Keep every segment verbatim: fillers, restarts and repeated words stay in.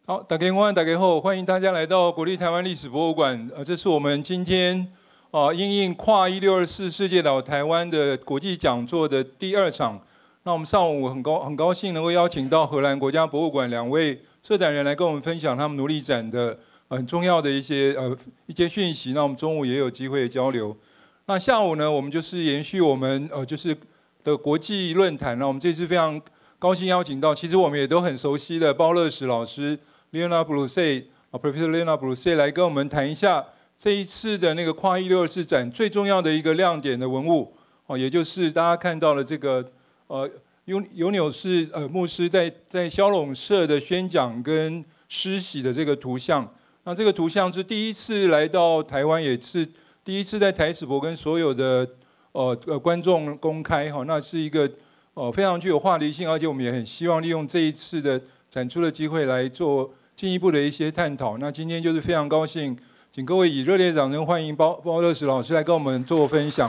好，大家好，大家好，欢迎大家来到国立台湾历史博物馆。呃，这是我们今天啊，因应跨一六二四世界岛台湾的国际讲座的第二场。那我们上午很高很高兴能够邀请到荷兰国家博物馆两位策展人来跟我们分享他们奴隶展的很重要的一些呃一些讯息。那我们中午也有机会交流。那下午呢，我们就是延续我们呃就是的国际论坛。那我们这次非常高兴邀请到，其实我们也都很熟悉的包乐石老师。Leonard Broussais 啊 ，Professor Leonard Broussais 来跟我们谈一下这一次的那个跨一六二四展最重要的一个亮点的文物，哦，也就是大家看到了这个呃尤尤纽士呃牧师在在萧陇社的宣讲跟施洗的这个图像。那这个图像是第一次来到台湾，也是第一次在台史博跟所有的呃呃观众公开哈、哦，那是一个呃非常具有话题性，而且我们也很希望利用这一次的展出的机会来做进一步的一些探讨。那今天就是非常高兴，请各位以热烈掌声欢迎包包乐石老师来跟我们做分享。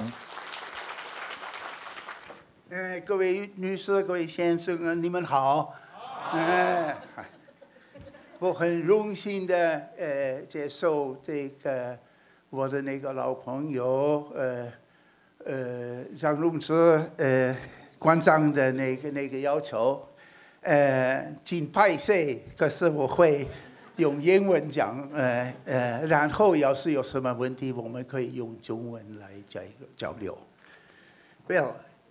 呃，各位女士、各位先生，你们好。呃，我很荣幸的呃接受这个我的那个老朋友呃呃张荣之呃馆长的那个那个要求。呃，尽拍摄，可是我会用英文讲，呃呃，然后要是有什么问题，我们可以用中文来交交流。Well,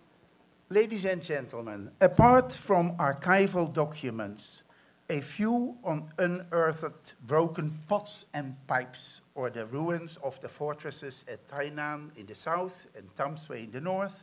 ladies and gentlemen, apart from archival documents, a few unearthed broken pots and pipes, or the ruins of the fortresses at Tainan in the south and Tamsui in the north,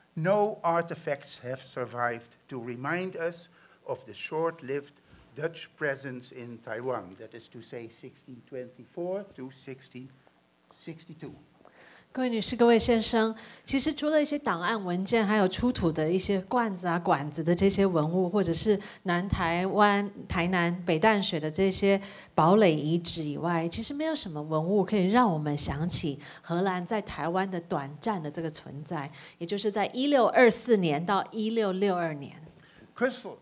no artifacts have survived to remind us of the short-lived Dutch presence in Taiwan, that is to say sixteen twenty-four to sixteen sixty-two. 各位女士、各位先生，其实除了一些档案文件，还有出土的一些罐子啊、管子的这些文物，或者是南台湾、台南北淡水的这些堡垒遗址以外，其实没有什么文物可以让我们想起荷兰在台湾的短暂的这个存在，也就是在一六二四年到一六六二年。 Crystal.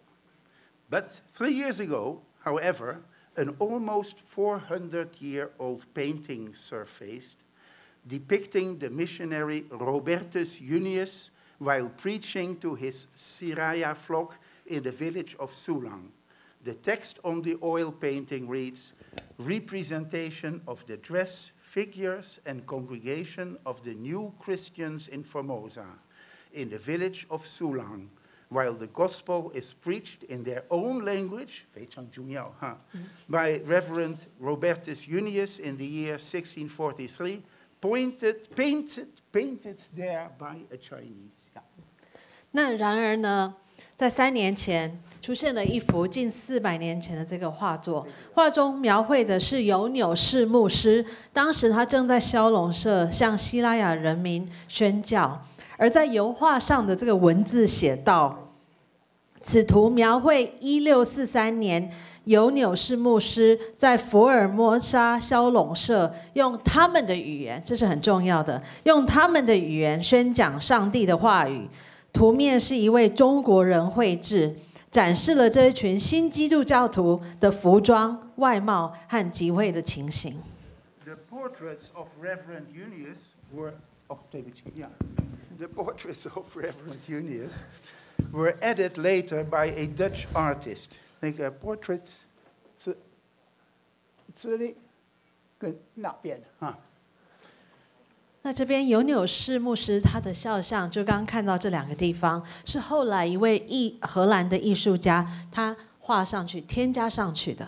But three years ago, however, an almost four hundred year old painting surfaced depicting the missionary Robertus Junius while preaching to his Siraya flock in the village of Sulang. The text on the oil painting reads, "Representation of the dress, figures, and congregation of the new Christians in Formosa, in the village of Sulang, while the gospel is preached in their own language," 非常重要, huh? by Reverend Robertus Junius in the year sixteen forty-three, pointed, painted, painted there by a Chinese. Yeah. 那然而呢，在三年前出现了一幅近四百年前的这个画作，画中描绘的是尤纽士牧师，当时他正在萧陇社向西拉雅人民宣教。而在油画上的这个文字写道：此图描绘一六四三年尤纽士牧师在福尔摩沙萧陇社用他们的语言，这是很重要的，用他们的语言宣讲上帝的话语。图面是一位中国人绘制，展示了这一群新基督教徒的服装、外貌和集会的情形。 The portraits of Reverend Junius were, oh, 对不起, yeah. The portraits of Reverend Junius were added later by a Dutch artist. 那个 portraits 是这里跟那边哈。 那这边尤纽士牧师他的肖像，就刚刚看到这两个地方，是后来一位艺荷兰的艺术家他画上去、添加上去的。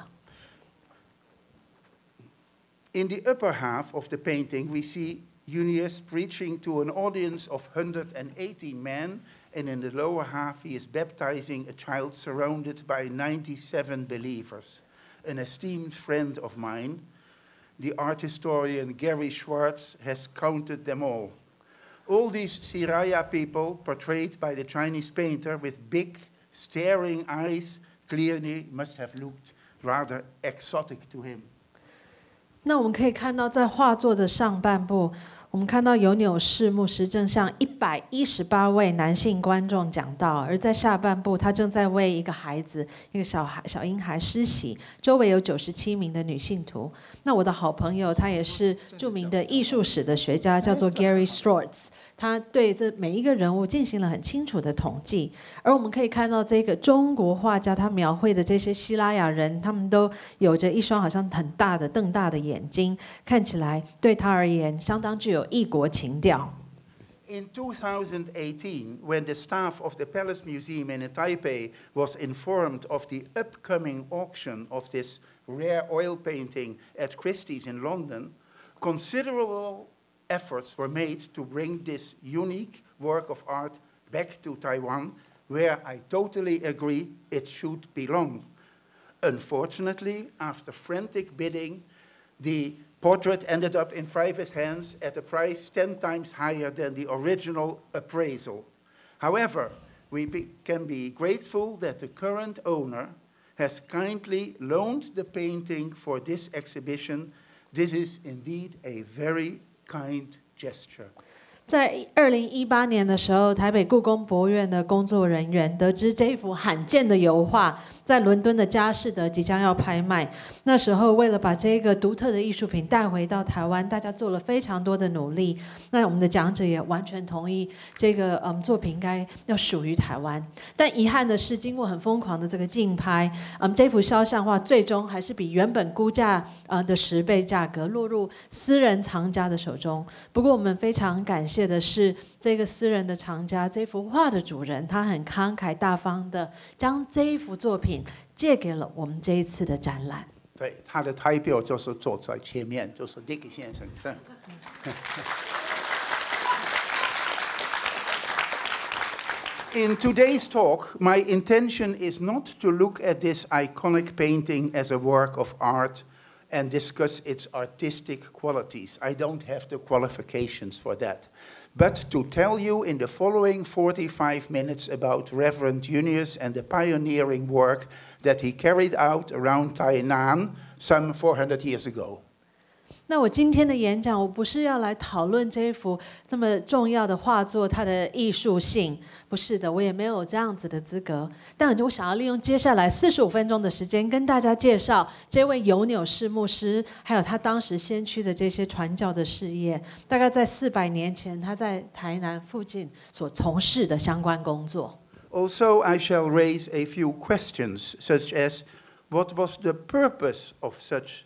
In the upper half of the painting, we see Junius preaching to an audience of one hundred eighteen men, and in the lower half he is baptizing a child surrounded by ninety-seven believers. An esteemed friend of mine, the art historian Gary Schwartz, has counted them all. All these Siraya people, portrayed by the Chinese painter with big, staring eyes, clearly must have looked rather exotic to him. 那我们可以看到，在画作的上半部，我我们看到尤纽士牧师正向一百一十八位男性观众讲道，而在下半部，他正在为一个孩子，一个小孩小婴孩施洗，周围有九十七名的女信徒。那我的好朋友，他也是著名的艺术史的学家，叫做 Gary Schwartz。他对这每一个人物进行了很清楚的统计，而我们可以看到这个中国画家他描绘的这些希拉雅人，他们都有着一双好像很大的瞪大的眼睛，看起来对他而言相当具有异国情调。 In two thousand eighteen, when the staff of the Palace Museum in Taipei was informed of the upcoming auction of this rare oil painting at Christie's in London, considerable efforts were made to bring this unique work of art back to Taiwan, where I totally agree it should belong. Unfortunately, after frantic bidding, the portrait ended up in private hands at a price ten times higher than the original appraisal. However, we be, can be grateful that the current owner has kindly loaned the painting for this exhibition. This is indeed a very kind gesture. 在二零一八年的时候，台北故宫博物院的工作人员得知这一幅罕见的油画在伦敦的佳士得即将要拍卖。那时候，为了把这个独特的艺术品带回到台湾，大家做了非常多的努力。那我们的讲者也完全同意这个嗯作品应该要属于台湾。但遗憾的是，经过很疯狂的这个竞拍，嗯这幅肖像画最终还是比原本估价呃的十倍价格落入私人藏家的手中。不过我们非常感谢。谢的是，这个私人的藏家，这幅画的主人，他很慷慨大方的将这一幅作品借给了我们这一次的展览。 对，他的代表就是坐在前面，就是 Dick 先生。In today's talk, my intention is not to look at this iconic painting as a work of art and discuss its artistic qualities. I don't have the qualifications for that. But to tell you in the following forty-five minutes about Reverend Junius and the pioneering work that he carried out around Tainan some four hundred years ago. 那我今天的演讲，我不是要来讨论这一幅这么重要的画作它的艺术性，不是的，我也没有这样子的资格。但我想要利用接下来四十五分钟的时间，跟大家介绍这位尤纽士牧师，还有他当时先驱的这些传教的事业。大概在四百年前，他在台南附近所从事的相关工作。 Also, I shall raise a few questions, such as, what was the purpose of such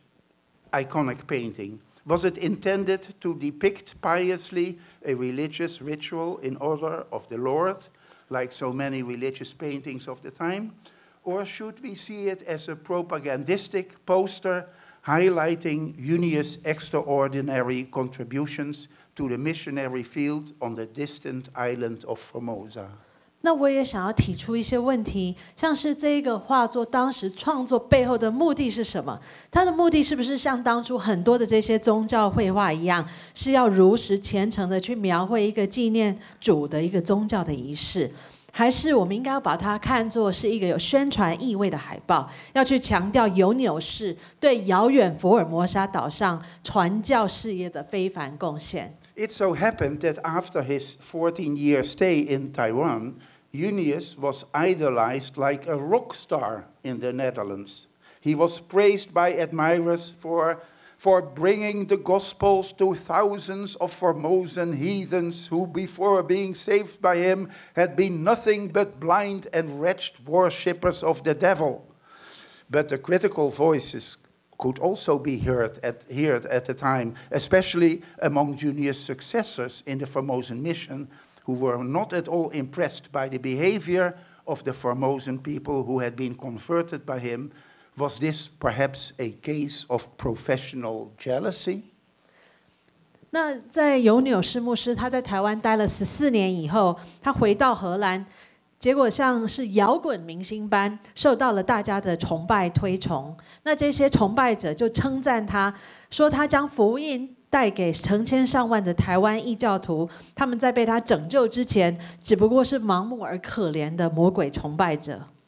iconic painting? Was it intended to depict piously a religious ritual in honor of the Lord, like so many religious paintings of the time? Or should we see it as a propagandistic poster highlighting Junius' extraordinary contributions to the missionary field on the distant island of Formosa? 那我也想要提出一些问题，像是这一个画作当时创作背后的目的是什么？它的目的是不是像当初很多的这些宗教绘画一样，是要如实虔诚的去描绘一个纪念主的一个宗教的仪式？还是我们应该要把它看作是一个有宣传意味的海报，要去强调尤纽士对遥远福尔摩沙岛上传教事业的非凡贡献？ It so happened that after his fourteen-year stay in Taiwan, Junius was idolized like a rock star in the Netherlands. He was praised by admirers for, for bringing the Gospels to thousands of Formosan heathens who, before being saved by him, had been nothing but blind and wretched worshippers of the devil. But the critical voices could also be heard at, heard at the time, especially among Junius' successors in the Formosan mission, who were not at all impressed by the behavior of the Formosan people who had been converted by him. Was this perhaps a case of professional jealousy? 那在尤纽士牧师他在台湾待了十四年以后，他回到荷兰，结果像是摇滚明星般受到了大家的崇拜推崇。那这些崇拜者就称赞他，说他将福音带给成千上万的台湾异教徒，他们在被他拯救之前，只不过是盲目而可怜的魔鬼崇拜者。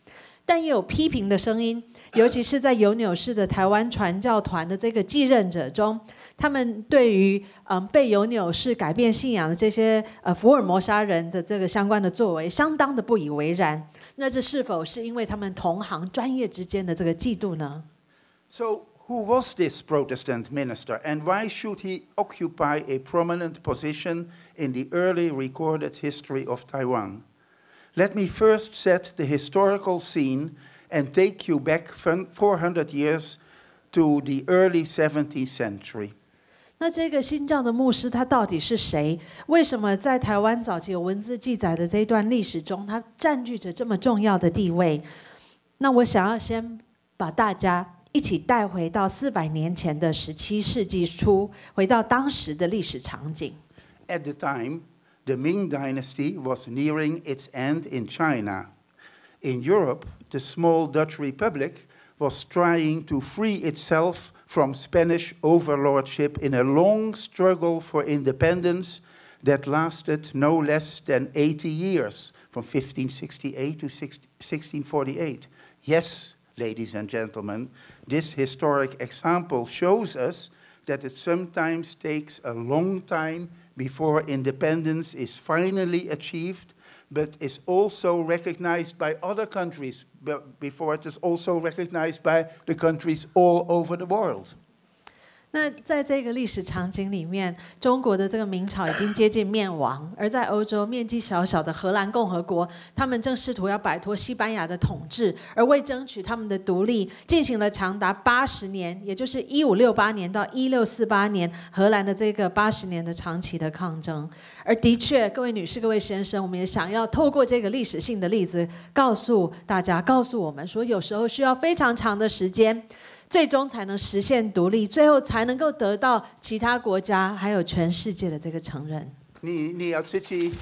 但也有批评的声音，尤其是在有纽氏的台湾传教团的这个继任者中，他们对于嗯被有纽氏改变信仰的这些呃福尔摩沙人的这个相关的作为，相当的不以为然。那这是否是因为他们同行专业之间的这个嫉妒呢？ So, who was this Protestant minister, and why should he occupy a prominent position in the early recorded history of Taiwan? Let me first set the historical scene and take you back four hundred years to the early seventeenth century. 那这个新教的牧师他到底是谁？为什么在台湾早期有文字记载的这一段历史中，他占据着这么重要的地位？那我想要先把大家一起带回到四百年前的十七世纪初，回到当时的历史场景。 At the time, the Ming Dynasty was nearing its end in China. In Europe, the small Dutch Republic was trying to free itself from Spanish overlordship in a long struggle for independence that lasted no less than eighty years, from fifteen sixty-eight to sixteen forty-eight. Yes, ladies and gentlemen, this historic example shows us that it sometimes takes a long time before independence is finally achieved, but is also recognized by other countries, before it is also recognized by the countries all over the world. 那在这个历史场景里面，中国的这个明朝已经接近灭亡，而在欧洲面积小小的荷兰共和国，他们正试图要摆脱西班牙的统治，而为争取他们的独立，进行了长达八十年，也就是一五六八年到一六四八年，荷兰的这个八十年的长期的抗争。而的确，各位女士、各位先生，我们也想要透过这个历史性的例子，告诉大家，告诉我们说，有时候需要非常长的时间。最终才能实现独立，最后才能够得到其他国家还有全世界的这个承认。 你你要自己，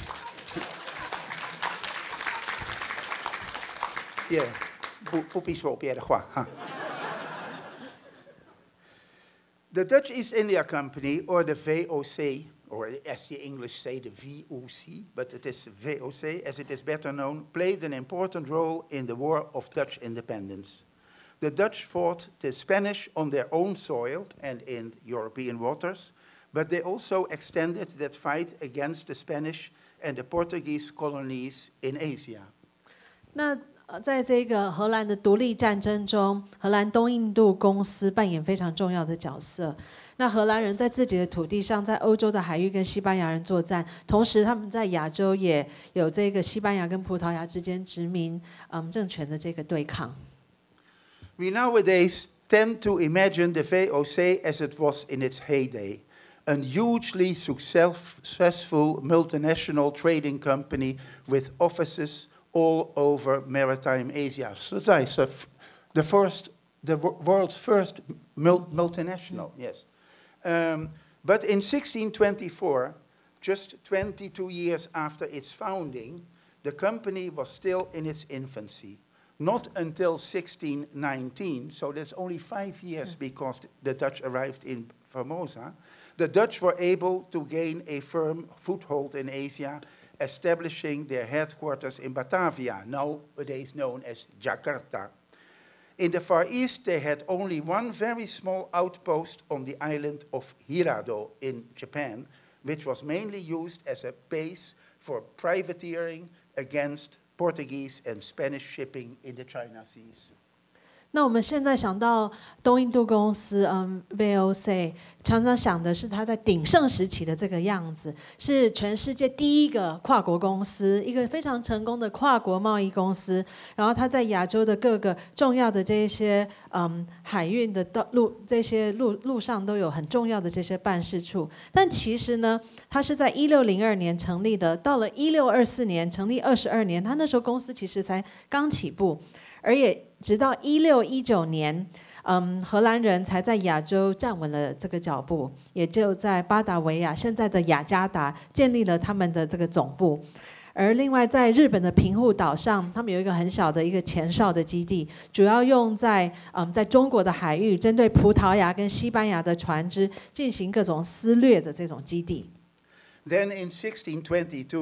也不不必说别的话哈。The Dutch East India Company, or the V O C, or as the English say, the V O C, but it is V O C as it is better known, played an important role in the War of Dutch Independence. The Dutch fought the Spanish on their own soil and in European waters, but they also extended that fight against the Spanish and the Portuguese colonies in Asia. 那在这个荷兰的独立战争中，荷兰东印度公司扮演非常重要的角色。那荷兰人在自己的土地上，在欧洲的海域跟西班牙人作战，同时他们在亚洲也有这个西班牙跟葡萄牙之间殖民嗯政权的这个对抗。 We nowadays tend to imagine the V O C as it was in its heyday, a hugely successful multinational trading company with offices all over maritime Asia. So that's the first, the world's first multinational, yes. Um, but in sixteen twenty-four, just twenty-two years after its founding, the company was still in its infancy. Not until sixteen nineteen, so that's only five years because the Dutch arrived in Formosa, the Dutch were able to gain a firm foothold in Asia, establishing their headquarters in Batavia, nowadays known as Jakarta. In the Far East, they had only one very small outpost on the island of Hirado in Japan, which was mainly used as a base for privateering against Portuguese and Spanish shipping in the China Seas. 那我们现在想到东印度公司，嗯 ，V O C， 常常想的是它在鼎盛时期的这个样子，是全世界第一个跨国公司，一个非常成功的跨国贸易公司。然后它在亚洲的各个重要的这些嗯海运的道路，这些路路上都有很重要的这些办事处。但其实呢，它是在一六零二年成立的，到了一六二四年成立二十二年，它那时候公司其实才刚起步。而也直到一六一九年，嗯，荷兰人才在亚洲站稳了这个脚步，也就在巴达维亚（现在的雅加达）建立了他们的这个总部。而另外，在日本的平户岛上，他们有一个很小的一个前哨的基地，主要用在嗯在中国的海域，针对葡萄牙跟西班牙的船只进行各种撕掠的这种基地。 Then in sixteen twenty-two,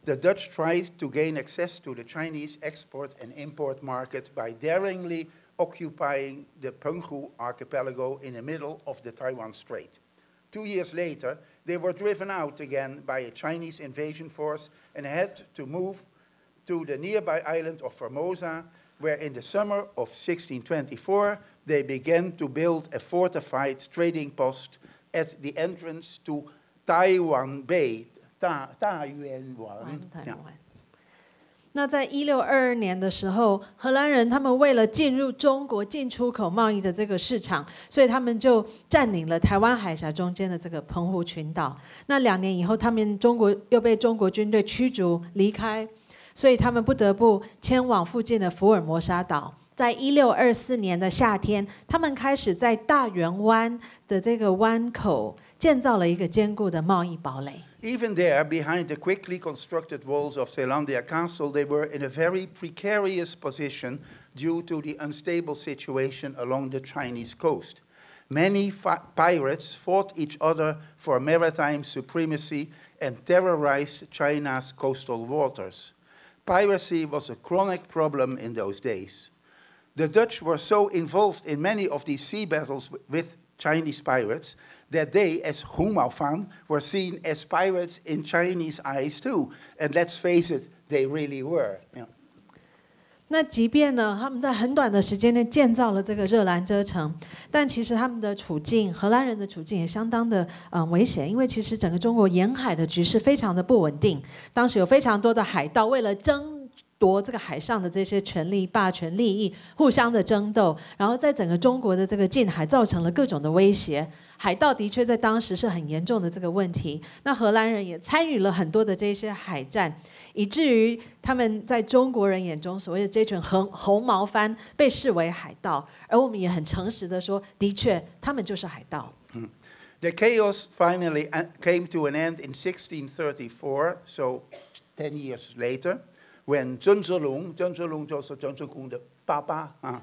the Dutch tried to gain access to the Chinese export and import market by daringly occupying the Penghu archipelago in the middle of the Taiwan Strait. Two years later, they were driven out again by a Chinese invasion force and had to move to the nearby island of Formosa, where in the summer of sixteen twenty-four, they began to build a fortified trading post at the entrance to Taiwan Bay. 大大渊湾。 那在一六二二年的时候，荷兰人他们为了进入中国进出口贸易的这个市场，所以他们就占领了台湾海峡中间的这个澎湖群岛。那两年以后，他们中国又被中国军队驱逐离开，所以他们不得不迁往附近的福尔摩沙岛。在一六二四年的夏天，他们开始在大圆湾的这个湾口建造了一个坚固的贸易堡垒。 Even there, behind the quickly constructed walls of Zeelandia Castle, they were in a very precarious position due to the unstable situation along the Chinese coast. Many pirates fought each other for maritime supremacy and terrorized China's coastal waters. Piracy was a chronic problem in those days. The Dutch were so involved in many of these sea battles with Chinese pirates that they, as Hung Mao Fan, were seen as pirates in Chinese eyes too. And let's face it, they really were. Yeah. 那即便呢，他们在很短的时间内建造了这个热兰遮城，但其实他们的处境，荷兰人的处境也相当的嗯、呃、危险，因为其实整个中国沿海的局势非常的不稳定，当时有非常多的海盗为了争夺这个海上的这些权利、霸权、利益，互相的争斗，然后在整个中国的这个近海造成了各种的威胁。海盗的确在当时是很严重的这个问题。那荷兰人也参与了很多的这些海战，以至于他们在中国人眼中所谓的这群红红毛番被视为海盗，而我们也很诚实的说，的确他们就是海盗。 嗯 The chaos finally came to an end in sixteen thirty-four, so ten years later. When Zheng Zhelong, Zheng Zhelong 就是郑成功的爸爸啊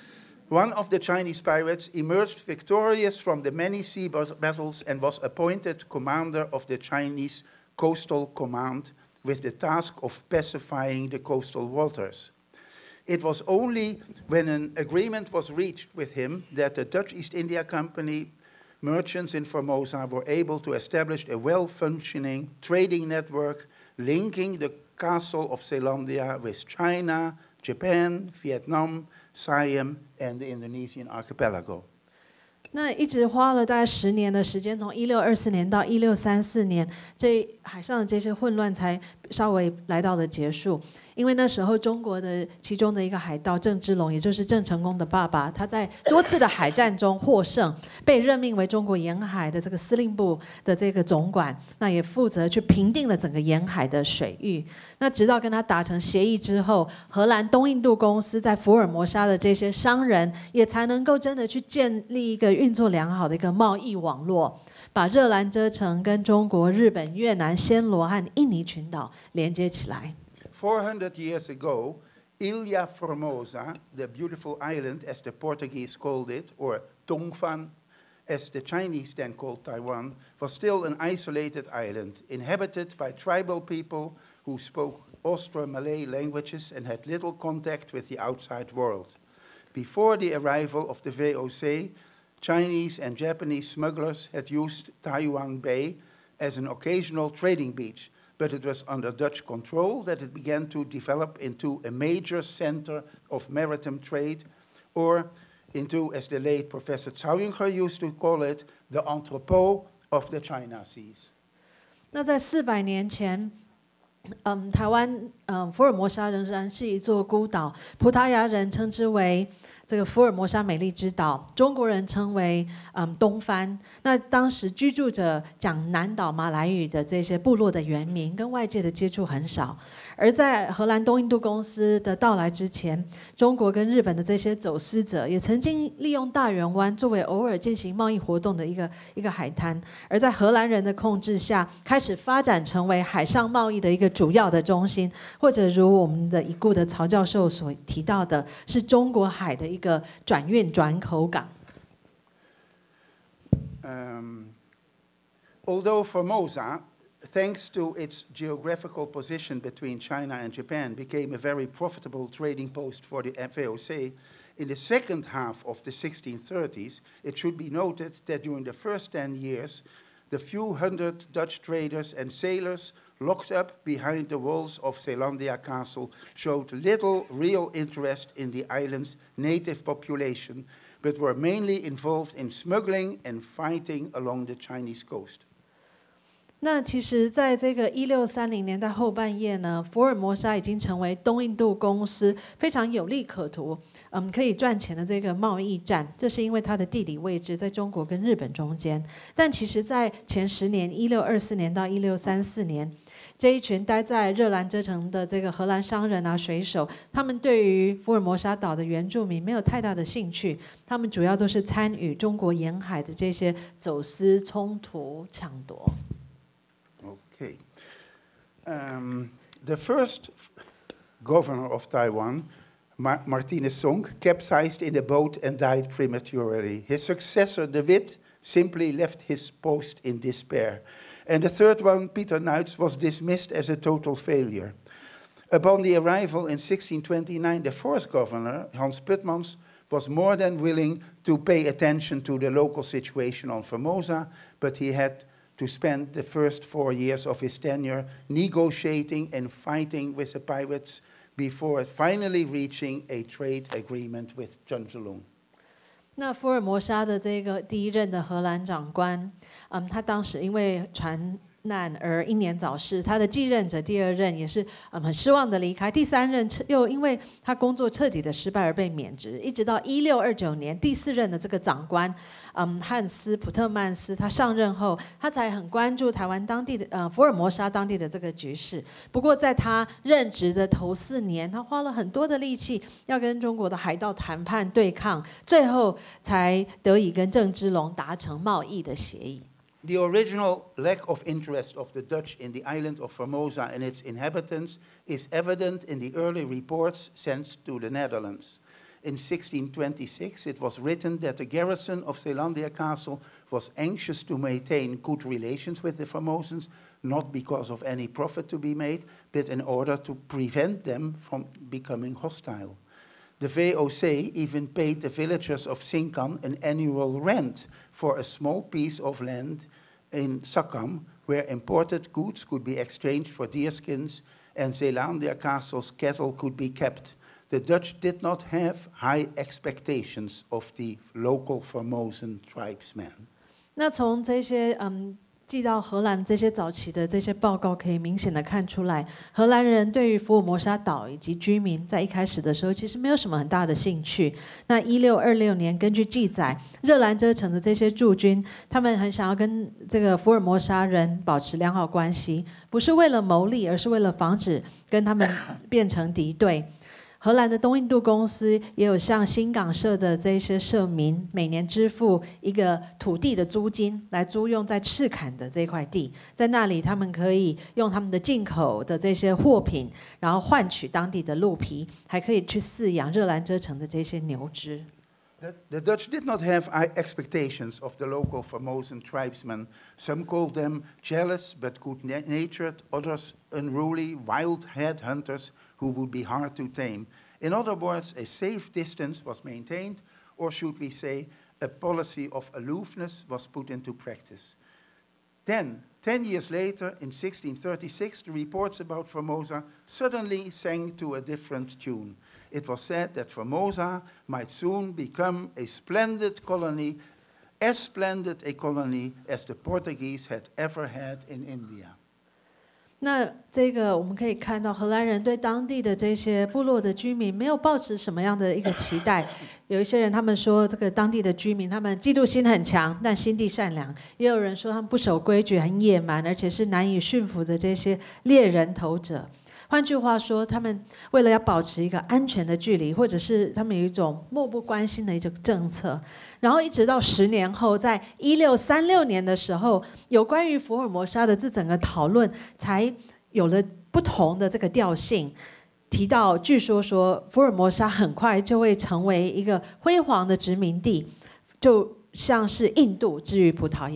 one of the Chinese pirates emerged victorious from the many sea battles and was appointed commander of the Chinese Coastal Command with the task of pacifying the coastal waters. It was only when an agreement was reached with him that the Dutch East India Company merchants in Formosa were able to establish a well-functioning trading network linking the castle of Zeelandia with China, Japan, Vietnam, Siam, and the Indonesian archipelago. 那一直花了大概十年的时间，从一六二四年到一六三四年，这海上的这些混乱才稍微来到了结束。因为那时候中国的其中的一个海盗郑芝龙，也就是郑成功的爸爸，他在多次的海战中获胜，被任命为中国沿海的这个司令部的这个总管，那也负责去平定了整个沿海的水域。那直到跟他达成协议之后，荷兰东印度公司在福尔摩沙的这些商人，也才能够真的去建立一个运作良好的一个贸易网络，把热兰遮城跟中国、日本、越南、暹罗和印尼群岛连接起来。 four hundred years ago, Ilha Formosa, the beautiful island as the Portuguese called it, or Dongfan as the Chinese then called Taiwan, was still an isolated island, inhabited by tribal people who spoke Austro-Malay languages and had little contact with the outside world. Before the arrival of the V O C, Chinese and Japanese smugglers had used Taiwan Bay as an occasional trading beach, but it was under Dutch control that it began to develop into a major center of maritime trade, or into, as the late Professor Cao Yunhe used to call it, the entrepot of the China Seas. 那在四百年前，嗯，台湾嗯福尔摩沙仍然是一座孤岛，葡萄牙人称之为这个福尔摩沙美丽之岛，中国人称为嗯东番。那当时居住着讲南岛马来语的这些部落的原民，跟外界的接触很少。而在荷兰东印度公司的到来之前，中国跟日本的这些走私者也曾经利用大圆湾作为偶尔进行贸易活动的一个一个海滩。而在荷兰人的控制下，开始发展成为海上贸易的一个主要的中心，或者如我们的已故的曹教授所提到的，是中国海的一个转运转口港。 Um, although Formosa thanks to its geographical position between China and Japan, became a very profitable trading post for the V O C. In the second half of the sixteen thirties, it should be noted that during the first ten years, the few hundred Dutch traders and sailors locked up behind the walls of Zeelandia Castle showed little real interest in the island's native population, but were mainly involved in smuggling and fighting along the Chinese coast. 那其实，在这个一六三零年代后半叶呢，福尔摩沙已经成为东印度公司非常有利可图，嗯，可以赚钱的这个贸易站。这是因为它的地理位置在中国跟日本中间。但其实，在前十年，一六二四年到一六三四年，这一群待在热兰遮城的这个荷兰商人啊、水手，他们对于福尔摩沙岛的原住民没有太大的兴趣，他们主要都是参与中国沿海的这些走私、冲突、抢夺。 Okay. Um, the first governor of Taiwan, Mar Martinez Song, capsized in a boat and died prematurely. His successor, De Witt, simply left his post in despair. And the third one, Peter Nuits, was dismissed as a total failure. Upon the arrival in sixteen twenty-nine, the fourth governor, Hans Putmans, was more than willing to pay attention to the local situation on Formosa, but he had to spend the first four years of his tenure negotiating and fighting with the pirates before finally reaching a trade agreement with Chunjalung. 那福尔摩沙的这个第一任的荷兰长官，嗯，他当时因为船难而英年早逝，他的继任者第二任也是嗯很失望的离开，第三任又因为他工作彻底的失败而被免职，一直到一六二九年第四任的这个长官，嗯汉斯普特曼斯他上任后，他才很关注台湾当地的呃福尔摩沙当地的这个局势。不过在他任职的头四年，他花了很多的力气要跟中国的海盗谈判对抗，最后才得以跟郑芝龙达成贸易的协议。 The original lack of interest of the Dutch in the island of Formosa and its inhabitants is evident in the early reports sent to the Netherlands. In sixteen twenty-six, it was written that the garrison of Zeelandia Castle was anxious to maintain good relations with the Formosans, not because of any profit to be made, but in order to prevent them from becoming hostile. The V O C even paid the villagers of Sinkan an annual rent for a small piece of land in Sakam, where imported goods could be exchanged for deerskins and Zeelandia Castle's cattle could be kept. The Dutch did not have high expectations of the local Formosan tribesmen. 那从这些嗯寄到荷兰这些早期的这些报告，可以明显的看出来，荷兰人对于福尔摩沙岛以及居民在一开始的时候其实没有什么很大的兴趣。那一六二六年，根据记载，热兰遮城的这些驻军，他们很想要跟这个福尔摩沙人保持良好关系，不是为了牟利，而是为了防止跟他们变成敌对。 荷兰的东印度公司也有向新港社的这些社民每年支付一个土地的租金，来租用在赤坎的这块地，在那里他们可以用他们的进口的这些货品，然后换取当地的鹿皮，还可以去饲养热兰遮城的这些牛只。 The, the Dutch did not have high expectations of the local Formosan tribesmen. Some called them jealous but good-natured, others unruly, wild headhunters who would be hard to tame. In other words, a safe distance was maintained, or should we say, a policy of aloofness was put into practice. Then, ten years later, in sixteen thirty-six, the reports about Formosa suddenly sang to a different tune. It was said that Formosa might soon become a splendid colony, as splendid a colony as the Portuguese had ever had in India. 那这个我们可以看到，荷兰人对当地的这些部落的居民没有抱持什么样的一个期待。有一些人他们说，这个当地的居民他们嫉妒心很强，但心地善良；也有人说他们不守规矩、很野蛮，而且是难以驯服的这些猎人头者。 换句话说，他们为了要保持一个安全的距离，或者是他们有一种漠不关心的一种政策，然后一直到十年后，在一六三六年的时候，有关于福尔摩沙的这整个讨论才有了不同的这个调性。提到，据说说福尔摩沙很快就会成为一个辉煌的殖民地，就像是印度之于葡萄牙。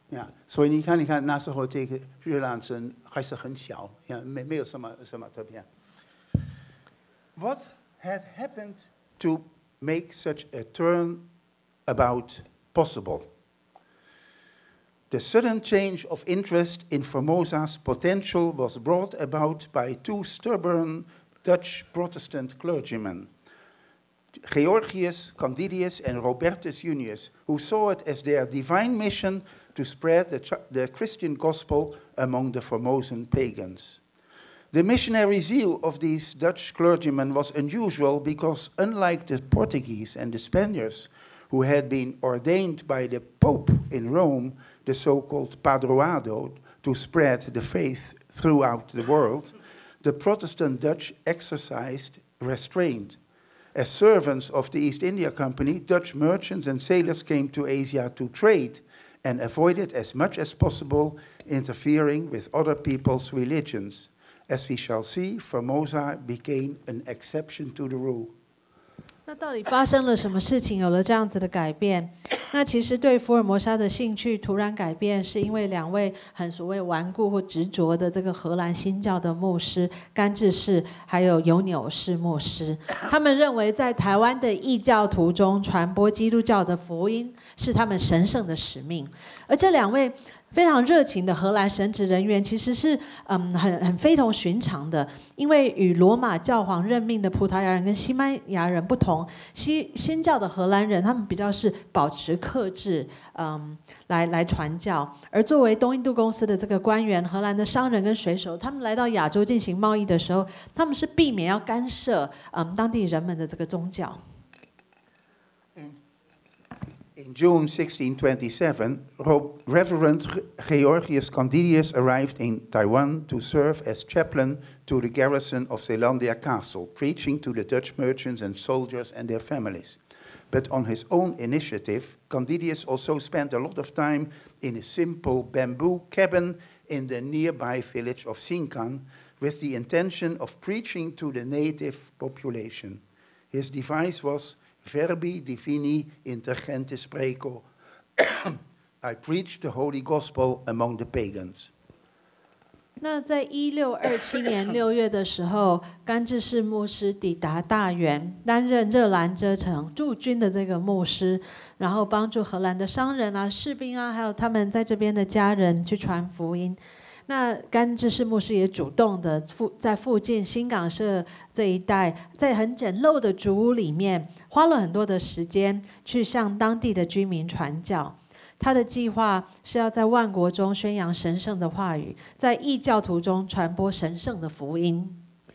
呀，所以你看，你看那时候这个热兰镇还是很小，呀，没没有什么什么特别。What had happened to make such a turnabout possible? The sudden change of interest in Formosa's potential was brought about by two stubborn Dutch Protestant clergymen, Georgius Candidius and Robertus Junius, who saw it as their divine mission to spread the, the Christian gospel among the Formosan pagans. The missionary zeal of these Dutch clergymen was unusual because, unlike the Portuguese and the Spaniards, who had been ordained by the Pope in Rome, the so-called Padroado, to spread the faith throughout the world, the Protestant Dutch exercised restraint. As servants of the East India Company, Dutch merchants and sailors came to Asia to trade and avoided as much as possible interfering with other people's religions. As we shall see, Formosa became an exception to the rule. 那到底发生了什么事情，有了这样子的改变？那其实对福尔摩沙的兴趣突然改变，是因为两位很所谓顽固或执着的这个荷兰新教的牧师甘志士，还有尤纽士牧师，他们认为在台湾的异教徒中传播基督教的福音是他们神圣的使命，而这两位非常热情的荷兰神职人员其实是嗯很很非同寻常的，因为与罗马教皇任命的葡萄牙人跟西班牙人不同，西新教的荷兰人他们比较是保持克制，嗯来来传教，而作为东印度公司的这个官员，荷兰的商人跟水手，他们来到亚洲进行贸易的时候，他们是避免要干涉嗯当地人们的这个宗教。 In June sixteen twenty-seven, Reverend Georgius Candidius arrived in Taiwan to serve as chaplain to the garrison of Zeelandia Castle, preaching to the Dutch merchants and soldiers and their families. But on his own initiative, Candidius also spent a lot of time in a simple bamboo cabin in the nearby village of Sinkan with the intention of preaching to the native population. His device was Verbi divini inter gentes preco. I preached the holy gospel among the pagans. 那在一六二七年六月的时候，甘志士牧师抵达大原，担任热兰遮城驻军的这个牧师，然后帮助荷兰的商人啊、士兵啊，还有他们在这边的家人去传福音。那甘志士牧师也主动的附在附近新港社这一带，在很简陋的竹屋里面，花了很多的时间去向当地的居民传教。他的计划是要在万国中宣扬神圣的话语，在异教徒中传播神圣的福音。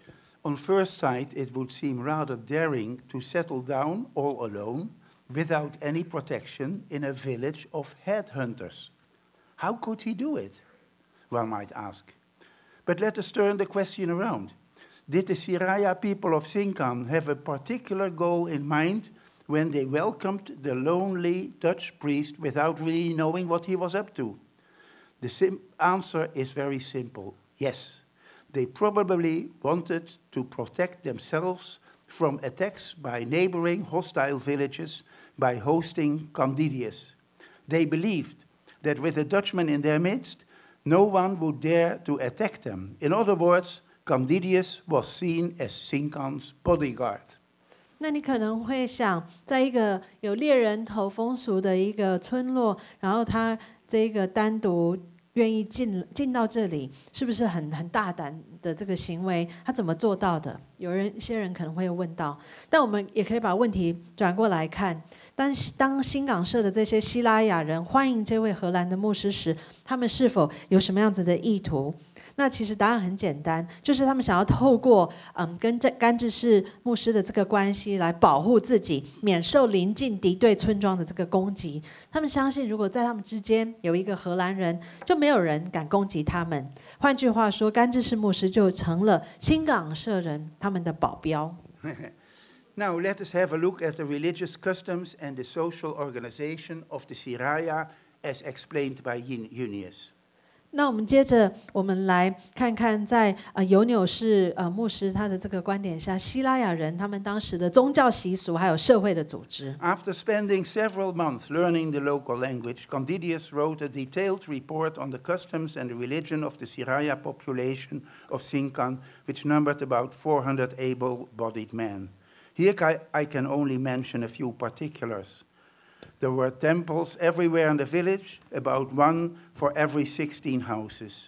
On first sight, it would seem rather daring to settle down all alone, without any protection, in a village of headhunters. How could he do it? One might ask. But let us turn the question around. Did the Siraya people of Sinkan have a particular goal in mind when they welcomed the lonely Dutch priest without really knowing what he was up to? The sim- answer is very simple. Yes, they probably wanted to protect themselves from attacks by neighboring hostile villages by hosting Candidius. They believed that with a Dutchman in their midst, no one would dare to attack them. In other words, Candidius was seen as Sinkan's bodyguard. 那你可能会想，在一个有猎人头风俗的一个村落，然后他这个单独愿意进进到这里，是不是很很大胆的这个行为？他怎么做到的？有人一些人可能会问到，但我们也可以把问题转过来看。当当新港社的这些希拉雅人欢迎这位荷兰的牧师时，他们是否有什么样子的意图？那其实答案很简单，就是他们想要透过嗯跟这甘志士牧师的这个关系来保护自己，免受邻近敌对村庄的这个攻击。他们相信，如果在他们之间有一个荷兰人，就没有人敢攻击他们。换句话说，甘志士牧师就成了新港社人他们的保镖。 Now let us have a look at the religious customs and the social organization of the Siraya as explained by Junius. 那我们接着，我们来看看在呃尤纽士呃牧师他的这个观点下，希拉雅人他们当时的宗教习俗还有社会的组织。 After spending several months learning the local language, Condidius wrote a detailed report on the customs and the religion of the Siraya population of Sinkan, which numbered about four hundred able-bodied men. Here I can only mention a few particulars. There were temples everywhere in the village, about one for every sixteen houses.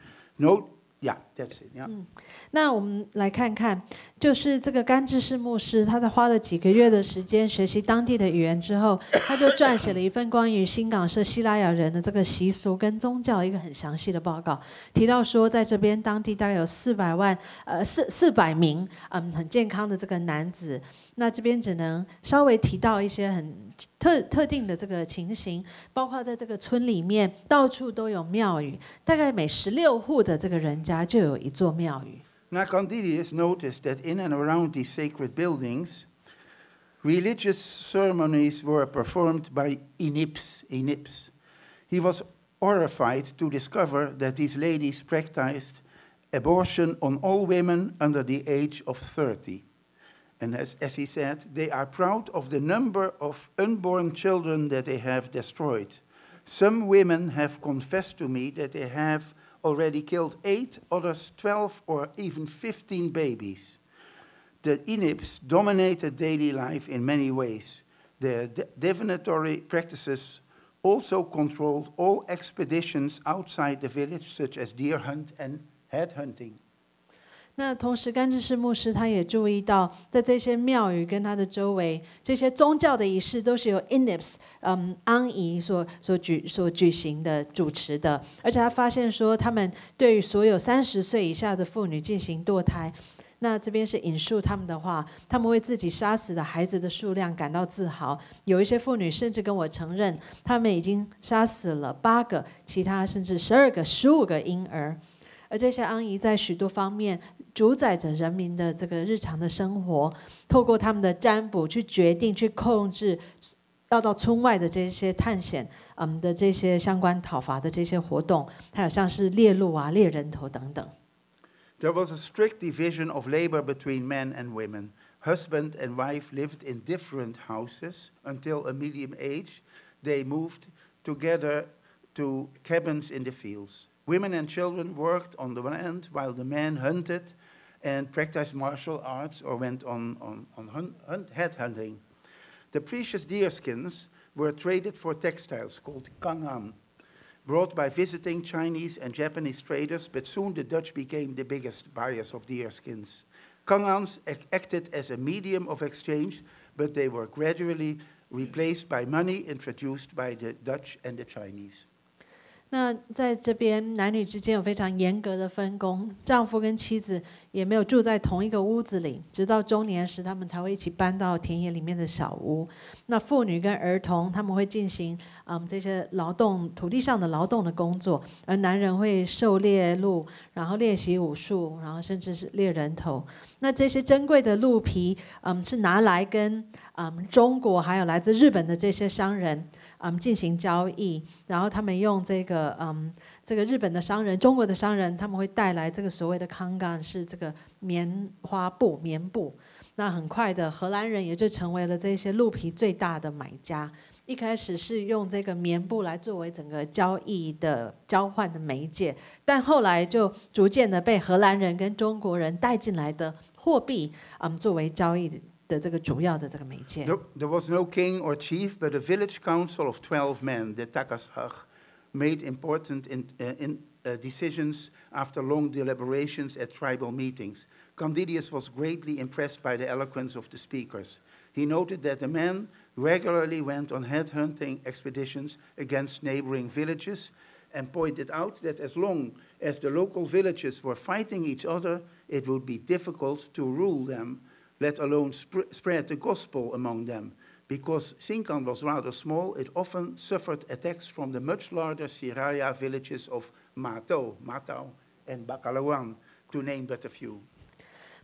Note, yeah, that's it. Yeah. 嗯，那我们来看看，就是这个甘志士牧师，他在花了几个月的时间学习当地的语言之后，他就撰写了一份关于新港社希拉雅人的这个习俗跟宗教一个很详细的报告，提到说，在这边当地大概有四百万呃四四百名嗯很健康的这个男子，那这边只能稍微提到一些很特特定的这个情形，包括在这个村里面到处都有庙宇，大概每十六户的这个人家就有一座庙宇。 Now, Condidius noticed that in and around these sacred buildings, religious ceremonies were performed by inips, inips. He was horrified to discover that these ladies practiced abortion on all women under the age of thirty. And as, as he said, they are proud of the number of unborn children that they have destroyed. Some women have confessed to me that they have already killed eight, others twelve, or even fifteen babies. The Inips dominated daily life in many ways. Their divinatory practices also controlled all expeditions outside the village, such as deer hunt and head hunting. 那同时，甘志士牧师他也注意到，在这些庙宇跟他的周围，这些宗教的仪式都是由 Inips 嗯安姨所所举所举行的主持的，而且他发现说，他们对于所有三十岁以下的妇女进行堕胎。那这边是引述他们的话，他们为自己杀死的孩子的数量感到自豪。有一些妇女甚至跟我承认，他们已经杀死了八个，其他甚至十二个、十五个婴儿。而这些安姨在许多方面主宰着人民的这个日常的生活，透过他们的占卜去决定、去控制要到村外的这些探险，嗯的这些相关讨伐的这些活动，还有像是猎鹿啊、猎人头等等。 There was a strict division of labor between men and women. Husband and wife lived in different houses until a medium age. They moved together to cabins in the fields. Women and children worked on the land while the men hunted and practiced martial arts or went on, on, on hunt, hunt, head hunting. The precious deer skins were traded for textiles called kangan, brought by visiting Chinese and Japanese traders, but soon the Dutch became the biggest buyers of deer skins. Kangans acted as a medium of exchange, but they were gradually replaced by money introduced by the Dutch and the Chinese. 那在这边，男女之间有非常严格的分工，丈夫跟妻子也没有住在同一个屋子里，直到中年时，他们才会一起搬到田野里面的小屋。那妇女跟儿童，他们会进行嗯这些劳动土地上的劳动的工作，而男人会狩猎鹿，然后练习武术，然后甚至是猎人头。那这些珍贵的鹿皮，嗯，是拿来跟嗯中国还有来自日本的这些商人。嗯，进行交易，然后他们用这个嗯，这个日本的商人、中国的商人，他们会带来这个所谓的康干，是这个棉花布、棉布。那很快的，荷兰人也就成为了这些鹿皮最大的买家。一开始是用这个棉布来作为整个交易的交换的媒介，但后来就逐渐的被荷兰人跟中国人带进来的货币，嗯，作为交易的。的这个主要的这个媒介。 There, there was no king or chief, but a village council of twelve men, the Takasach, made important in, uh, in, uh, decisions after long deliberations at tribal meetings. Condidius was greatly impressed by the eloquence of the speakers. He noted that the men regularly went on headhunting expeditions against neighboring villages and pointed out that as long as the local villages were fighting each other, it would be difficult to rule them, let alone sp- spread the gospel among them. Because Sinkan was rather small, it often suffered attacks from the much larger Siraya villages of Matau, Matau and Bacalawan, to name but a few.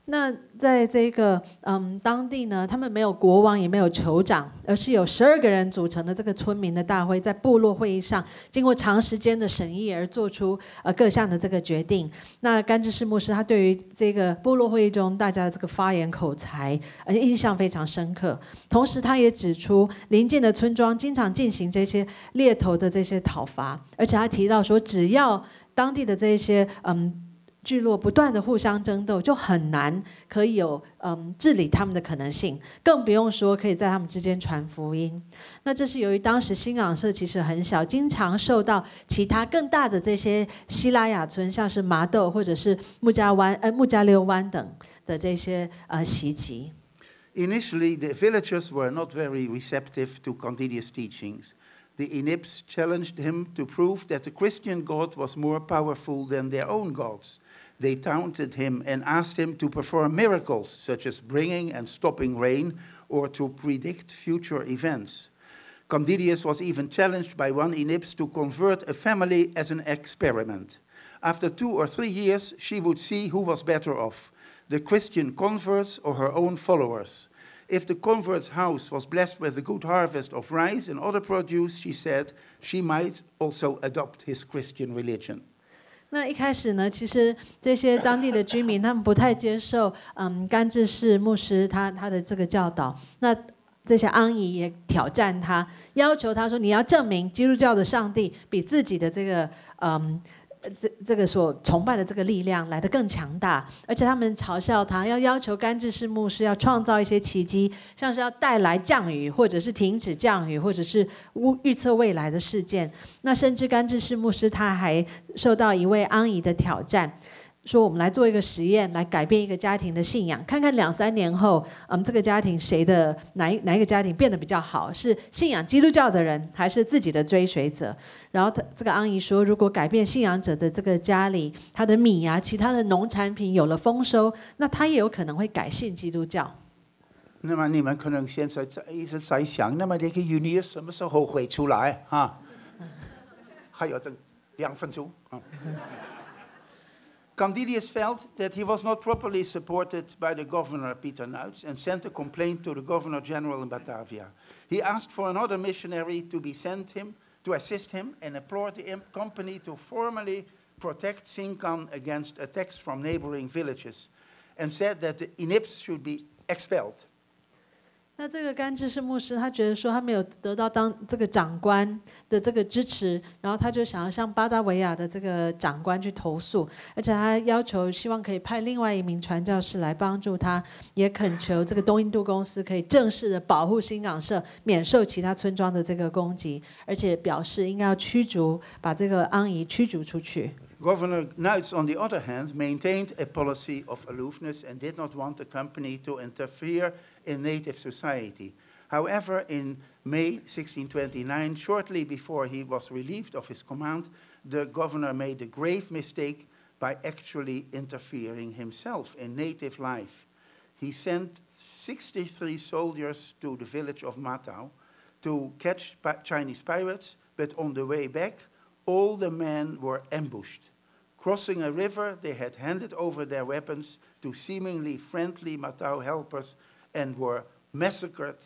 那在这个嗯当地呢，他们没有国王，也没有酋长，而是有十二个人组成的这个村民的大会，在部落会议上，经过长时间的审议而做出呃各项的这个决定。那甘志士牧师他对于这个部落会议中大家的这个发言口才，呃印象非常深刻。同时，他也指出邻近的村庄经常进行这些猎头的这些讨伐，而且他提到说，只要当地的这些嗯。聚落不断的互相争斗，就很难可以有嗯治理他们的可能性，更不用说可以在他们之间传福音。那这是由于当时新港社其实很小，经常受到其他更大的这些西拉雅村，像是麻豆或者是木加湾、呃木加溜湾等的这些呃袭击。 Initially, the villagers were not very receptive to Candidius' teachings. The Inips challenged him to prove that the Christian God was more powerful than their own gods. They taunted him and asked him to perform miracles, such as bringing and stopping rain, or to predict future events. Candidius was even challenged by one Inips to convert a family as an experiment. After two or three years, she would see who was better off, the Christian converts or her own followers. If the convert's house was blessed with a good harvest of rice and other produce, she said, she might also adopt his Christian religion. 那一开始呢，其实这些当地的居民他们不太接受，嗯，甘志士牧师他他的这个教导。那这些安姨也挑战他，要求他说：“你要证明基督教的上帝比自己的这个嗯。”这这个所崇拜的这个力量来得更强大，而且他们嘲笑他，要要求甘志士牧师要创造一些奇迹，像是要带来降雨，或者是停止降雨，或者是预测未来的事件。那甚至甘志士牧师他还受到一位安姨的挑战，说我们来做一个实验，来改变一个家庭的信仰，看看两三年后，嗯，这个家庭谁的哪一哪一个家庭变得比较好，是信仰基督教的人，还是自己的追随者？然后他这个安姨说，如果改变信仰者的这个家里，他的米啊，其他的农产品有了丰收，那他也有可能会改信基督教。 那么你们可能现在在一直在想，那么这个 Junior 什么时候会出来哈？还有等两分钟啊。Candidius felt that he was not properly supported by the governor, Peter Nuits, and sent a complaint to the Governor General in Batavia. He asked for another missionary to be sent him to assist him and implored the company to formally protect Sinkan against attacks from neighboring villages, and said that the Inips should be expelled. 那这个甘志士牧师，他觉得说他没有得到当这个长官的这个支持，然后他就想要向巴达维亚的这个长官去投诉，而且他要求希望可以派另外一名传教士来帮助他，也恳求这个东印度公司可以正式的保护新港社免受其他村庄的这个攻击，而且表示应该要驱逐，把这个安姨驱逐出去。 Governor Nuits, on the other hand, maintained a policy of aloofness and did not want the company to interfere in native society. However, in May sixteen twenty-nine, shortly before he was relieved of his command, the governor made a grave mistake by actually interfering himself in native life. He sent sixty-three soldiers to the village of Matau to catch Chinese pirates, but on the way back, all the men were ambushed. Crossing a river, they had handed over their weapons to seemingly friendly Matau helpers and were massacred,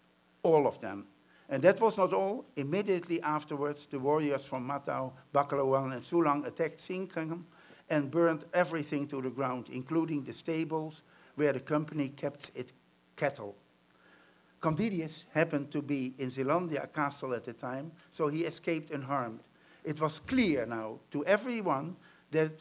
all of them. And that was not all. Immediately afterwards, the warriors from Matau, Bakalawan, and Sulang attacked Sinkan and burned everything to the ground, including the stables where the company kept its cattle. Candidius happened to be in Zeelandia Castle at the time, so he escaped unharmed. It was clear now to everyone that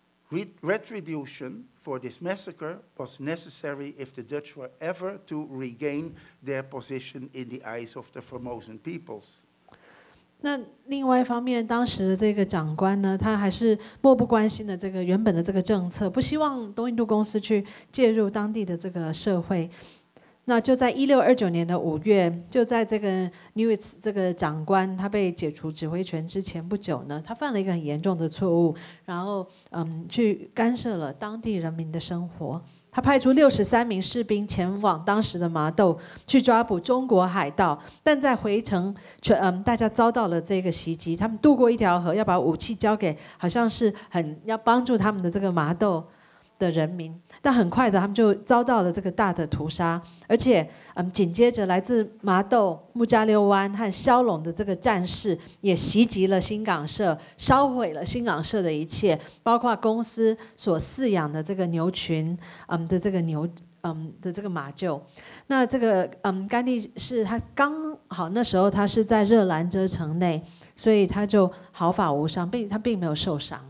retribution for this massacre was necessary if the Dutch were ever to regain their position in the eyes of the Formosan peoples. 那另外一方面，当时的这个长官呢，他还是漠不关心的这个原本的这个政策，不希望东印度公司去介入当地的这个社会。那就在一六二九年的五月，就在这个 Nuits 这个长官他被解除指挥权之前不久呢，他犯了一个很严重的错误，然后嗯，去干涉了当地人民的生活。他派出六十三名士兵前往当时的麻豆去抓捕中国海盗，但在回程，全嗯大家遭到了这个袭击。他们渡过一条河，要把武器交给好像是很要帮助他们的这个麻豆。 的人民，但很快的他们就遭到了这个大的屠杀，而且嗯，紧接着来自麻豆、木加六湾和骁龙的这个战士也袭击了新港社，烧毁了新港社的一切，包括公司所饲养的这个牛群，嗯的这个牛。嗯的这个马厩，那这个嗯甘地是他刚好那时候他是在热兰遮城内，所以他就毫发无伤，并他并没有受伤。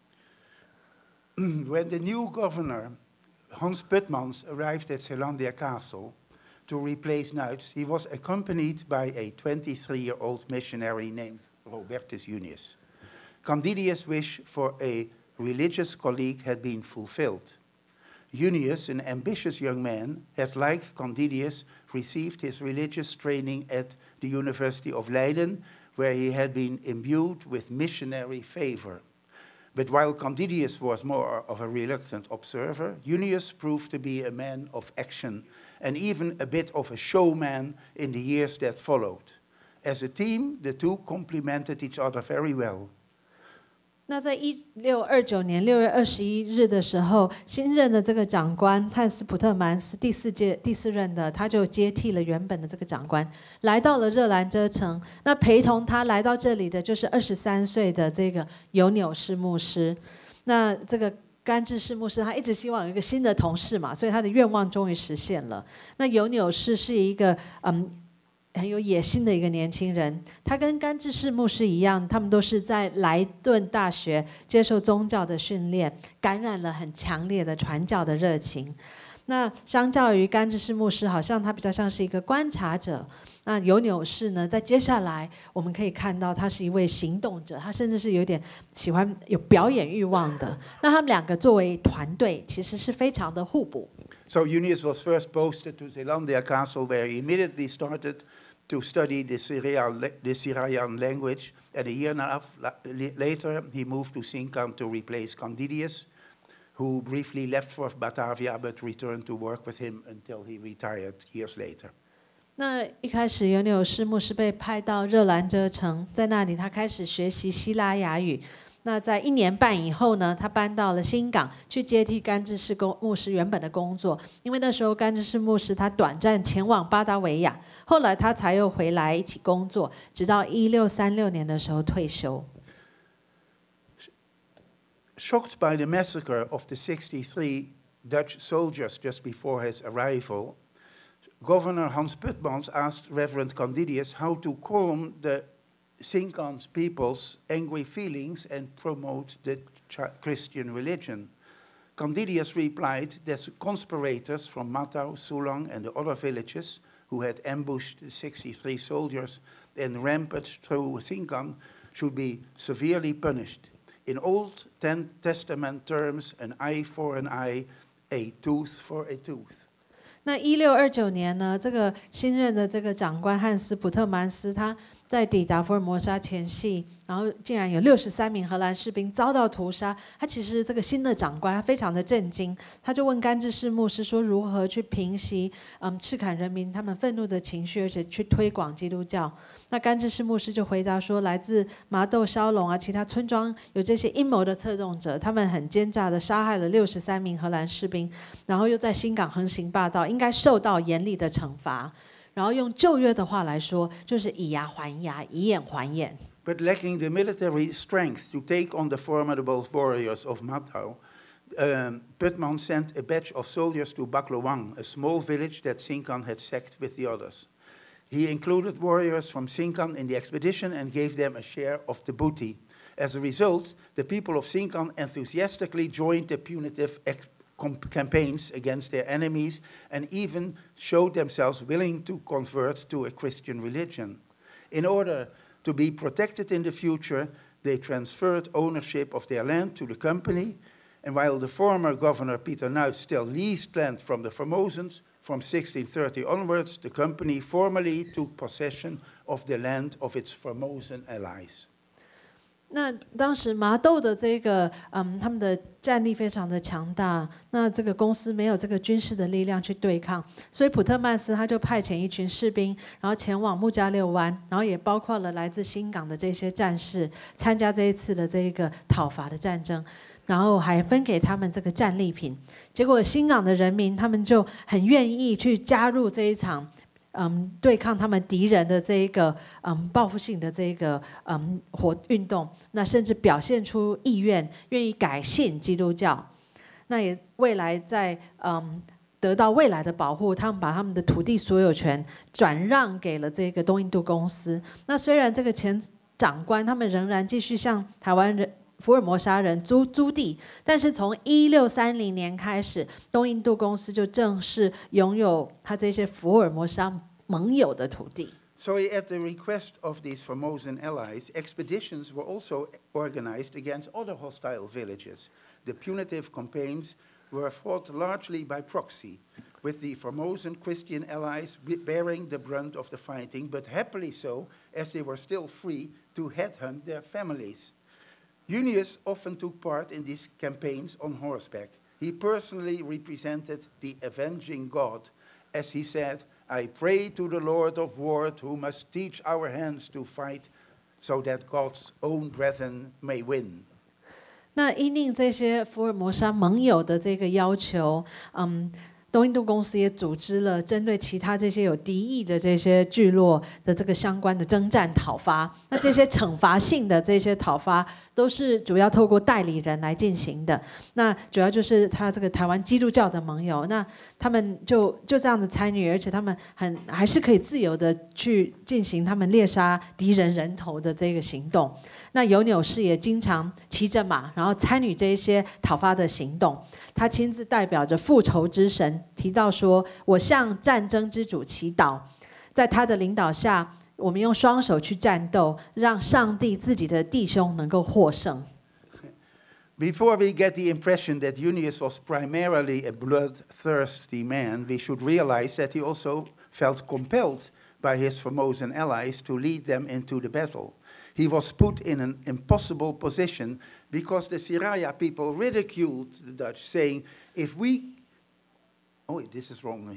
When the new governor Hans Putmans arrived at Zeelandia Castle to replace Nuits, he was accompanied by a twenty-three-year-old missionary named Robertus Junius. Candidius' wish for a religious colleague had been fulfilled. Junius, an ambitious young man, had, like Candidius, received his religious training at the University of Leiden, where he had been imbued with missionary favor. But while Candidius was more of a reluctant observer, Junius proved to be a man of action, and even a bit of a showman in the years that followed. As a team, the two complemented each other very well. 那在一六二九年六月二十一日的时候，新任的这个长官汉斯普特曼斯第四届第四任的，他就接替了原本的这个长官，来到了热兰遮城。那陪同他来到这里的就是二十三岁的这个尤纽士牧师。那这个甘志士牧师他一直希望有一个新的同事嘛，所以他的愿望终于实现了。那尤纽士是一个嗯。很有野心的一个年轻人，他跟甘志士牧师一样，他们都是在莱顿大学接受宗教的训练，感染了很强烈的传教的热情。那相较于甘志士牧师，好像他比较像是一个观察者。那尤纽士呢，在接下来我们可以看到，他是一位行动者，他甚至是有点喜欢有表演欲望的。那他们两个作为团队，其实是非常的互补。 So Junius was first posted to Zeelandia Castle, where he immediately started to study the Syrian, the Syrian language, and a year and a half later he moved to Sinkan to replace Candidius, who briefly left for Batavia but returned to work with him until he retired years later. 那一开始尤纽士牧师被派到热兰遮城，在那里他开始学习希腊雅语。那在一年半以后呢，他搬到了新港去接替甘志士牧师原本的工作，因为那时候甘志士牧师他短暂前往巴达维亚，后来他才又回来一起工作，直到一六三六年的时候退休。 Shocked by the massacre of the sixty-three Dutch soldiers just before his arrival, Governor Hans Putmans asked Reverend Candidius how to calm the Sinkan's people's angry feelings and promote the Christian religion. Candidius replied that conspirators from Matau, Sulang, and the other villages who had ambushed the sixty-three soldiers and rampaged through Sinkan should be severely punished. In Old Testament terms, an eye for an eye, a tooth for a tooth. 那一六二九年呢，这个新任的这个长官汉斯普特曼斯，他在抵达福尔摩沙前夕，然后竟然有六十三名荷兰士兵遭到屠杀。他其实这个新的长官他非常的震惊，他就问甘志士牧师说如何去平息嗯赤坎人民他们愤怒的情绪，而且去推广基督教。那甘志士牧师就回答说，来自麻豆、骁龙啊，其他村庄有这些阴谋的策动者，他们很奸诈的杀害了六十三名荷兰士兵，然后又在新港横行霸道，应该受到严厉的惩罚。然后用旧约的话来说，就是以牙还牙，以眼还眼。 But lacking the military strength to take on the formidable warriors of Matau, um, Putman sent a batch of soldiers to Baklowang, a small village that Sinkan had sacked with the others. He included warriors from Sinkan in the expedition and gave them a share of the booty. As a result, the people of Sinkan enthusiastically joined the punitive campaigns against their enemies and even showed themselves willing to convert to a Christian religion. In order to be protected in the future, they transferred ownership of their land to the company, and while the former governor Peter Nuits still leased land from the Formosans, from sixteen thirty onwards, the company formally took possession of the land of its Formosan allies. 那当时麻豆的这个嗯，他们的战力非常的强大，那这个公司没有这个军事的力量去对抗，所以普特曼斯他就派遣一群士兵，然后前往木加六湾，然后也包括了来自新港的这些战士，参加这一次的这个讨伐的战争。 然后还分给他们这个战利品。结果新港的人民他们就很愿意去加入这一场。嗯，对抗他们敌人的这一个嗯报复性的这一个嗯活运动，那甚至表现出意愿，愿意改信基督教。那也未来在嗯得到未来的保护，他们把他们的土地所有权转让给了这个东印度公司。那虽然这个前长官他们仍然继续向台湾人。福尔摩沙人租租地，但是从一六三零年开始，东印度公司就正式拥有他这些福尔摩沙盟友的土地。 So at the request of these Formosan allies, expeditions were also organized against other hostile villages. The punitive campaigns were fought largely by proxy, with the Formosan Christian allies bearing the brunt of the fighting, but happily so, as they were still free to headhunt their families. Junius often took part in these campaigns on horseback. He personally represented the avenging God, as he said, I pray to the Lord of war who must teach our hands to fight, so that God's own brethren may win. 那因应这些福尔摩沙盟友的这个要求，嗯。东印度公司也组织了针对其他这些有敌意的这些聚落的这个相关的征战讨伐。那这些惩罚性的这些讨伐都是主要透过代理人来进行的。那主要就是他这个台湾基督教的盟友，那他们就就这样子参与，而且他们很还是可以自由的去进行他们猎杀敌人人头的这个行动。那尤纽士也经常骑着马，然后参与这些讨伐的行动。他亲自代表着复仇之神，提到说：“我向战争之主祈祷，在他的领导下，我们用双手去战斗，让上帝自己的弟兄能够获胜。” Before we get the impression that Junius was primarily a bloodthirsty man, we should realize that he also felt compelled by his Formosan allies to lead them into the battle. He was put in an impossible position because the Siraya people ridiculed the Dutch, saying, if we, oh, this is wrong,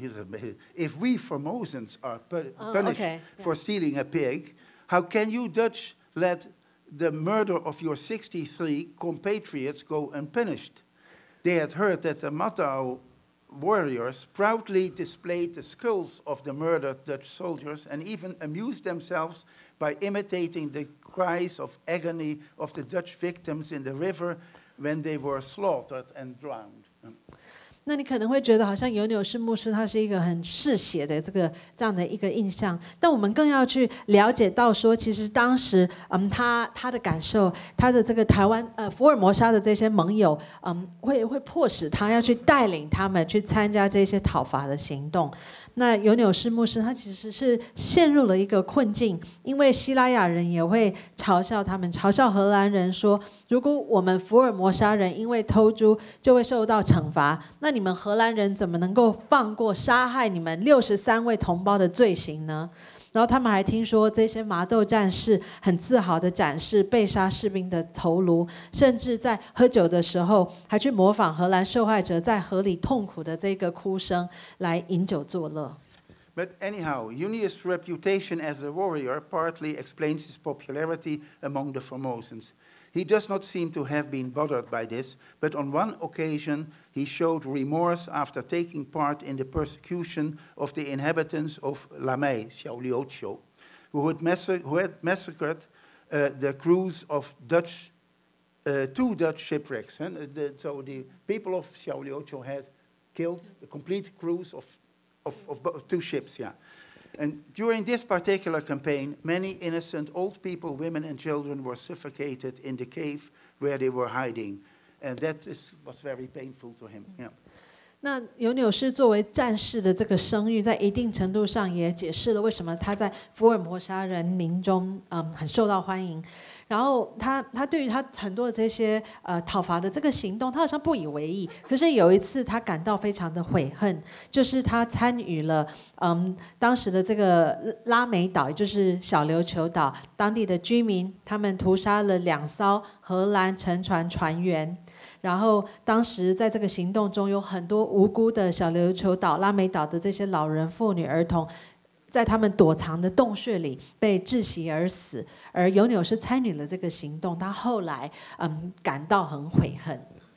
if we Formosans are punished oh, okay. for yeah. stealing a pig, how can you Dutch let the murder of your sixty-three compatriots go unpunished? They had heard that the Matau warriors proudly displayed the skulls of the murdered Dutch soldiers and even amused themselves by imitating the cries of agony of the Dutch victims in the river when they were slaughtered and drowned. 那你可能会觉得好像尤纽士牧师他是一个很嗜血的这个这样的一个印象，但我们更要去了解到说，其实当时嗯他他的感受，他的这个台湾呃福尔摩沙的这些盟友，嗯会会迫使他要去带领他们去参加这些讨伐的行动。那尤纽士牧师他其实是陷入了一个困境，因为西拉雅人也会嘲笑他们，嘲笑荷兰人说，如果我们福尔摩沙人因为偷猪就会受到惩罚，那你们荷兰人怎么能够放过杀害你们六十三位同胞的罪行呢？然后他们还听说这些麻豆战士很自豪地展示被杀士兵的头颅，甚至在喝酒的时候还去模仿荷兰受害者在河里痛苦的这个哭声来饮酒作乐。 But anyhow, Junius' reputation as a warrior partly explains his popularity among the Formosans. He does not seem to have been bothered by this, but on one occasion he showed remorse after taking part in the persecution of the inhabitants of Lamay, Xiaoliuqiu, who had, massa- who had massacred uh, the crews of Dutch, uh, two Dutch shipwrecks. Huh? The, so the people of Xiaoliuqiu had killed the complete crews of, of, of, of two ships, yeah. And during this particular campaign, many innocent old people, women and children were suffocated in the cave where they were hiding. And that is, was very painful to him. Yeah. 那尤纽士作为战士的这个声誉，在一定程度上也解释了为什么他在福尔摩沙人民中嗯很受到欢迎。然后他他对于他很多的这些呃讨伐的这个行动，他好像不以为意。可是有一次他感到非常的悔恨，就是他参与了嗯当时的这个拉美岛，也就是小琉球岛当地的居民，他们屠杀了两艘荷兰沉船船员。然后当时在这个行动中，有很多无辜的小琉球岛、拉美岛的这些老人、妇女、儿童，在他们躲藏的洞穴里被窒息而死。而尤纽士参与了这个行动，他后来嗯感到很悔恨。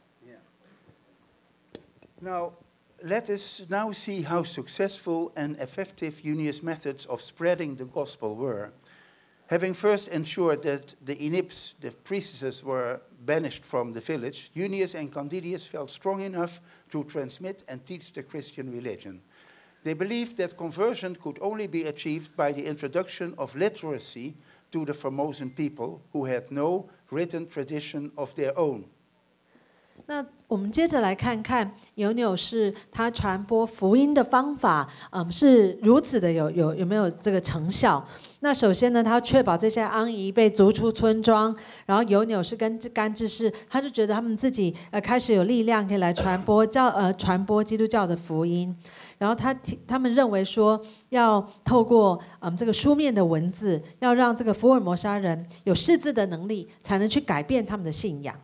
Now, let us now see how successful and effective Junius' methods of spreading the gospel were. Having first ensured that the Inips, the priestesses, were banished from the village, Junius and Candidius felt strong enough to transmit and teach the Christian religion. They believed that conversion could only be achieved by the introduction of literacy to the Formosan people who had no written tradition of their own. 那我们接着来看看尤纽士他传播福音的方法，嗯，是如此的有有有没有这个成效？那首先呢，他要确保这些安姨被逐出村庄，然后尤纽士跟甘志士，他就觉得他们自己呃开始有力量可以来传播教呃传播基督教的福音，然后他他们认为说要透过嗯这个书面的文字，要让这个福尔摩沙人有识字的能力，才能去改变他们的信仰。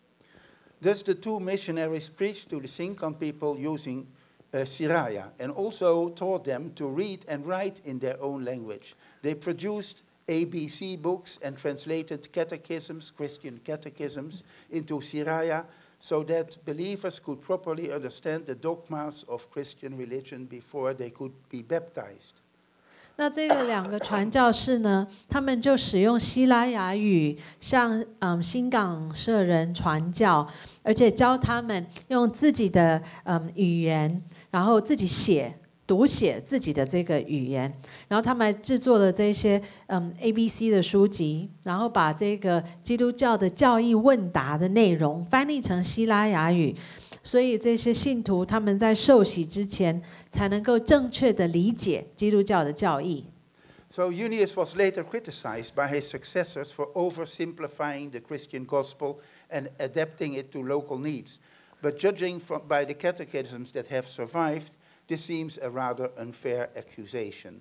Thus, the two missionaries preached to the Sinkan people using uh, Siraya and also taught them to read and write in their own language. They produced A B C books and translated catechisms, Christian catechisms, into Siraya so that believers could properly understand the dogmas of Christian religion before they could be baptized. 那这个两个传教士呢，他们就使用希腊雅语向嗯新港社人传教，而且教他们用自己的嗯语言，然后自己写读写自己的这个语言，然后他们还制作了这些嗯 A B C 的书籍，然后把这个基督教的教义问答的内容翻译成希腊雅语。所以这些信徒他们在受洗之前才能够正确的理解基督教的教义。 So Junius was later criticized by his successors for oversimplifying the Christian gospel and adapting it to local needs. But judging from, by the catechisms that have survived, this seems a rather unfair accusation.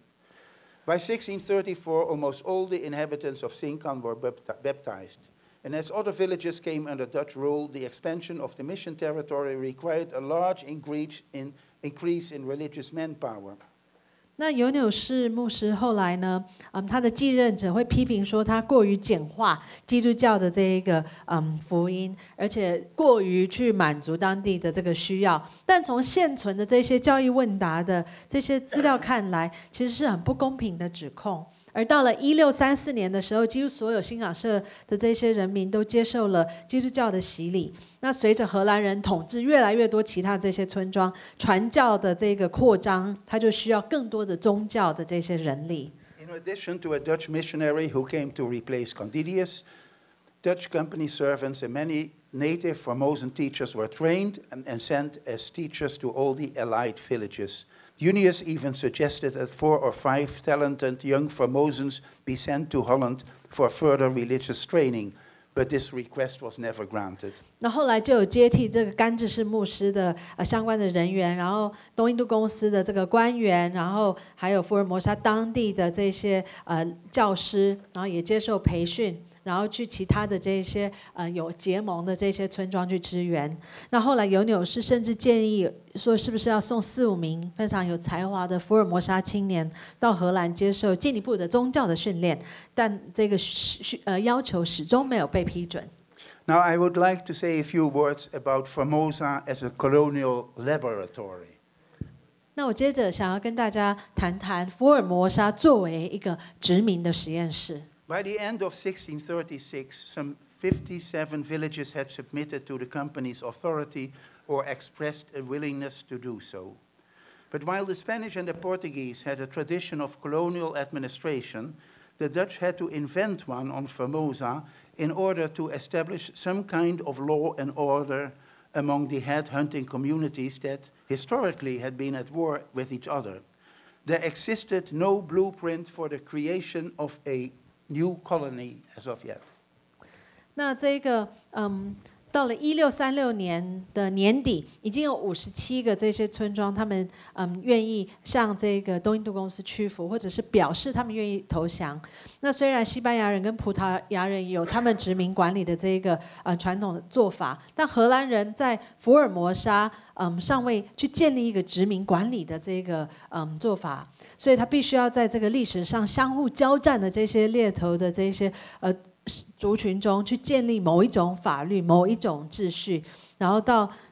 By sixteen thirty-four, almost all the inhabitants of Sinkan were baptized. And as other villages came under Dutch rule, the expansion of the mission territory required a large increase in, increase in religious manpower. 那尤纽士牧师后来呢，嗯，他的继任者会批评说他过于简化基督教的这一个嗯福音，而且过于去满足当地的这个需要。但从现存的这些教义问答的这些资料看来，其实是很不公平的指控。而到了一六三四年的时候，几乎所有新港社的这些人民都接受了基督教的洗礼。那随着荷兰人统治越来越多其他这些村庄，传教的这个扩张，他就需要更多的宗教的这些人力。 In addition to a Dutch missionary who came to replace Candidius, Dutch company servants and many native Formosan teachers were trained and, and sent as teachers to all the allied villages. Junius even suggested that four or five talented young Formosans be sent to Holland for further religious training, but this request was never granted. 那后来就有接替这个甘志士牧师的呃相关的人员，然后东印度公司的这个官员，然后还有福尔摩沙当地的这些呃教师，然后也接受培训。然后去其他的这些呃有结盟的这些村庄去支援。那后来尤纽士甚至建议说，是不是要送四五名非常有才华的福尔摩沙青年到荷兰接受进一步的宗教的训练？但这个呃要求始终没有被批准。 Now I would like to say a few words about Formosa as a colonial laboratory. 那我接着想要跟大家谈谈福尔摩沙作为一个殖民的实验室。 By the end of sixteen thirty-six, some fifty-seven villages had submitted to the company's authority or expressed a willingness to do so. But while the Spanish and the Portuguese had a tradition of colonial administration, the Dutch had to invent one on Formosa in order to establish some kind of law and order among the head-hunting communities that historically had been at war with each other. There existed no blueprint for the creation of a new colony as of yet. 那这个嗯，到了一六三六年的年底，已经有五十七个这些村庄，他们嗯愿意向这个东印度公司屈服，或者是表示他们愿意投降。那虽然西班牙人跟葡萄牙人有他们殖民管理的这个呃传统的做法，但荷兰人在福尔摩沙嗯尚未去建立一个殖民管理的这个嗯做法。所以他必须要在这个历史上相互交战的这些猎头的这些呃族群中去建立某一种法律、某一种秩序，然后到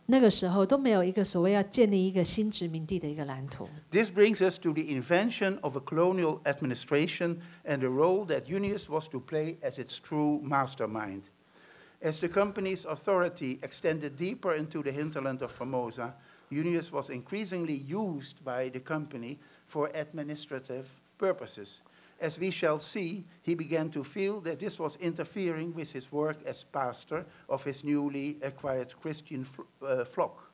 那个时候都没有一个所谓要建立一个新殖民地的一个蓝图。 This brings us to the invention of a colonial administration and the role that Junius was to play as its true mastermind. As the company's authority extended deeper into the hinterland of Formosa, Junius was increasingly used by the company for administrative purposes. As we shall see, he began to feel that this was interfering with his work as pastor of his newly acquired Christian uh, flock.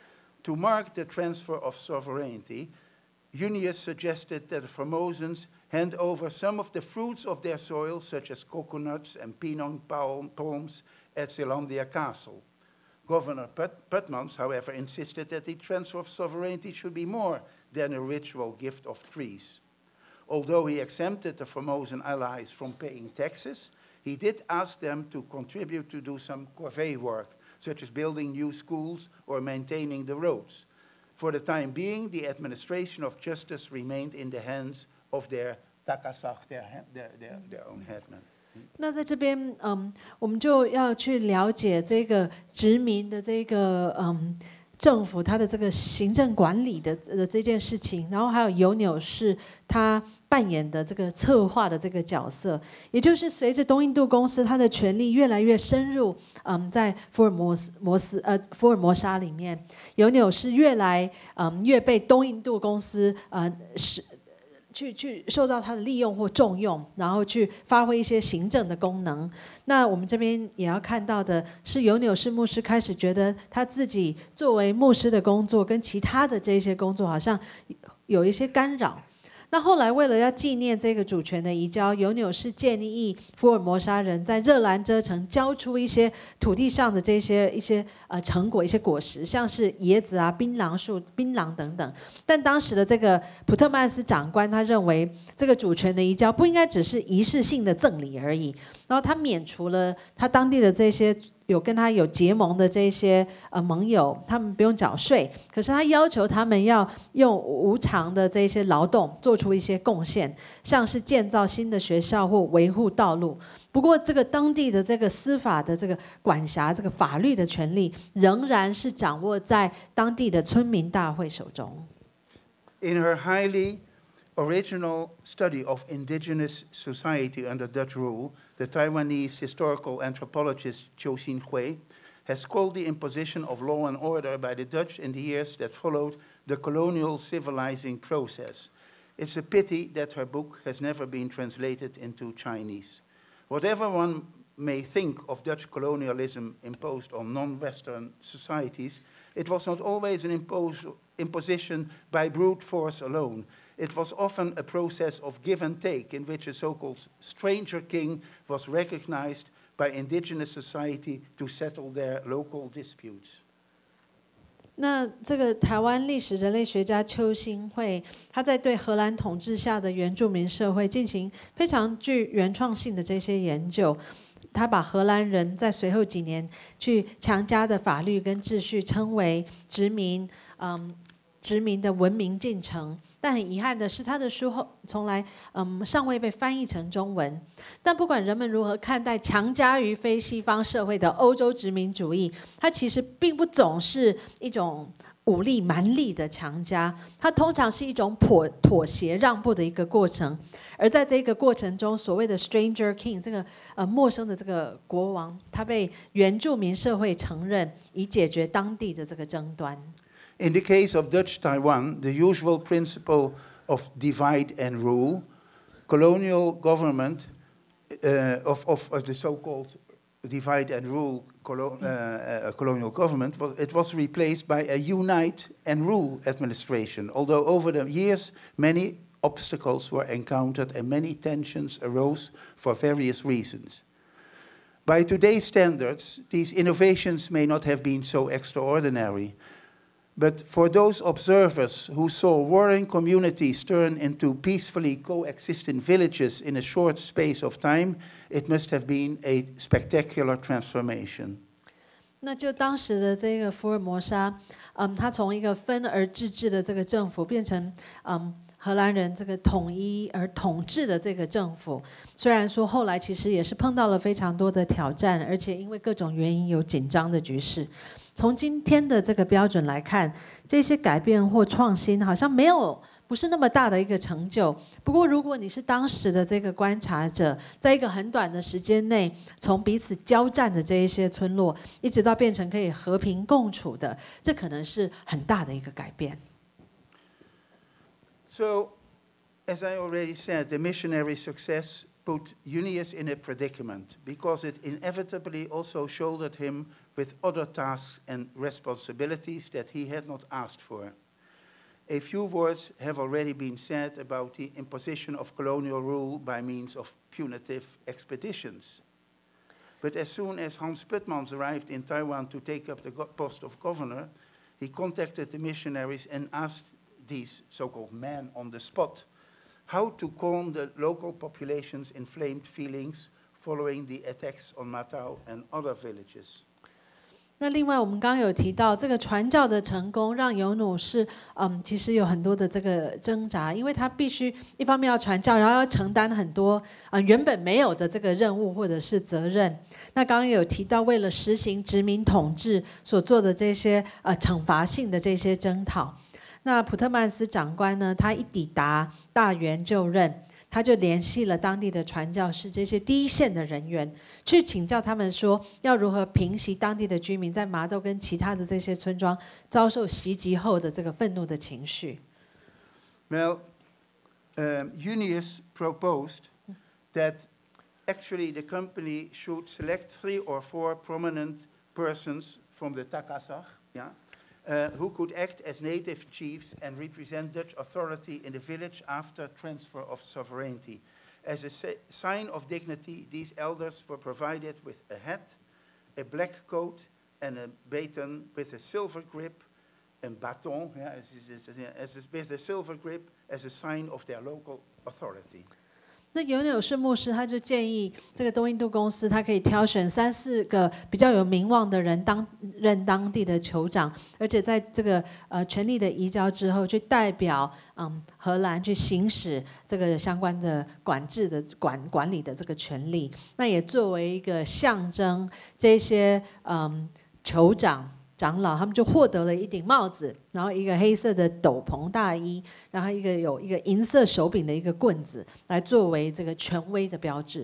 To mark the transfer of sovereignty, Junius suggested that the Formosans hand over some of the fruits of their soil, such as coconuts and pinong palms, at Zeelandia Castle. Governor Put Putmans, however, insisted that the transfer of sovereignty should be more than a ritual gift of trees. Although he exempted the Formosan allies from paying taxes, he did ask them to contribute to do some corvée work, such as building new schools or maintaining the roads. For the time being, the administration of justice remained in the hands of their takasach, their, their, their, their own headman. 那在这边，嗯，我们就要去了解这个殖民的这个嗯政府它的这个行政管理的的这件事情，然后还有尤纽士他扮演的这个策划的这个角色，也就是随着东印度公司它的权力越来越深入，嗯，在福尔摩斯摩斯呃福尔摩沙里面，尤纽士越来嗯越被东印度公司呃使。去去受到他的利用或重用，然后去发挥一些行政的功能。那我们这边也要看到的是，尤纽士牧师开始觉得他自己作为牧师的工作跟其他的这些工作好像有一些干扰。那后来为了要纪念这个主权的移交，尤纽士建议福尔摩沙人在热兰遮城交出一些土地上的这些一些呃成果、一些果实，像是椰子啊、槟榔树、槟榔等等。但当时的这个普特曼斯长官他认为，这个主权的移交不应该只是仪式性的赠礼而已，然后他免除了他当地的这些。有跟他有结盟的这些呃盟友，他们不用缴税，可是他要求他们要用无偿的这些劳动做出一些贡献，像是建造新的学校或维护道路。不过，这个当地的这个司法的这个管辖、这个法律的权利，仍然是掌握在当地的村民大会手中。 In her highly original study of indigenous society under Dutch rule, the Taiwanese historical anthropologist Chou Xin-hui has called the imposition of law and order by the Dutch in the years that followed the colonial civilizing process. It's a pity that her book has never been translated into Chinese. Whatever one may think of Dutch colonialism imposed on non-Western societies, it was not always an impose, imposition by brute force alone. It was often a process of give and take in which a so-called stranger king was recognized by indigenous society to settle their local disputes. 那这个台湾历史人类学家邱新慧，他在对荷兰统治下的原住民社会进行非常具原创性的这些研究。他把荷兰人在随后几年去强加的法律跟秩序称为殖民，嗯。殖民的文明进程，但很遗憾的是，他的书后从来嗯尚未被翻译成中文。但不管人们如何看待强加于非西方社会的欧洲殖民主义，它其实并不总是一种武力蛮力的强加，它通常是一种妥妥协让步的一个过程。而在这个过程中，所谓的 stranger king 这个呃陌生的这个国王，他被原住民社会承认，以解决当地的这个争端。 In the case of Dutch Taiwan, the usual principle of divide and rule, colonial government uh, of, of, of the so-called divide and rule colo uh, uh, colonial government, was, it was replaced by a unite and rule administration, although over the years many obstacles were encountered and many tensions arose for various reasons. By today's standards, these innovations may not have been so extraordinary, but for those observers who saw warring communities turn into peacefully coexisting villages in a short space of time, it must have been a spectacular transformation. 那就当时的这个福尔摩沙，嗯，他从一个分而治之的这个政府变成嗯荷兰人这个统一而统治的这个政府，虽然说后来其实也是碰到了非常多的挑战，而且因为各种原因有紧张的局势。从今天的这个标准来看，这些改变或创新好像没有不是那么大的一个成就。不过如果你是当时的这个观察者，在一个很短的时间内，从彼此交战的这一些村落，一直到变成可以和平共处的，这可能是很大的一个改变。 So, as I already said, the missionary success put Junius in a predicament because it inevitably also shouldered him with other tasks and responsibilities that he had not asked for. A few words have already been said about the imposition of colonial rule by means of punitive expeditions. But as soon as Hans Putmans arrived in Taiwan to take up the post of governor, he contacted the missionaries and asked these so-called men on the spot how to calm the local population's inflamed feelings following the attacks on Matau and other villages. 那另外，我们刚刚有提到，这个传教的成功让尤努是，嗯，其实有很多的这个挣扎，因为他必须一方面要传教，然后要承担很多啊、呃、原本没有的这个任务或者是责任。那刚刚有提到，为了实行殖民统治所做的这些呃惩罚性的这些征讨。那普特曼斯长官呢，他一抵达大员就任。他就联系了当地的传教士，这些第一线的人员，去请教他们说，要如何平息当地的居民在麻豆跟其他的这些村庄遭受袭击后的这个愤怒的情绪。 Well, um, Junius proposed that actually the company should select three or four prominent persons from the Takasach, yeah, uh, who could act as native chiefs and represent Dutch authority in the village after transfer of sovereignty. As a sign of dignity, these elders were provided with a hat, a black coat, and a baton with a silver grip, and baton, yeah, as, as, as, with a silver grip as a sign of their local authority. 那尤纽士牧师他就建议这个东印度公司，他可以挑选三四个比较有名望的人当任当地的酋长，而且在这个呃权力的移交之后，去代表嗯荷兰去行使这个相关的管制的管管理的这个权利。那也作为一个象征，这些嗯酋长。长老他们就获得了一顶帽子，然后一个黑色的斗篷大衣，然后一个有一个银色手柄的一个棍子，来作为这个权威的标志。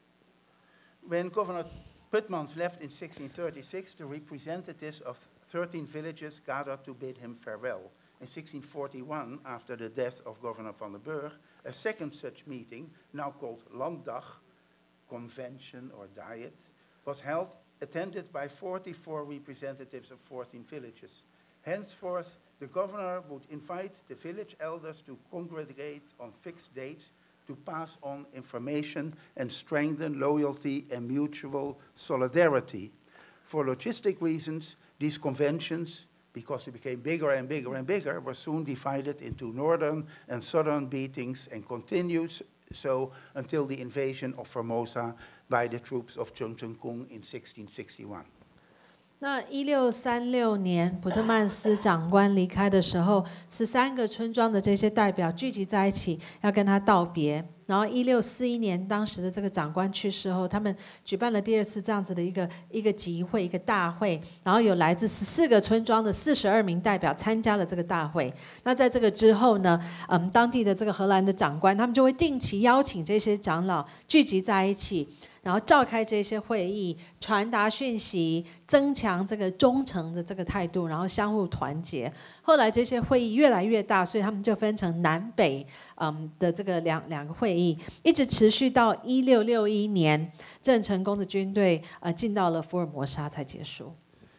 When Governor Putmans left in sixteen thirty-six, the representatives of thirteen villages gathered to bid him farewell. In sixteen forty-one, after the death of Governor van den Burg, a second such meeting, now called Landdag, Convention or Diet, was held, attended by forty-four representatives of fourteen villages. Henceforth, the governor would invite the village elders to congregate on fixed dates to pass on information and strengthen loyalty and mutual solidarity. For logistic reasons, these conventions, because they became bigger and bigger and bigger, were soon divided into northern and southern meetings and continued so until the invasion of Formosa by the troops of Chun Chun Kung in sixteen sixty-one. 那一六三六年，普特曼斯长官离开的时候，十三个村庄的这些代表聚集在一起，要跟他道别。然后一六四一年，当时的这个长官去世后，他们举办了第二次这样子的一个一个集会、一个大会，然后有来自十四个村庄的四十二名代表参加了这个大会。那在这个之后呢，嗯，当地的这个荷兰的长官，他们就会定期邀请这些长老聚集在一起。然后召开这些会议，传达讯息，增强这个忠诚的这个态度，然后相互团结。后来这些会议越来越大，所以他们就分成南北嗯的这个两两个会议，一直持续到一六六一年，郑成功的军队呃进到了福尔摩沙才结束。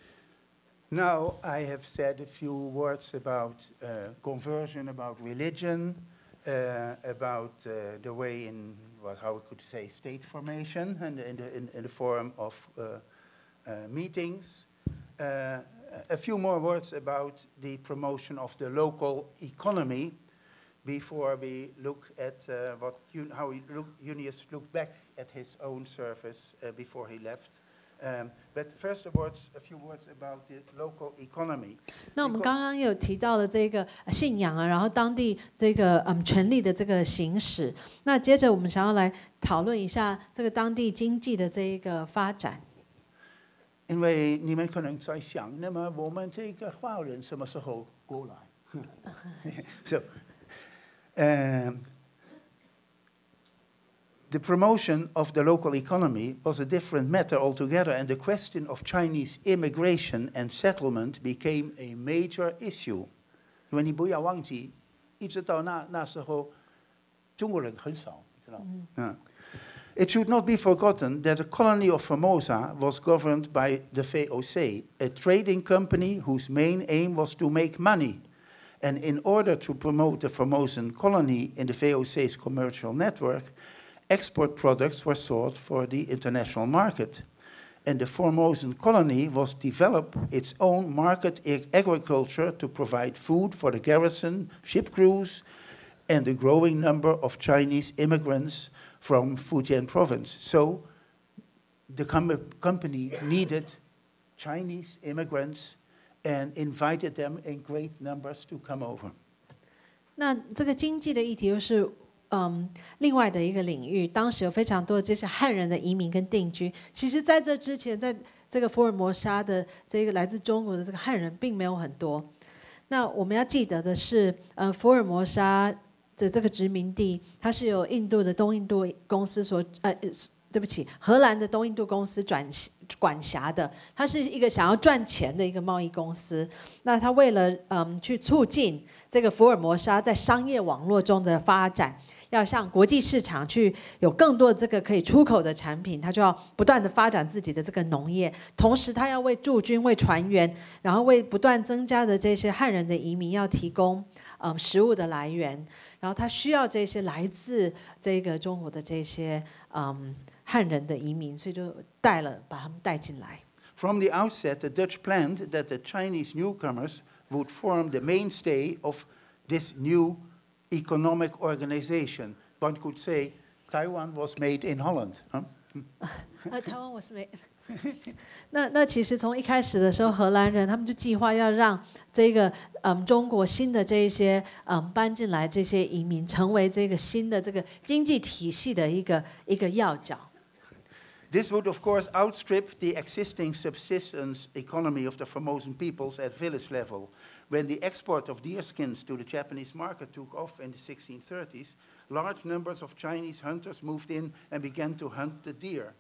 Now I have said a few words about uh, conversion, about religion, uh, about uh, the way in what how we could say state formation and in the, in, in the form of uh, uh, meetings. Uh, a few more words about the promotion of the local economy before we look at uh, what how he look, Junius looked back at his own service uh, before he left. Um, but first, a, words, a few words about the local economy. 那我们刚刚有提到了这个信仰啊，然后当地这个嗯权力的这个行使。那接着我们想要来讨论一下这个当地经济的这一个发展。 因为你们可能在想，那么我们这个华人什么时候过来？So, um, the promotion of the local economy was a different matter altogether, and the question of Chinese immigration and settlement became a major issue. 因为你不要忘记，一直到那那时候，中国人很少，知道？嗯。It should not be forgotten that the colony of Formosa was governed by the V O C, a trading company whose main aim was to make money. And in order to promote the Formosan colony in the V O C's commercial network, export products were sought for the international market. And the Formosan colony was develop its own market agriculture to provide food for the garrison, ship crews, and the growing number of Chinese immigrants from Fujian province. So the com company needed Chinese immigrants and invited them in great numbers to come over. 那这个经济的议题又是嗯另外的一个领域。当时有非常多的这些汉人的移民跟定居。其实在这之前，在这个福尔摩沙的这个来自中国的这个汉人并没有很多。那我们要记得的是，呃，福尔摩沙的这个殖民地，它是由印度的东印度公司所呃，对不起，荷兰的东印度公司转管辖的。它是一个想要赚钱的一个贸易公司。那它为了嗯去促进这个福尔摩沙在商业网络中的发展，要向国际市场去有更多的这个可以出口的产品，它就要不断的发展自己的这个农业，同时它要为驻军、为船员，然后为不断增加的这些汉人的移民要提供嗯食物的来源，然后它需要这些来自这个中国的这些嗯汉人的移民，所以就带了把他们带进来。 From the outset, the Dutch planned that the Chinese newcomers would form the mainstay of this new economic organization. One could say Taiwan was made in Holland. Huh? 呃，台湾 was made 那那其实从一开始的时候，荷兰人他们就计划要让这个嗯中国新的这一些嗯搬进来这些移民，成为这个新的这个经济体系的一个一个要角。 This would, of course, outstrip the existing subsistence economy of the Formosan peoples at village level. When the export of deerskins to the Japanese market took off in the sixteen thirties, large numbers of Chinese hunters moved in and began to hunt the deer,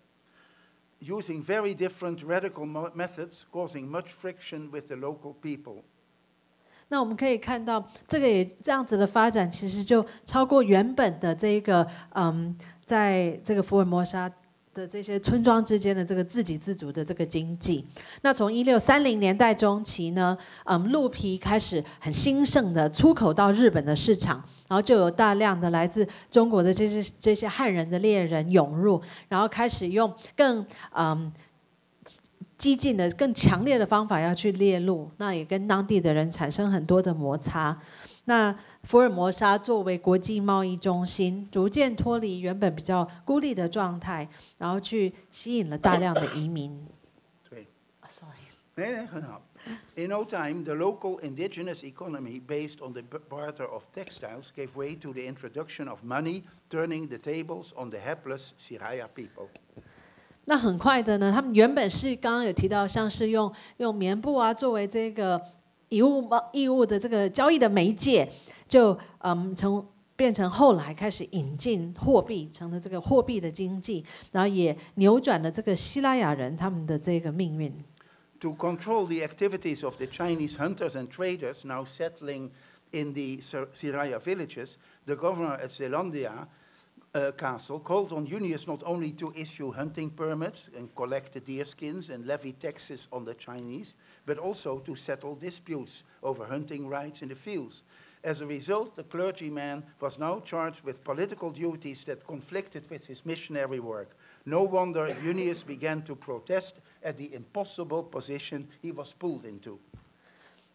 using very different radical methods, causing much friction with the local people. 那我们可以看到，这个也这样子的发展，其实就超过原本的这个嗯，在这个福尔摩沙的这些村庄之间的这个自给自足的这个经济。那从一六三零年代中期呢，嗯，鹿皮开始很兴盛的出口到日本的市场，然后就有大量的来自中国的这些这些汉人的猎人涌入，然后开始用更嗯激进的、更强烈的方法要去猎鹿，那也跟当地的人产生很多的摩擦。那福尔摩沙作为国际贸易中心，逐渐脱离原本比较孤立的状态，然后去吸引了大量的移民。 对 ，sorry， nee, nee, 很好。In no time, the local indigenous economy based on the barter of textiles gave way to the introduction of money, turning the tables on the hapless Siraya people. 那很快的呢，他们原本是刚刚有提到，像是用用棉布啊作为这个以物义务的这个交易的媒介，就嗯从变成后来开始引进货币，成了这个货币的经济，然后也扭转了这个西拉雅人他们的这个命运。 To control the activities of the Chinese hunters and traders now settling in the Siraya villages, the governor at Zeelandia uh, Castle called on Junius not only to issue hunting permits and collect the deerskins and levy taxes on the Chinese, but also to settle disputes over hunting rights in the fields. As a result, the clergyman was now charged with political duties that conflicted with his missionary work. No wonder Junius began to protest at the impossible position he was pulled into.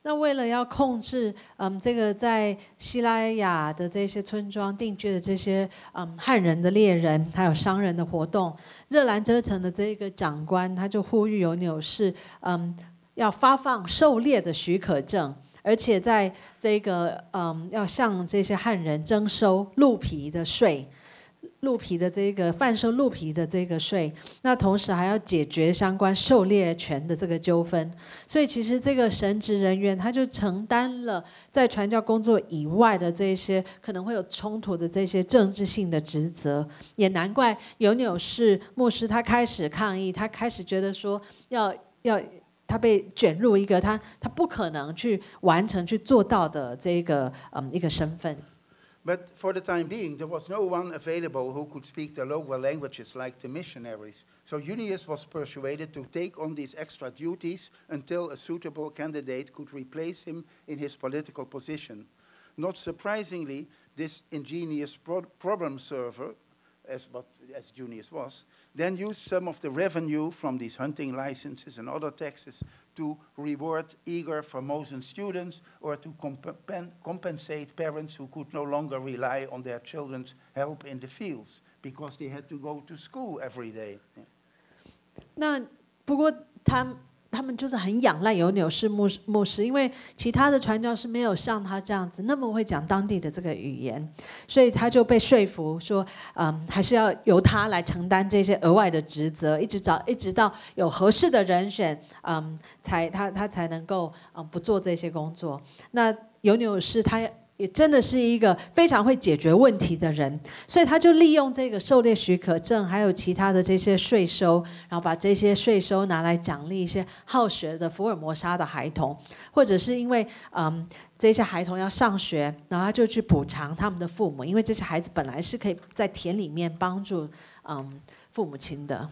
那为了要控制，嗯，这个在西拉雅的这些村庄定居的这些嗯汉人的猎人，还有商人的活动，热兰遮城的这个长官他就呼吁有纽氏，嗯，要发放狩猎的许可证，而且在这个嗯要向这些汉人征收鹿皮的税。鹿皮的这个贩售鹿皮的这个税，那同时还要解决相关狩猎权的这个纠纷，所以其实这个神职人员他就承担了在传教工作以外的这些可能会有冲突的这些政治性的职责，也难怪有纽氏牧师他开始抗议，他开始觉得说要要他被卷入一个他他不可能去完成去做到的这个嗯一个身份。 But for the time being, there was no one available who could speak the local languages like the missionaries. So Junius was persuaded to take on these extra duties until a suitable candidate could replace him in his political position. Not surprisingly, this ingenious pro- problem solver, as, what, as Junius was, then used some of the revenue from these hunting licenses and other taxes to reward eager Formosan students or to comp- compensate parents who could no longer rely on their children's help in the fields because they had to go to school every day. 那不过他他们就是很仰赖有纽氏牧牧师，因为其他的传教士没有像他这样子那么会讲当地的这个语言，所以他就被说服说，嗯，还是要由他来承担这些额外的职责，一直找一直到有合适的人选，嗯，才他他才能够嗯不做这些工作。那有纽氏他也真的是一个非常会解决问题的人，所以他就利用这个狩猎许可证，还有其他的这些税收，然后把这些税收拿来奖励一些好学的福尔摩沙的孩童，或者是因为嗯这些孩童要上学，然后他就去补偿他们的父母，因为这些孩子本来是可以在田里面帮助嗯父母亲的。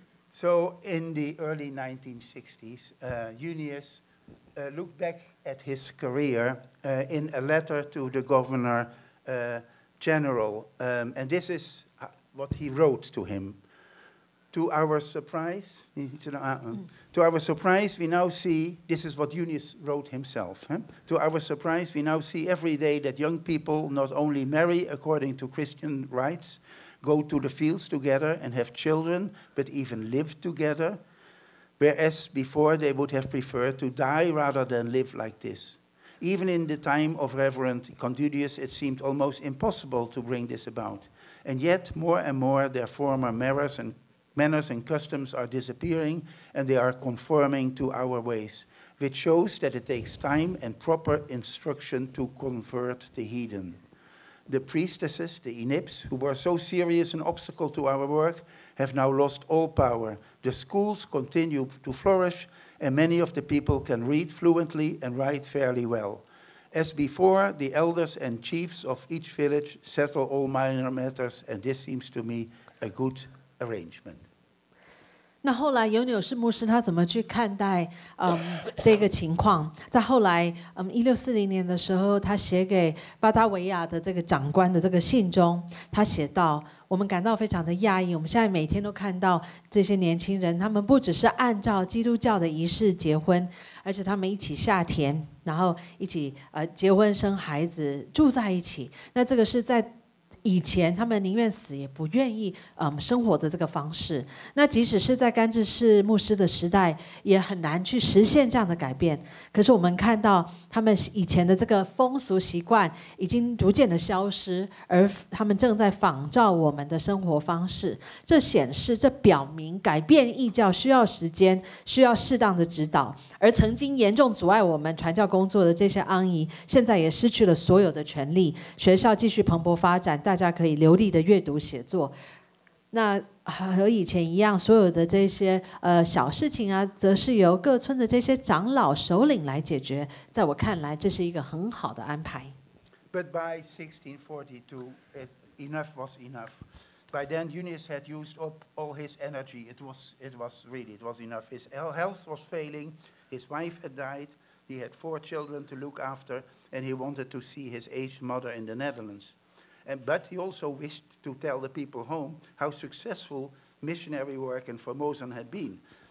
So in the early nineteen sixties, uh, Junius uh, looked back at his career uh, in a letter to the Governor uh, General, um, and this is what he wrote to him. To our surprise, to our surprise, we now see, this is what Junius wrote himself. Huh? To our surprise, we now see every day that young people not only marry according to Christian rites, go to the fields together and have children, but even live together, whereas before they would have preferred to die rather than live like this. Even in the time of Reverend Condudius, it seemed almost impossible to bring this about. And yet, more and more, their former manners and, manners and customs are disappearing, and they are conforming to our ways, which shows that it takes time and proper instruction to convert the heathen. The priestesses, the inips, who were so serious an obstacle to our work, have now lost all power. The schools continue to flourish, and many of the people can read fluently and write fairly well. As before, the elders and chiefs of each village settle all minor matters, and this seems to me a good arrangement. 那后来有纽氏牧师他怎么去看待嗯这个情况？在后来嗯一六四零年的时候，他写给巴达维亚的这个长官的这个信中，他写道：我们感到非常的讶异，我们现在每天都看到这些年轻人，他们不只是按照基督教的仪式结婚，而且他们一起下田，然后一起呃结婚生孩子，住在一起。那这个是在以前他们宁愿死也不愿意嗯生活的这个方式，那即使是在甘志士牧师的时代，也很难去实现这样的改变。可是我们看到他们以前的这个风俗习惯已经逐渐的消失，而他们正在仿照我们的生活方式。这显示，这表明改变异教需要时间，需要适当的指导。而曾经严重阻碍我们传教工作的这些安姨，现在也失去了所有的权利。学校继续蓬勃发展，大家可以流利的阅读写作。那和以前一样，所有的这些呃小事情啊，则是由各村的这些长老首领来解决。在我看来，这是一个很好的安排。 But by sixteen forty-two, it, enough was enough. By then, Junius had used up all his energy. It was, it was really, it was enough. His health was failing. His wife had died. He had four children to look after, and he wanted to see his aged mother in the Netherlands. And, but he also wished to tell the people home how successful missionary work in Formosan had been.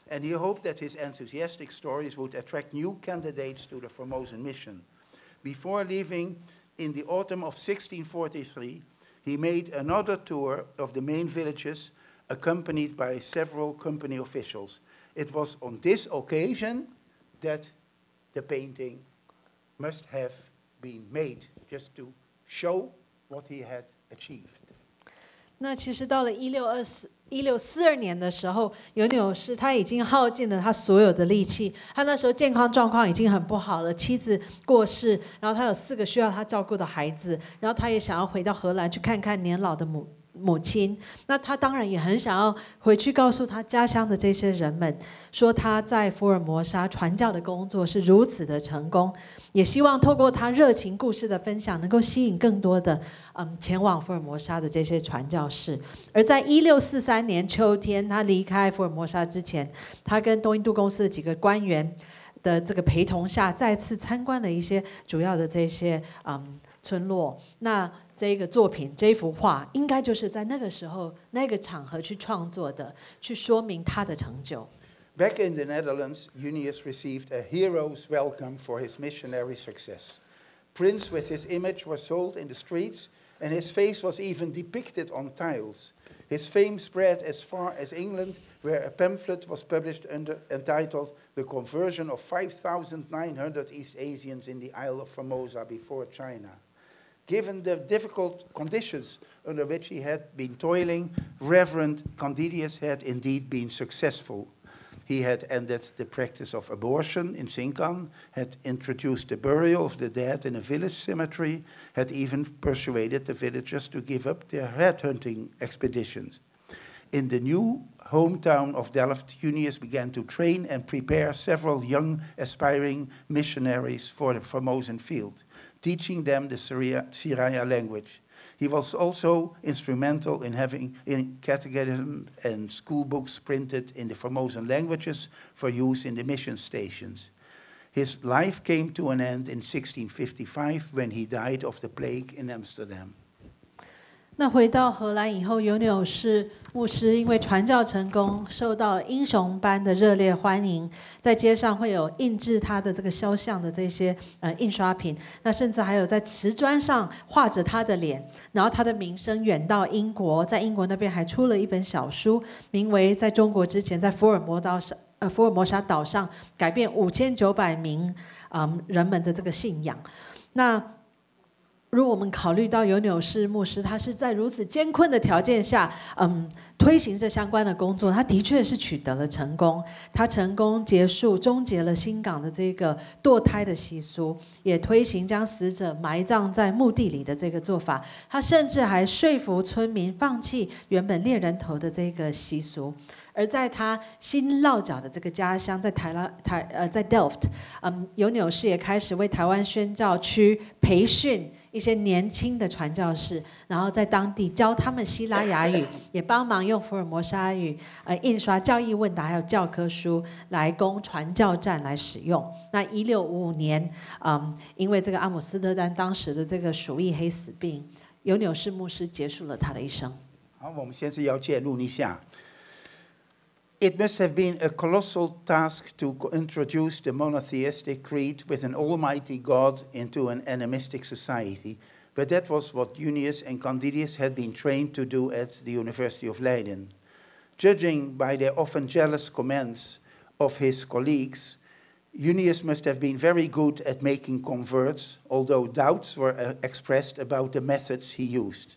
and he hoped that his enthusiastic stories would attract new candidates to the Formosan mission. Before leaving in the autumn of sixteen forty-three, he made another tour of the main villages, accompanied by several company officials. It was on this occasion that the painting must have been made, just to show what he had achieved. 那其实到了一六二四一六四二年的时候，尤纽斯他已经耗尽了他所有的力气，他那时候健康状况已经很不好了，妻子过世，然后他有四个需要他照顾的孩子，然后他也想要回到荷兰去看看年老的母母亲。那他当然也很想要回去告诉他家乡的这些人们，说他在福尔摩沙传教的工作是如此的成功，也希望透过他热情故事的分享，能够吸引更多的嗯前往福尔摩沙的这些传教士。而在一六四三年秋天，他离开福尔摩沙之前，他跟东印度公司的几个官员的这个陪同下，再次参观了一些主要的这些嗯村落。那这个作品，这幅画，应该就是在那个时候、那个场合去创作的，去说明他的成就。 Back in the Netherlands, Junius received a hero's welcome for his missionary success. Prints with his image were sold in the streets, and his face was even depicted on tiles. His fame spread as far as England, where a pamphlet was published under, entitled The Conversion of five thousand nine hundred East Asians in the Isle of Formosa Before China. Given the difficult conditions under which he had been toiling, Reverend Candidius had indeed been successful. He had ended the practice of abortion in Sinkan, had introduced the burial of the dead in a village cemetery, had even persuaded the villagers to give up their headhunting expeditions. In the new hometown of Delft, Junius began to train and prepare several young aspiring missionaries for the Formosan field, teaching them the Siraya language. He was also instrumental in having in catechism and school books printed in the Formosan languages for use in the mission stations. His life came to an end in sixteen fifty-five when he died of the plague in Amsterdam. 那回到荷兰以后，尤纽士牧师因为传教成功，受到英雄般的热烈欢迎，在街上会有印制他的这个肖像的这些呃印刷品，那甚至还有在瓷砖上画着他的脸，然后他的名声远到英国，在英国那边还出了一本小书，名为《在中国之前，在福尔摩岛上呃福尔摩沙岛上改变五千九百名嗯人们的这个信仰》。那如果我们考虑到尤纽士牧师，他是在如此艰困的条件下，嗯，推行这相关的工作，他的确是取得了成功。他成功结束、终结了新港的这个堕胎的习俗，也推行将死者埋葬在墓地里的这个做法。他甚至还说服村民放弃原本猎人头的这个习俗。而在他新落脚的这个家乡，在台拉台呃在 Delft， 嗯，尤纽士也开始为台湾宣教区培训一些年轻的传教士，然后在当地教他们希拉雅语，也帮忙用福尔摩沙语呃印刷教义问答还有教科书来供传教站来使用。那一六五五年，嗯，因为这个阿姆斯特丹当时的这个鼠疫黑死病，尤纽士牧师结束了他的一生。 好，我们现在要介入一下。It must have been a colossal task to introduce the monotheistic creed with an almighty God into an animistic society, but that was what Junius and Candidius had been trained to do at the University of Leiden. Judging by their often jealous comments of his colleagues, Junius must have been very good at making converts, although doubts were expressed about the methods he used.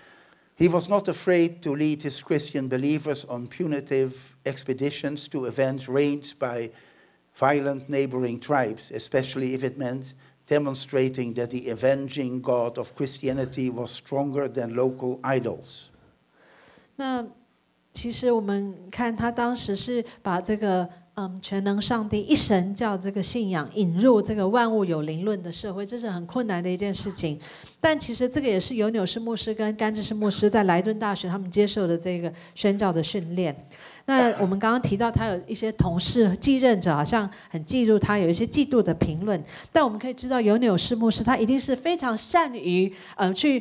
He was not afraid to lead his Christian believers on punitive expeditions to avenge raids by violent neighboring tribes, especially if it meant demonstrating that the avenging God of Christianity was stronger than local idols. 那其实我们看他当时是把这个嗯全能上帝一神教这个信仰引入这个万物有灵论的社会，这是很困难的一件事情。但其实这个也是尤纽士牧师跟甘志士牧师在莱顿大学他们接受的这个宣教的训练。那我们刚刚提到他有一些同事继任者好像很嫉妒他，有一些嫉妒的评论，但我们可以知道尤纽士牧师他一定是非常善于呃去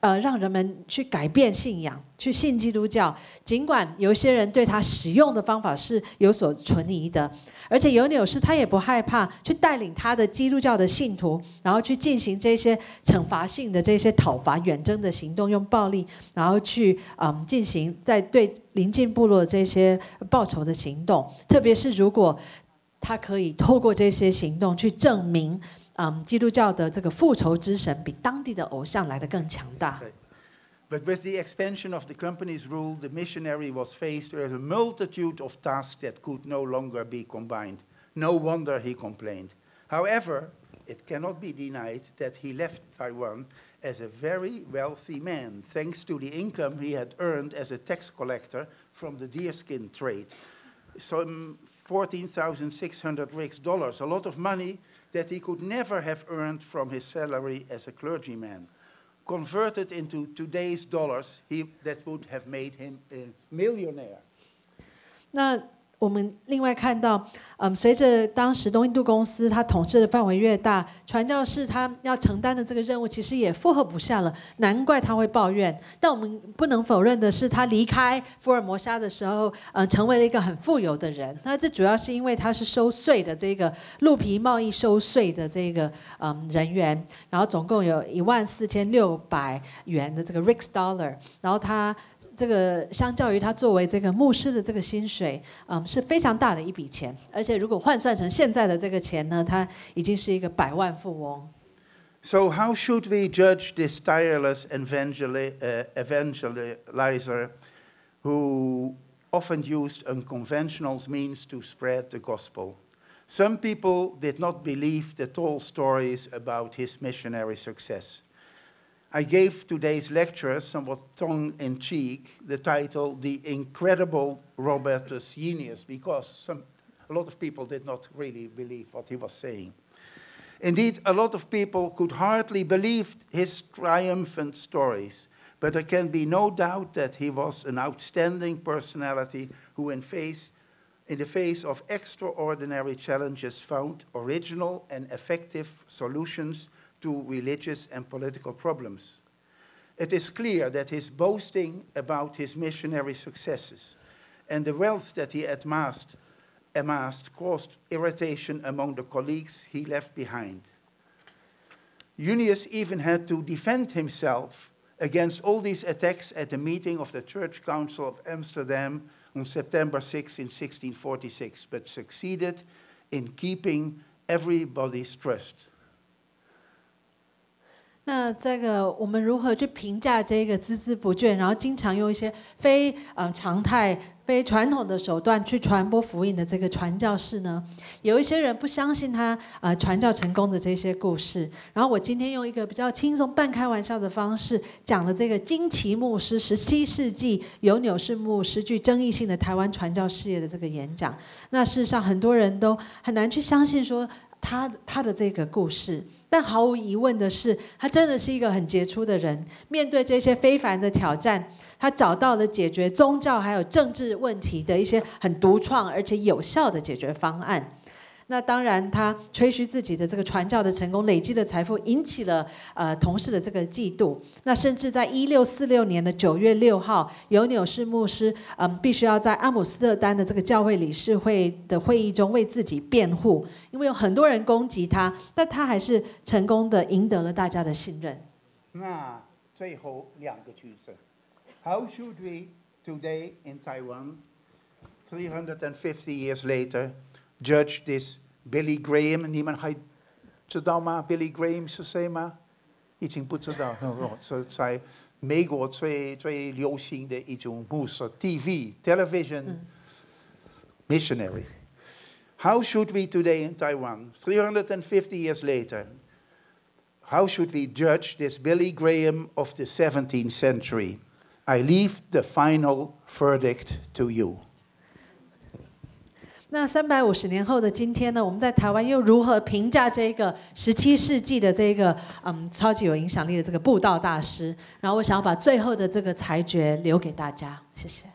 呃让人们去改变信仰，去信基督教。尽管有一些人对他使用的方法是有所存疑的，而且尤纽斯他也不害怕去带领他的基督教的信徒，然后去进行这些惩罚性的这些讨伐远征的行动，用暴力，然后去嗯进行在对邻近部落的这些报仇的行动。特别是如果他可以透过这些行动去证明，嗯，基督教的这个复仇之神比当地的偶像来得更强大。 But with the expansion of the company's rule, the missionary was faced with a multitude of tasks that could no longer be combined. No wonder he complained. However, it cannot be denied that he left Taiwan as a very wealthy man, thanks to the income he had earned as a tax collector from the deerskin trade. Some fourteen thousand six hundred rix dollars, a lot of money that he could never have earned from his salary as a clergyman. Converted into today's dollars, he, that would have made him a millionaire. 那我们另外看到，嗯，随着当时东印度公司它统治的范围越大，传教士他要承担的这个任务其实也负荷不下了，难怪他会抱怨。但我们不能否认的是，他离开福尔摩沙的时候，呃，成为了一个很富有的人。那这主要是因为他是收税的这个鹿皮贸易收税的这个嗯人员，然后总共有一万四千六百元的这个 rix dollar， 然后他。这个相较于他作为这个牧师的这个薪水，嗯，是非常大的一笔钱，而且如果换算成现在的这个钱呢，他已经是一个百万富翁。 So how should we judge this tireless evangeli uh, evangelizer who often used unconventional means to spread the gospel? Some people did not believe the tall stories about his missionary success. I gave today's lecture, somewhat tongue-in-cheek, the title, The Incredible Robertus Genius, because some, a lot of people did not really believe what he was saying. Indeed, a lot of people could hardly believe his triumphant stories, but there can be no doubt that he was an outstanding personality who, in, face, in the face of extraordinary challenges, found original and effective solutions to religious and political problems. It is clear that his boasting about his missionary successes and the wealth that he amassed, amassed caused irritation among the colleagues he left behind. Junius even had to defend himself against all these attacks at the meeting of the Church Council of Amsterdam on September sixth in sixteen forty-six, but succeeded in keeping everybody's trust. 那这个我们如何去评价这个孜孜不倦，然后经常用一些非呃常态、非传统的手段去传播福音的这个传教士呢？有一些人不相信他呃传教成功的这些故事。然后我今天用一个比较轻松、半开玩笑的方式讲了这个金奇牧师十七世纪尤纽士牧师具争议性的台湾传教事业的这个演讲。那事实上很多人都很难去相信说。他他的这个故事，但毫无疑问的是，他真的是一个很杰出的人。面对这些非凡的挑战，他找到了解决宗教还有政治问题的一些很独创而且有效的解决方案。那当然，他吹嘘自己的这个传教的成功，累积的财富，引起了呃同事的这个嫉妒。那甚至在一六四六年的九月六号，尤纽士牧师嗯必须要在阿姆斯特丹的这个教会理事会的会议中为自己辩护，因为有很多人攻击他，但他还是成功的赢得了大家的信任。 那最后两个句子 ，How should we today in Taiwan, three hundred fifty years later? Judge this Billy Graham， 你们还知道吗 ？Billy Graham 是谁吗？已经不知道，是在美国最最流行的一种牧师 ，T V television missionary. How should we today in Taiwan, three hundred fifty years later, how should we judge this Billy Graham of the seventeenth century? I leave the final verdict to you. 那三百五十年后的今天呢，我们在台湾又如何评价这个十七世纪的这个嗯超级有影响力的这个布道大师？然后我想要把最后的这个裁决留给大家，谢谢。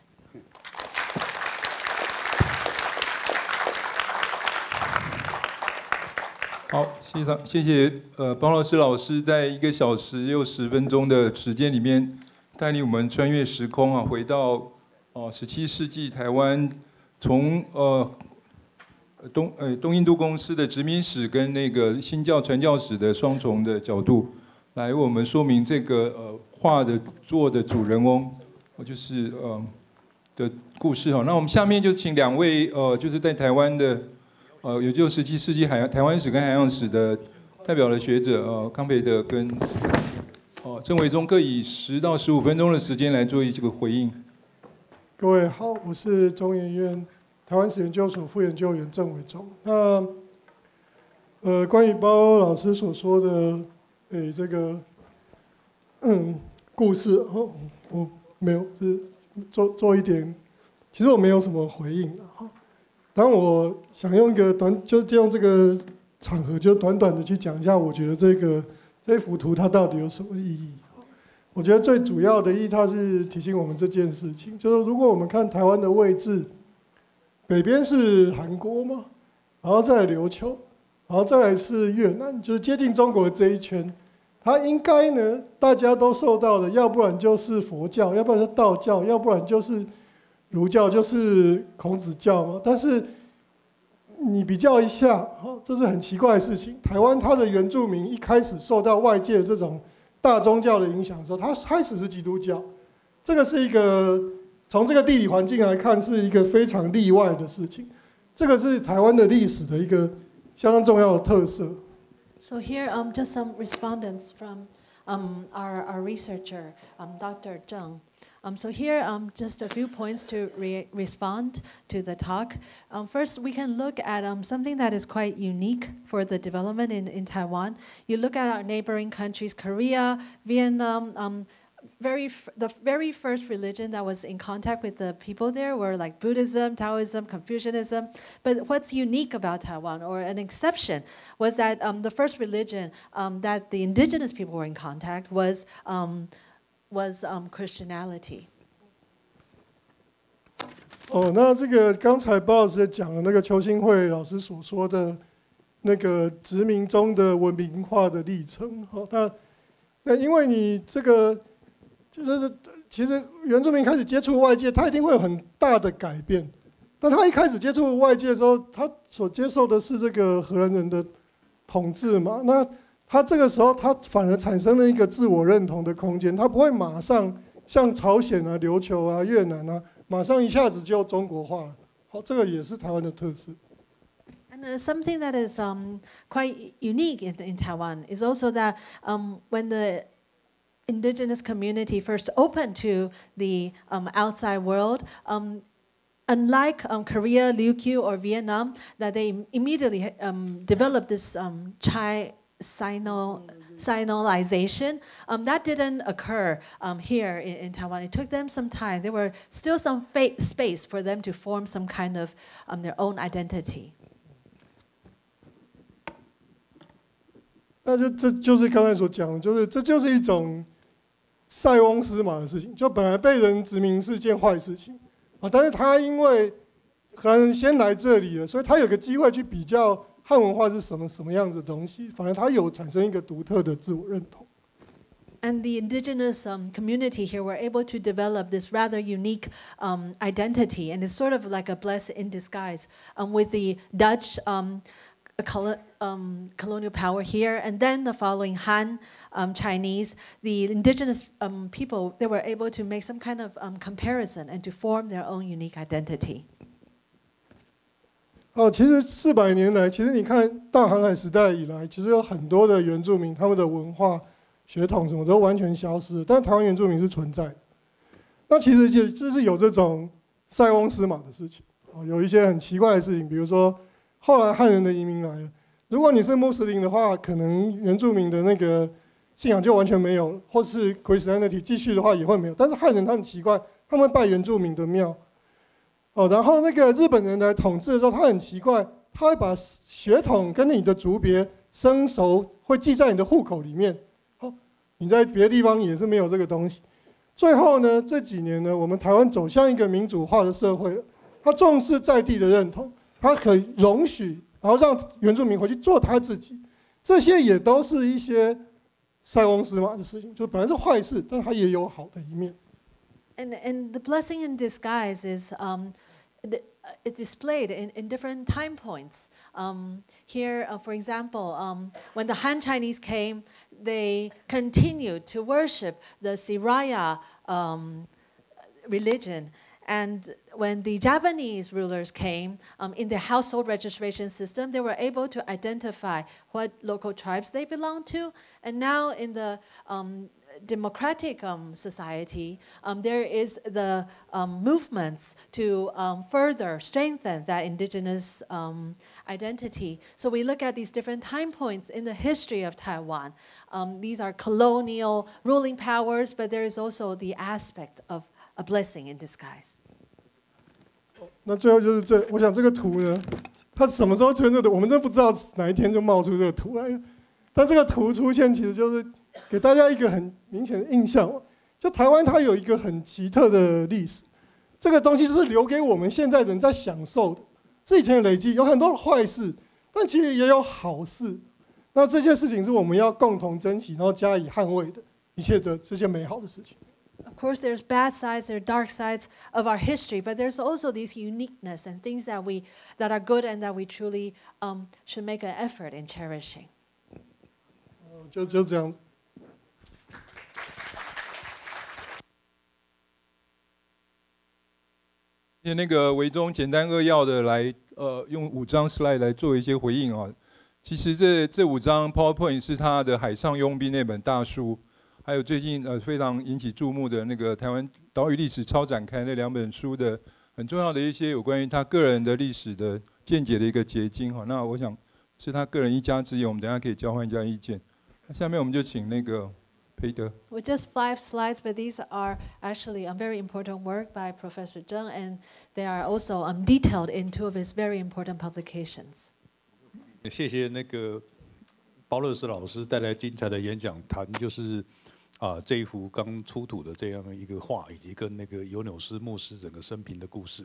好，谢谢谢谢呃包老师老师在一个小时又十分钟的时间里面，带领我们穿越时空啊，回到哦十七世纪台湾，从呃东呃东印度公司的殖民史跟那个新教传教史的双重的角度，来为我们说明这个呃画的作的主人翁，就是呃的故事哈。那我们下面就请两位呃就是在台湾的。呃，也就十七世纪海台湾史跟海洋史的代表的学者，呃，康培德跟哦郑维忠各以十到十五分钟的时间来做这个回应。 各位好，我是中研院台湾史研究所副研究员郑维忠。那呃，关于包老师所说的，诶，这个嗯故事，哦，我没有，是做做一点，其实我没有什么回应哈。当我想用一个短，就借用这个场合，就短短的去讲一下，我觉得这个这幅图它到底有什么意义？我觉得最主要的意义，它是提醒我们这件事情，就是如果我们看台湾的位置，北边是韩国嘛，然后再来琉球，然后再来是越南，就是接近中国的这一圈，它应该呢，大家都受到的，要不然就是佛教，要不然是道教，要不然就是儒教，就是孔子教嘛。但是你比较一下，这是很奇怪的事情。台湾它的原住民一开始受到外界的这种大宗教的影响的时候，它开始是基督教，这个是一个从这个地理环境来看是一个非常例外的事情。这个是台湾的历史的一个相当重要的特色。 So here, um, just some respondents from um, our, our researcher, um, Doctor Zheng. Um, so here, um, just a few points to re respond to the talk. Um, first, we can look at um, something that is quite unique for the development in, in Taiwan. You look at our neighboring countries, Korea, Vietnam, um, very f the very first religion that was in contact with the people there were like Buddhism, Taoism, Confucianism. But what's unique about Taiwan, or an exception, was that um, the first religion um, that the indigenous people were in contact was um, was um, Christianity. 哦，那这个刚才包老师讲的那个邱新慧老师所说的那个殖民中的文明化的历程，哦，那那因为你这个就是其实原住民开始接触外界，他一定会有很大的改变。但他一开始接触外界的时候，他所接受的是这个荷兰人的统治嘛，那他这个时候他反而产生了一个自我认同的空间，他不会马上像朝鲜啊、琉球啊、越南啊，马上一下子就中国化了。好，这个也是台湾的特色。 And uh, something that is um, quite unique in, in Taiwan is also that um, when the indigenous community first opened to the um, outside world, um, unlike um, Korea, Ryukyu, or Vietnam, that they immediately um, developed this um, Chai Sino, Sinolization. Um, that didn't occur um, here in, in Taiwan. It took them some time. There were still some space for them to form some kind of um, their own identity. 那这这就是刚才所讲的，就是这就是一种塞翁失马的事情。就本来被人殖民是件坏事情啊，但是他因为荷兰人先来这里了，所以他有个机会去比较汉文化是什么什么样子的东西，反而他有产生一个独特的自我认同。 And the indigenous um, community here were able to develop this rather unique um, identity, and it's sort of like a blessing in disguise um, with the Dutch um, col um, colonial power here, and then the following Han um, Chinese, the indigenous um, people, they were able to make some kind of um, comparison and to form their own unique identity. 哦，其实四百年来，其实你看大航海时代以来，其实有很多的原住民，他们的文化、血统什么都完全消失了，但台湾原住民是存在的。那其实就就是有这种塞翁失马的事情，哦，有一些很奇怪的事情，比如说后来汉人的移民来了，如果你是穆斯林的话，可能原住民的那个信仰就完全没有了，或是 Christianity 继续的话也会没有。但是汉人他很奇怪，他们拜原住民的庙。哦，然后那个日本人来统治的时候，他很奇怪，他会把血统跟你的族别生熟会记在你的户口里面。哦，你在别的地方也是没有这个东西。最后呢，这几年呢，我们台湾走向一个民主化的社会了，他重视在地的认同，他可以容许然后让原住民回去做他自己，这些也都是一些塞翁失马的事情，就本来是坏事，但它也有好的一面。 And, and the blessing in disguise is um, the, uh, it's displayed in, in different time points. Um, here, uh, for example, um, when the Han Chinese came, they continued to worship the Siraya um, religion. And when the Japanese rulers came, um, in their household registration system, they were able to identify what local tribes they belonged to. And now in the um, democratic um, society, um, there is the um, movements to um, further strengthen that indigenous um, identity. So we look at these different time points in the history of Taiwan. Um, these are colonial ruling powers, but there is also the aspect of a blessing in disguise. 那最后就是这，我想这个图呢，它什么时候出现的？我们真不知道哪一天就冒出这个图来了。但这个图出现，其实就是给大家一个很明显的印象，就台湾它有一个很奇特的历史，这个东西就是留给我们现在人在享受的，是以前的累积，有很多坏事，但其实也有好事。那这些事情是我们要共同珍惜，然后加以捍卫的一切的这些美好的事情。 Of course, there's bad sides, there are dark sides of our history, but there's also these uniqueness and things that we that are good and that we truly um, should make an effort in cherishing. 就就这样。 那那个维中简单扼要的来，呃，用五张 slide 来做一些回应啊。其实这这五张 PowerPoint 是他的《海上佣兵》那本大书。 还有最近呃非常引起注目的那个台湾岛屿历史超展开那两本书的很重要的一些有关于他个人的历史的见解的一个结晶哈。那我想是他个人一家之言，我们等一下可以交换一下意见。那下面我们就请那个裴德。 With just five slides, but these are actually a very important work by Professor Zheng, and they are also um, detailed in two of his very important publications. 谢谢那个包乐士老师带来精彩的演讲，谈就是啊这一幅刚出土的这样一个画，以及跟那个尤纽斯牧师整个生平的故事。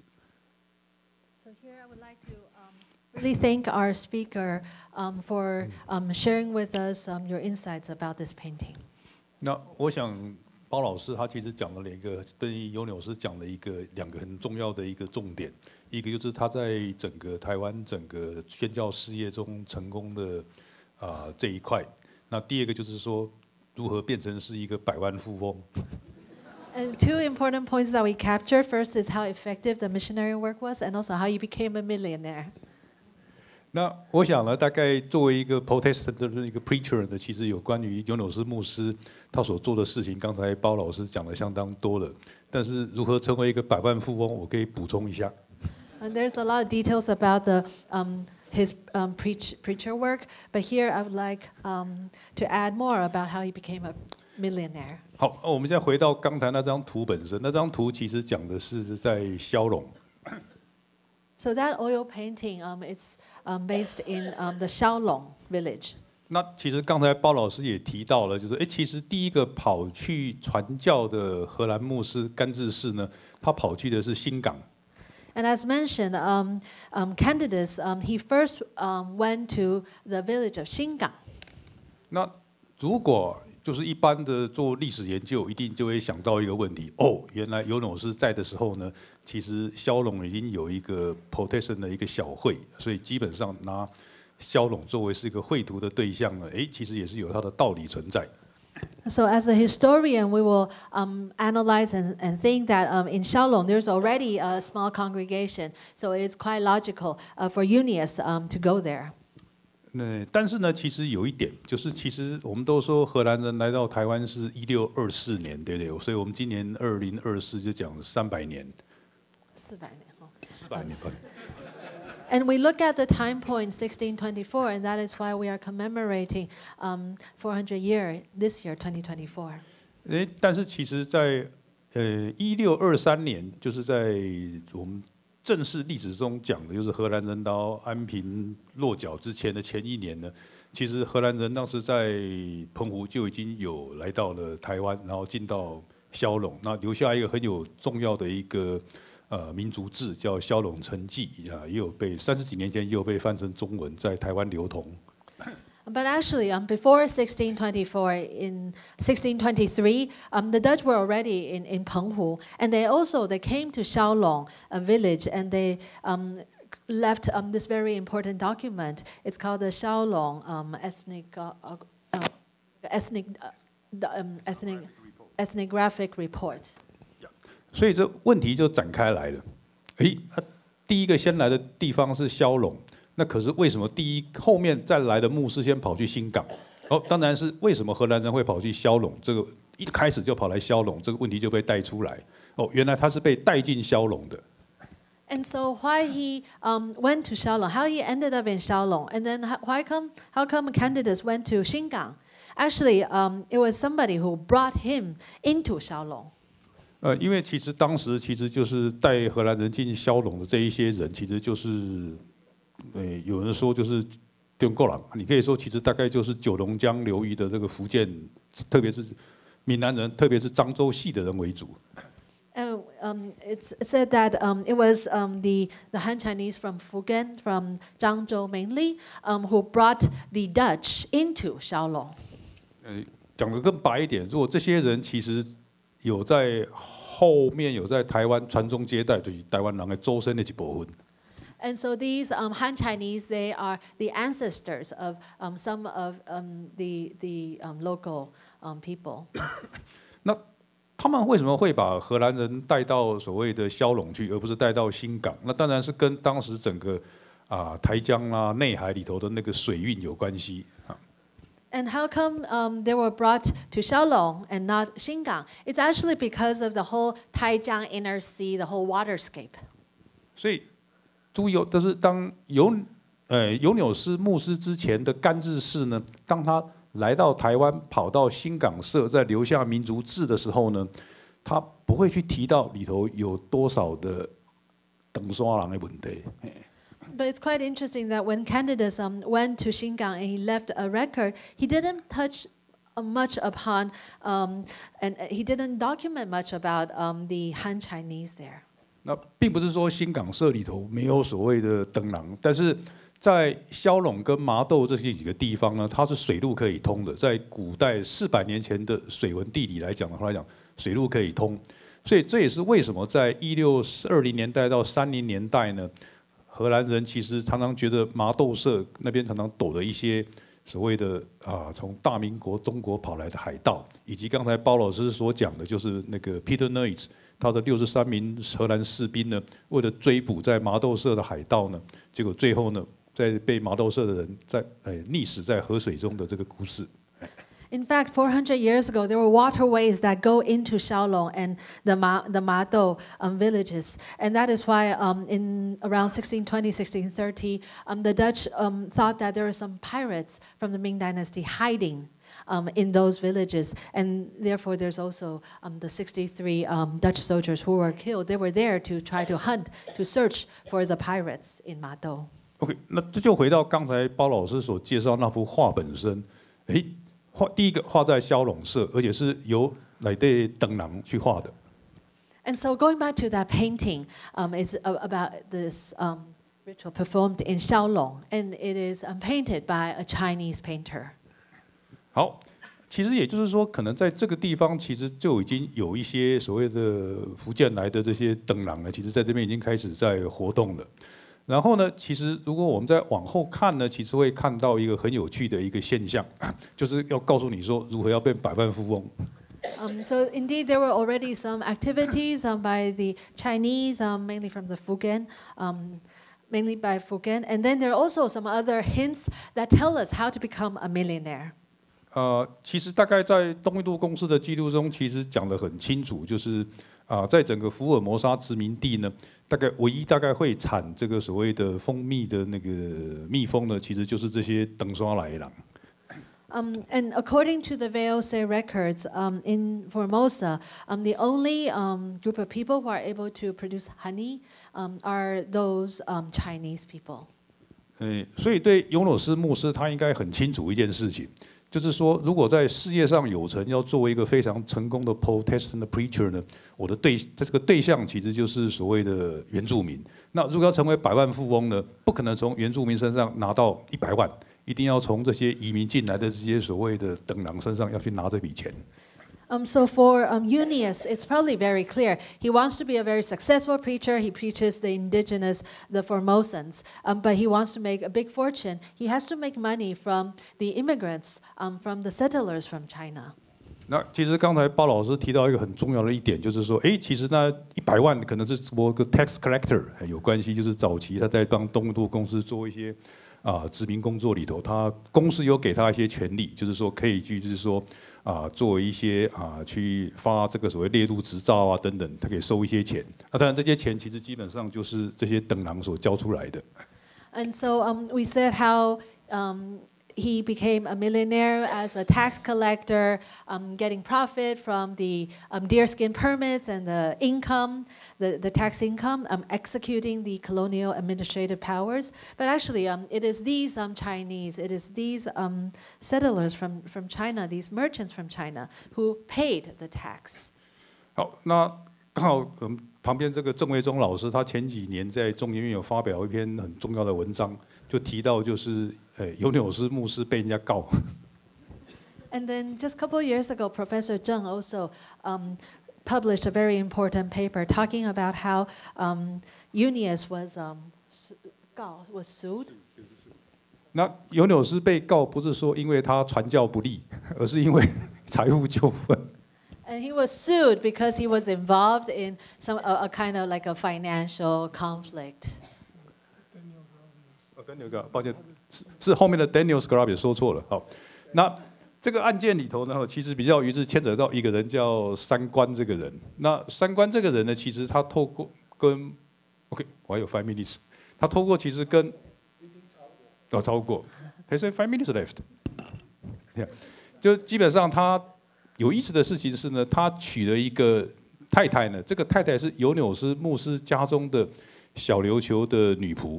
So here I would like to um, really thank our speaker um, for um, sharing with us um, your insights about this painting. 那我想包老师他其实讲了一个对尤纽斯讲了一个两个很重要的一个重点，一个就是他在整个台湾整个宣教事业中成功的啊、呃、这一块。那第二个就是说如何变成是一个百万富翁。 And two important points that we captured. First is how effective the missionary work was, and also how you became a millionaire. 那我想呢，大概作为一个 Protestant 的一个 preacher 呢，其实有关于尤纽斯牧师他所做的事情，刚才包老师讲的相当多了。但是如何成为一个百万富翁，我可以补充一下。 And there's a lot of details about the um, his um, preach, preacher work, but here I would like um, to add more about how he became a millionaire. 好，我们现在回到刚才那张图本身，那张图其实讲的是在骁龙。 So that oil painting, um, it's um, based in um, the Xiaolong village. 那其实刚才包老师也提到了，就是哎，其实第一个跑去传教的荷兰牧师甘志士呢，他跑去的是新港。 And as mentioned, um, um, Candidus, um, he first um, went to the village of Xingang. 那如果就是一般的做历史研究，一定就会想到一个问题：哦，原来尤纽斯在的时候呢，其实骁龙已经有一个 Protestant 的一个小会，所以基本上拿骁龙作为是一个绘图的对象呢，哎，其实也是有它的道理存在。 So as a historian, we will um, analyze and, and think that um, in Xiaolong there's already a small congregation, so it's quite logical uh, for Unius um, to go there. 那但是呢，其实有一点，就是其实我们都说荷兰人来到台湾是一六二四年，对不对？所以我们今年二零二四就讲三百年。 四百年，哦。 四百年，不。 And we look at the time point sixteen twenty-four, and that is why we are commemorating um, four hundred year this year, twenty twenty-four. 哎，但是其实在，在呃一六二三年，就是在我们正式历史中讲的，就是荷兰人到安平落脚之前的前一年呢，其实荷兰人当时在澎湖就已经有来到了台湾，然后进到骁龙，那留下一个很有重要的一个呃民族志，叫《骁龙成记》啊，也有被三十几年前也有被翻成中文，在台湾流通。 But actually, um, before sixteen twenty-four, in sixteen twenty-three, um, the Dutch were already in, in Penghu, and they also they came to Xiaolong, a village, and they um, left um, this very important document. It's called the Xiaolong um, ethnic uh, uh, ethnic uh, um, ethnic ethnographic report. 所以这问题就展开来了。诶，他第一个先来的地方是骁龙。那可是为什么第一后面再来的牧师先跑去新港？哦，当然是为什么荷兰人会跑去骁龙？这个一开始就跑来骁龙，这个问题就被带出来。哦，原来他是被带进骁龙的。 And so why he um, went to Xiaolong, how he ended up in Xiaolong, and then how, why come how come candidates went to Xingang? Actually, um, it was somebody who brought him into Xiaolong. 呃，因为其实当时其实就是带荷兰人进骁龙的这一些人，其实就是。诶，有人说就是中国人，你可以说其实大概就是九龙江流域的这个福建，特别是闽南人，特别是漳州系的人为主。 Uh, um, it's said that um, it was um, the, the Han Chinese from Fujian, from Zhangzhou mainly, um, who brought the Dutch into Xiaolong. 呃，讲得更白一点，如果这些人其实有在后面有在台湾传宗接代，就是台湾人的周身的一部分。 And so these um, Han Chinese, they are the ancestors of um, some of um, the, the um, local um, people. 那他们为什么会把荷兰人带到所谓的骁龙去，而不是带到新港？那当然是跟当时整个啊、呃、台江啊内海里头的那个水运有关系啊。 And how come um, they were brought to Xiaolong and not Xingang? It's actually because of the whole Taijiang inner sea, the whole waterscape. 所以。注意哦，就是当尤呃尤纽斯牧师之前的甘日士呢，当他来到台湾，跑到新港社，在留下民族志的时候呢，他不会去提到里头有多少的长沙人的问题。 But it's quite interesting that when Candidus um, went to Xingang and he left a record, he didn't touch much upon um, and he didn't document much about um, the Han Chinese there. 那并不是说新港社里头没有所谓的灯廊，但是在骁龙跟麻豆这些几个地方呢，它是水路可以通的。在古代四百年前的水文地理来讲的话来讲，水路可以通，所以这也是为什么在一六二零年代到三零年代呢，荷兰人其实常常觉得麻豆社那边常常躲了一些所谓的啊从大民国中国跑来的海盗，以及刚才包老师所讲的，就是那个 Peter Neitz。他的六十三名荷兰士兵呢，为了追捕在麻豆社的海盗呢，结果最后呢，在被麻豆社的人在哎溺死在河水中的这个故事。 In fact, four hundred years ago, there were waterways that go into Xiaolong and the Ma, the Mado um, villages, and that is why um, in around sixteen twenty, sixteen thirty, um, the Dutch um, thought that there were some pirates from the Ming Dynasty hiding. Um, in those villages, and therefore there's also um, the sixty-three um, Dutch soldiers who were killed. They were there to try to hunt, to search for the pirates in Mado. OK， 那这就回到刚才包老师所介绍那幅画本身。诶，画第一个画在骁龙社，而且是由来对灯廊去画的。 And so going back to that painting, um, is about this um, ritual performed in Xiaolong, and it is um, painted by a Chinese painter. 好，其实也就是说，可能在这个地方，其实就已经有一些所谓的福建来的这些灯廊呢，其实在这边已经开始在活动了。然后呢，其实如果我们再往后看呢，其实会看到一个很有趣的一个现象，就是要告诉你说如何要变百万富翁。 Um, so indeed, there were already some activities um, by the Chinese, um, mainly from the Fujian. Um, mainly by Fujian, and then there are also some other hints that tell us how to become a millionaire. 呃，其实大概在东印度公司的记录中，其实讲得很清楚，就是啊、呃，在整个福尔摩沙殖民地呢，大概唯一大概会产这个所谓的蜂蜜的那个蜜蜂呢，其实就是这些登刷来人。 Um, and according to the V O C records um, in Formosa, um, the only um, group of people who are able to produce honey um, are those um, Chinese people. 呃，所以对尤诺斯牧师他应该很清楚一件事情， 就是说，如果在事业上有成，要作为一个非常成功的 Protestant preacher 呢，我的对这个对象其实就是所谓的原住民。那如果要成为百万富翁呢，不可能从原住民身上拿到一百万，一定要从这些移民进来的这些所谓的等狼身上要去拿这笔钱。 Um, so for um, Junius, it's probably very clear. He wants to be a very successful preacher. He preaches the indigenous, the Formosans, um, but he wants to make a big fortune. He has to make money from the immigrants, um, from the settlers from China. 那其实刚才包老师提到一个很重要的一点，就是说，哎，其实那一百万可能是我个 tax collector 有关系，就是早期他在帮东渡公司做一些啊殖民工作里头，他公司有给他一些权利，就是说可以去，就是说。啊，作为一些啊，去发这个所谓猎鹿执照啊等等，他可以收一些钱。那当然，这些钱其实基本上就是这些等狼所交出来的。 And so um, we said how um, he became a millionaire as a tax collector, um, getting profit from the um, deerskin permits and the income, the, the tax income, um, executing the colonial administrative powers. But actually, um, it is these um, Chinese, it is these um, settlers from, from China, these merchants from China, who paid the tax. 好，那刚好我们旁边这个郑维忠老师，他前几年在中研院有发表一篇很重要的文章，就提到就是。呃，尤纽斯牧师被人家告。 And then just a couple of years ago, Professor Zheng also um, published a very important paper talking about how um, Junius was um, was sued. 那尤纽斯被告不是说因为他传教不力，而是因为财务纠纷。 And he was sued because he was involved in some a, a kind of like a financial conflict. 哦 ，Daniel， 抱歉。是是后面的 Daniel Sgrabi 说错了。好，那这个案件里头呢，其实比较于是牵扯到一个人叫三观这个人。那三观这个人呢，其实他透过跟 OK， 我还有 five minutes， 他透过其实跟已经超过，哦超过，还剩 five minutes left。就基本上他有意思的事情是呢，他娶了一个太太呢，这个太太是尤纽斯牧师家中的小琉球的女仆。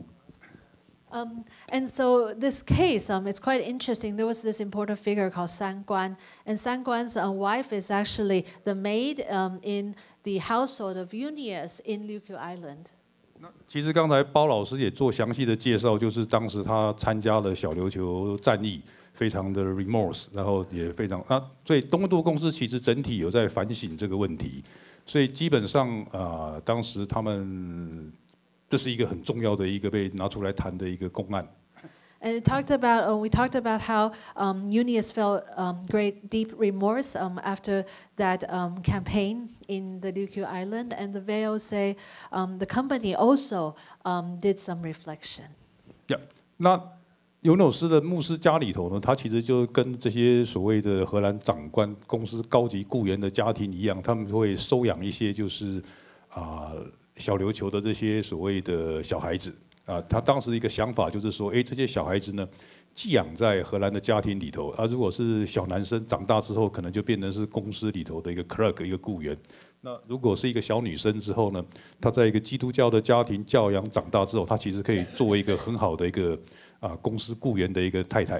Um, and so this case, um, it's quite interesting. There was this important figure called San Guan, and San Guan's uh, wife is actually the maid um, in the household of Junius in Ryukyu Island. 其实刚才包老师也做详细的介绍，就是当时他参加了小琉球战役，非常的 remorse， 然后也非常啊，所以东渡公司其实整体有在反省这个问题，所以基本上啊、呃，当时他们。这是一个很重要的一个被拿出来谈的一个公案。 And it talked about, uh, we talked about how um, Junius felt um, great, deep remorse um, after that um, campaign in the Ryukyu Island, and the Veils say um, the company also um, did some reflection. Yeah， 那尤纽斯的牧师家里头呢，他其实就跟这些所谓的荷兰长官、公司高级雇员的家庭一样，他们会收养一些就是啊。呃小琉球的这些所谓的小孩子啊，他当时的一个想法就是说，哎，这些小孩子呢，寄养在荷兰的家庭里头，啊，如果是小男生长大之后，可能就变成是公司里头的一个 clerk 一个雇员。那如果是一个小女生之后呢，她在一个基督教的家庭教养长大之后，她其实可以作为一个很好的一个啊公司雇员的一个太太。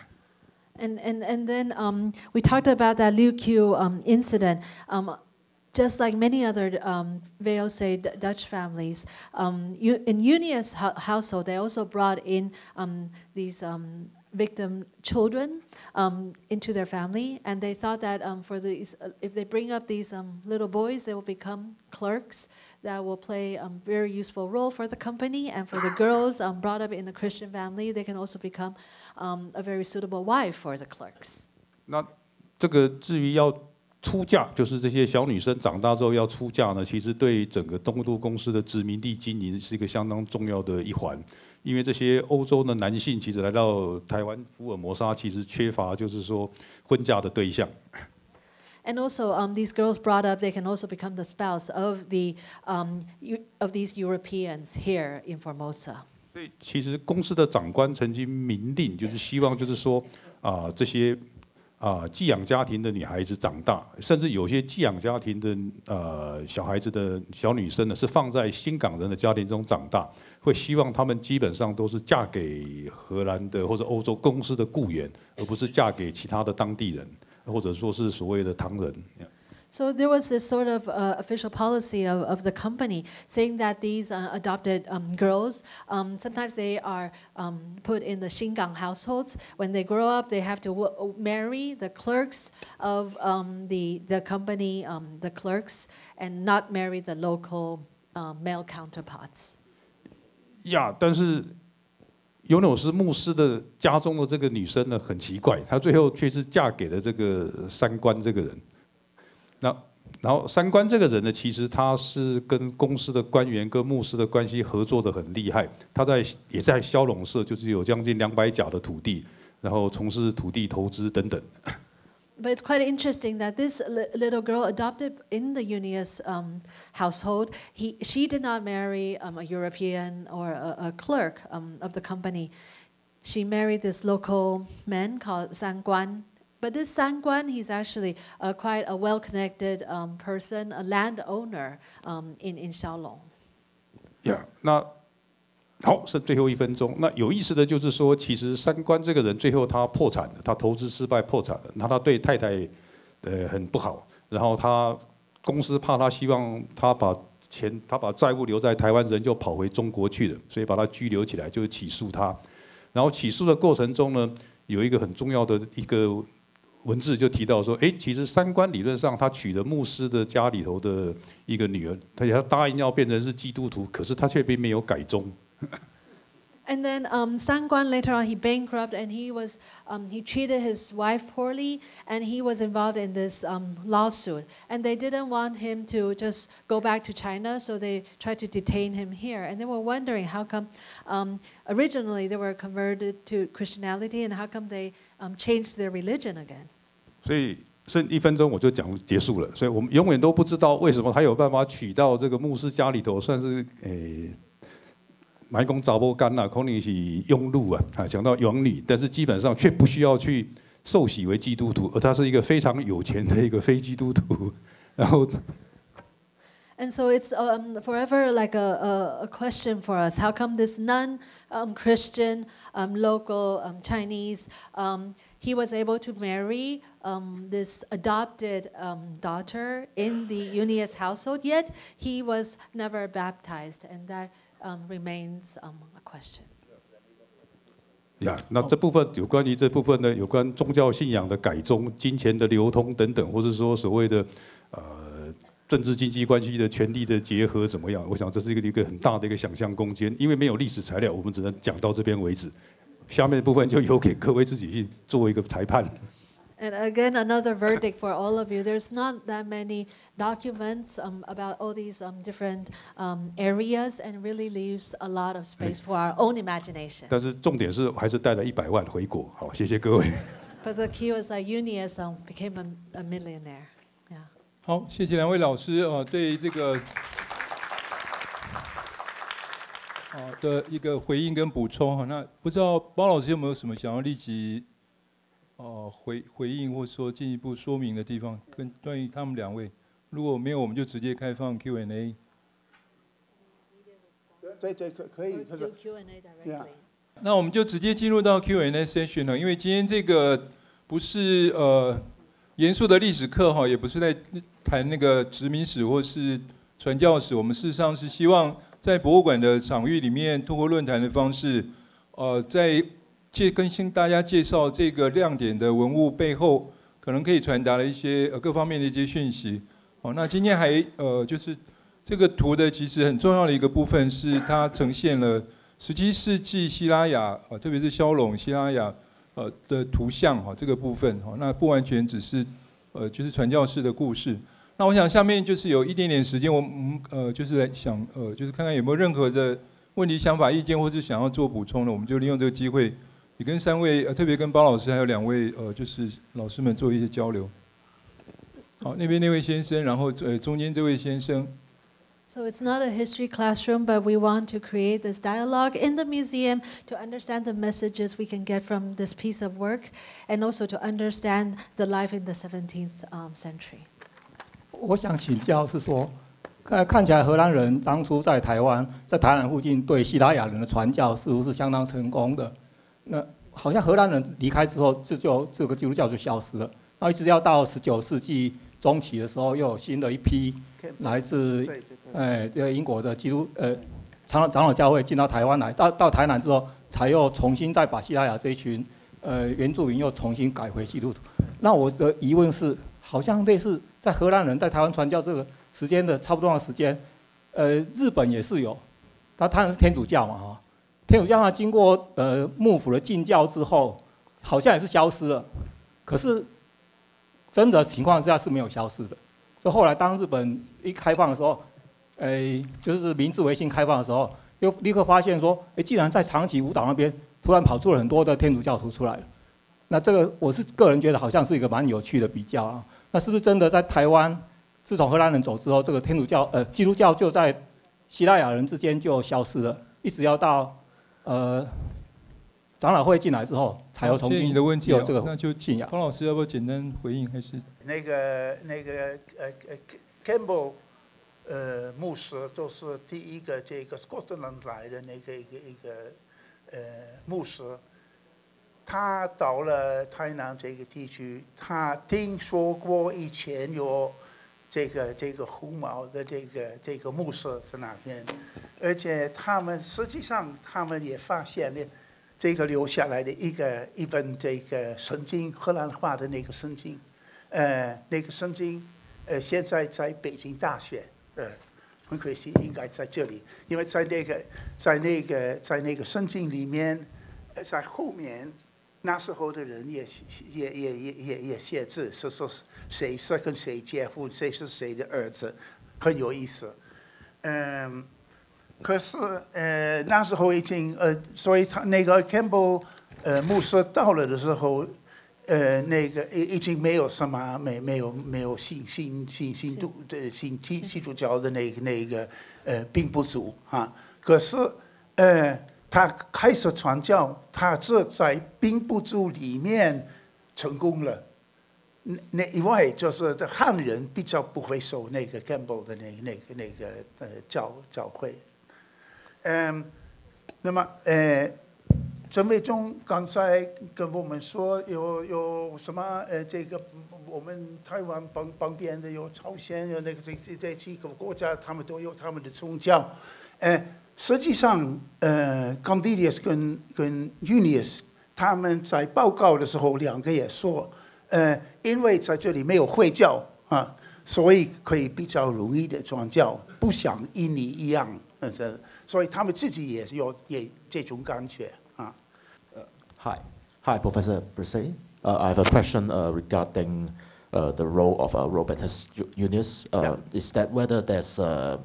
And and and then um, we talked about that Ryukyu um, incident. Um, Just like many other um, Veils Dutch families, um, in Junius' household, they also brought in um, these um, victim children um, into their family, and they thought that um, for these, uh, if they bring up these um, little boys, they will become clerks that will play a um, very useful role for the company. And for the girls um, brought up in a Christian family, they can also become um, a very suitable wife for the clerks. 那这个至于要。出嫁就是这些小女生长大之后要出嫁呢，其实对整个东渡公司的殖民地经营是一个相当重要的一环，因为这些欧洲的男性其实来到台湾福尔摩沙，其实缺乏就是说婚嫁的对象。 And also, um, these girls brought up, they can also become the spouse of the um, of these Europeans here in Formosa. 所以其实公司的长官曾经明令，就是希望就是说啊、呃、这些。 啊寄养家庭的女孩子长大，甚至有些寄养家庭的呃小孩子的小女生呢，是放在新港人的家庭中长大，会希望她们基本上都是嫁给荷兰的或者欧洲公司的雇员，而不是嫁给其他的当地人，或者说是所谓的唐人。 So there was this sort of uh, official policy of, of the company saying that these uh, adopted um, girls, um, sometimes they are um, put in the Xingang households. When they grow up, they have to w marry the clerks of um, the, the company, um, the clerks, and not marry the local uh, male counterparts. 呀， yeah, 但是尤纽斯牧师的家中的这个女生呢，很奇怪，她最后却是嫁给了这个三官这个人。那然后三官这个人呢，其实他是跟公司的官员跟牧师的关系合作的很厉害。他在也在骁龙社，就是有将近两百甲的土地，然后从事土地投资等等。 But it's quite interesting that this li little girl adopted in the Unius um, household, he, she did not marry um, a European or a, a clerk um, of the company. She married this local man called San Guan. But this San Guan, he's actually uh, quite a well-connected um, person, a landowner um, in, in Xiaolong. Yeah, 那好，剩最后一分钟。那有意思的就是说，其实三官这个人最后他破产了，他投资失败破产了，那他对太太呃很不好，然后他公司怕他希望他把钱他把债务留在台湾，人就跑回中国去了，所以把他拘留起来，就是起诉他。然后起诉的过程中呢，有一个很重要的一个文字就提到说，哎，其实三官理论上他娶了牧师的家里头的一个女儿，而且他答应要变成是基督徒，可是他却并没有改宗。 And then um, San Guan later on he bankrupted and he was um, he treated his wife poorly and he was involved in this um, lawsuit and they didn't want him to just go back to China, so they tried to detain him here and they were wondering how come um, originally they were converted to Christianity and how come they um, changed their religion again. 所以剩一分钟我就讲结束了，所以我们永远都不知道为什么他有办法娶到这个牧师家里头，算是诶。买公找不干啦，可能是庸碌啊，啊，讲到养女，但是基本上却不需要去受洗为基督徒，而他是一个非常有钱的一个非基督徒，然后。 And so it's um, forever like a, a, a question for us. How come this non-Christian, um, um, local um, Chinese, um, he was able to marry um, this adopted um, daughter in the Unius household, yet he was never baptized, and that um, remains um, a question. 呀， yeah, 那这部分有关于这部分呢，有关宗教信仰的改宗、金钱的流通等等，或者说所谓的呃政治经济关系的权力的结合怎么样？我想这是一个一个很大的一个想象空间，因为没有历史材料，我们只能讲到这边为止。下面的部分就由给各位自己去做一个裁判。 And again, another verdict for all of you. There's not that many documents um, about all these um, different um, areas, and really leaves a lot of space for our own imagination. 但是重点是还是带了一百万回国。好，谢谢各位。 But the key was that Unius um, became a, a millionaire. Yeah. 好，谢谢两位老师啊，对这个啊的一个回应跟补充哈。那不知道包老师有没有什么想要立即？ 哦，回回应或说进一步说明的地方，跟关于他们两位，如果没有，我们就直接开放 Q and A。 对对，可可以。 Do Q and A directly. 那我们就直接进入到 Q and A session 了，因为今天这个不是呃严肃的历史课哈，也不是在谈那个殖民史或是传教史，我们事实上是希望在博物馆的场域里面，通过论坛的方式，呃，在 介跟新大家介绍这个亮点的文物背后，可能可以传达的一些呃各方面的一些讯息。哦，那今天还呃就是这个图的其实很重要的一个部分是它呈现了十七世纪西拉雅啊，特别是骁龙西拉雅呃的图像哈这个部分哈，那不完全只是呃就是传教士的故事。那我想下面就是有一点点时间，我们呃就是来想呃就是看看有没有任何的问题、想法、意见，或是想要做补充的，我们就利用这个机会。 也跟三位，呃，特别跟包老师还有两位，呃，就是老师们做一些交流。好，那边那位先生，然后呃中间这位先生。 So it's not a history classroom, but we want to create this dialogue in the museum to understand the messages we can get from this piece of work, and also to understand the life in the seventeenth um, century. 我想请教是说，看看起来荷兰人当初在台湾，在台南附近对西拉雅人的传教似乎是相当成功的。那好像荷兰人离开之后，这就这个基督教就消失了。然后一直要到十九世纪中期的时候，又有新的一批来自哎这个英国的基督呃长老长老教会进到台湾来，到到台南之后，才又重新再把西拉雅这一群呃原住民又重新改回基督徒。那我的疑问是，好像类似在荷兰人在台湾传教这个时间的差不多的时间，呃，日本也是有，他当然是天主教嘛哈，天主教呢经过呃幕府的禁教之后，好像也是消失了，可是真的情况之下是没有消失的。所以后来当日本一开放的时候，呃，就是明治维新开放的时候，又立刻发现说，哎，既然在长崎五岛那边突然跑出了很多的天主教徒出来了，那这个我是个人觉得好像是一个蛮有趣的比较啊。那是不是真的在台湾，自从荷兰人走之后，这个天主教呃基督教就在西拉雅人之间就消失了，一直要到呃长老会进来之后，才又重新有这个那就信仰。 方老师要不要简单回应？还是那个那个呃呃 Campbell 呃牧师就是第一个这个 Scotland 来的那个一个一个呃牧师。他到了台南这个地区，他听说过以前有这个这个胡毛的这个这个牧师在那边，而且他们实际上他们也发现了这个留下来的一个一本这个圣经，荷兰话的那个圣经，呃，那个圣经，呃，现在在北京大学，呃，很可惜应该在这里，因为在那个在那个在那个圣经里面，在后面。那时候的人也也也也也也写字，说说谁是跟谁结婚，谁是谁的儿子，很有意思。嗯，可是呃那时候已经呃，所以他那个 Campbell 呃牧师到了的时候，呃那个已已经没有什么没没有没有新新新新督的新基基督教的那个那个呃并不足啊。可是呃。他开始传教，他这在兵部族里面成功了。那以外，就是汉人比较不会受那个 Campbell 的那个那个那个呃教教会。嗯，那么呃，陈伟忠刚才跟我们说有有什么呃这个我们台湾旁旁边的有朝鲜有那个这这这几个国家，他们都有他们的宗教，呃。实际上，呃 ，Candelius 跟跟 Junius 他们在报告的时候，两个也说，呃，因为在这里没有会教啊，所以可以比较容易的传教，不像印尼一样，呃，所以他们自己也有也这种感觉啊。 Uh, hi, hi, Professor Brisset. Uh, I have a question uh, regarding uh, the role of uh, Robertus Junius. Uh, yeah. Is that whether there's a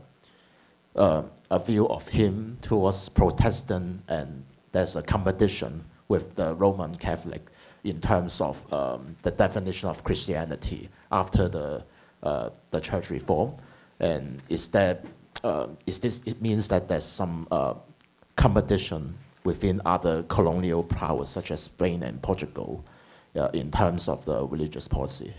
uh, a view of him towards Protestant, and there's a competition with the Roman Catholic in terms of um, the definition of Christianity after the uh, the church reform, and is that uh, is this it means that there's some uh, competition within other colonial powers such as Spain and Portugal uh, in terms of the religious policy?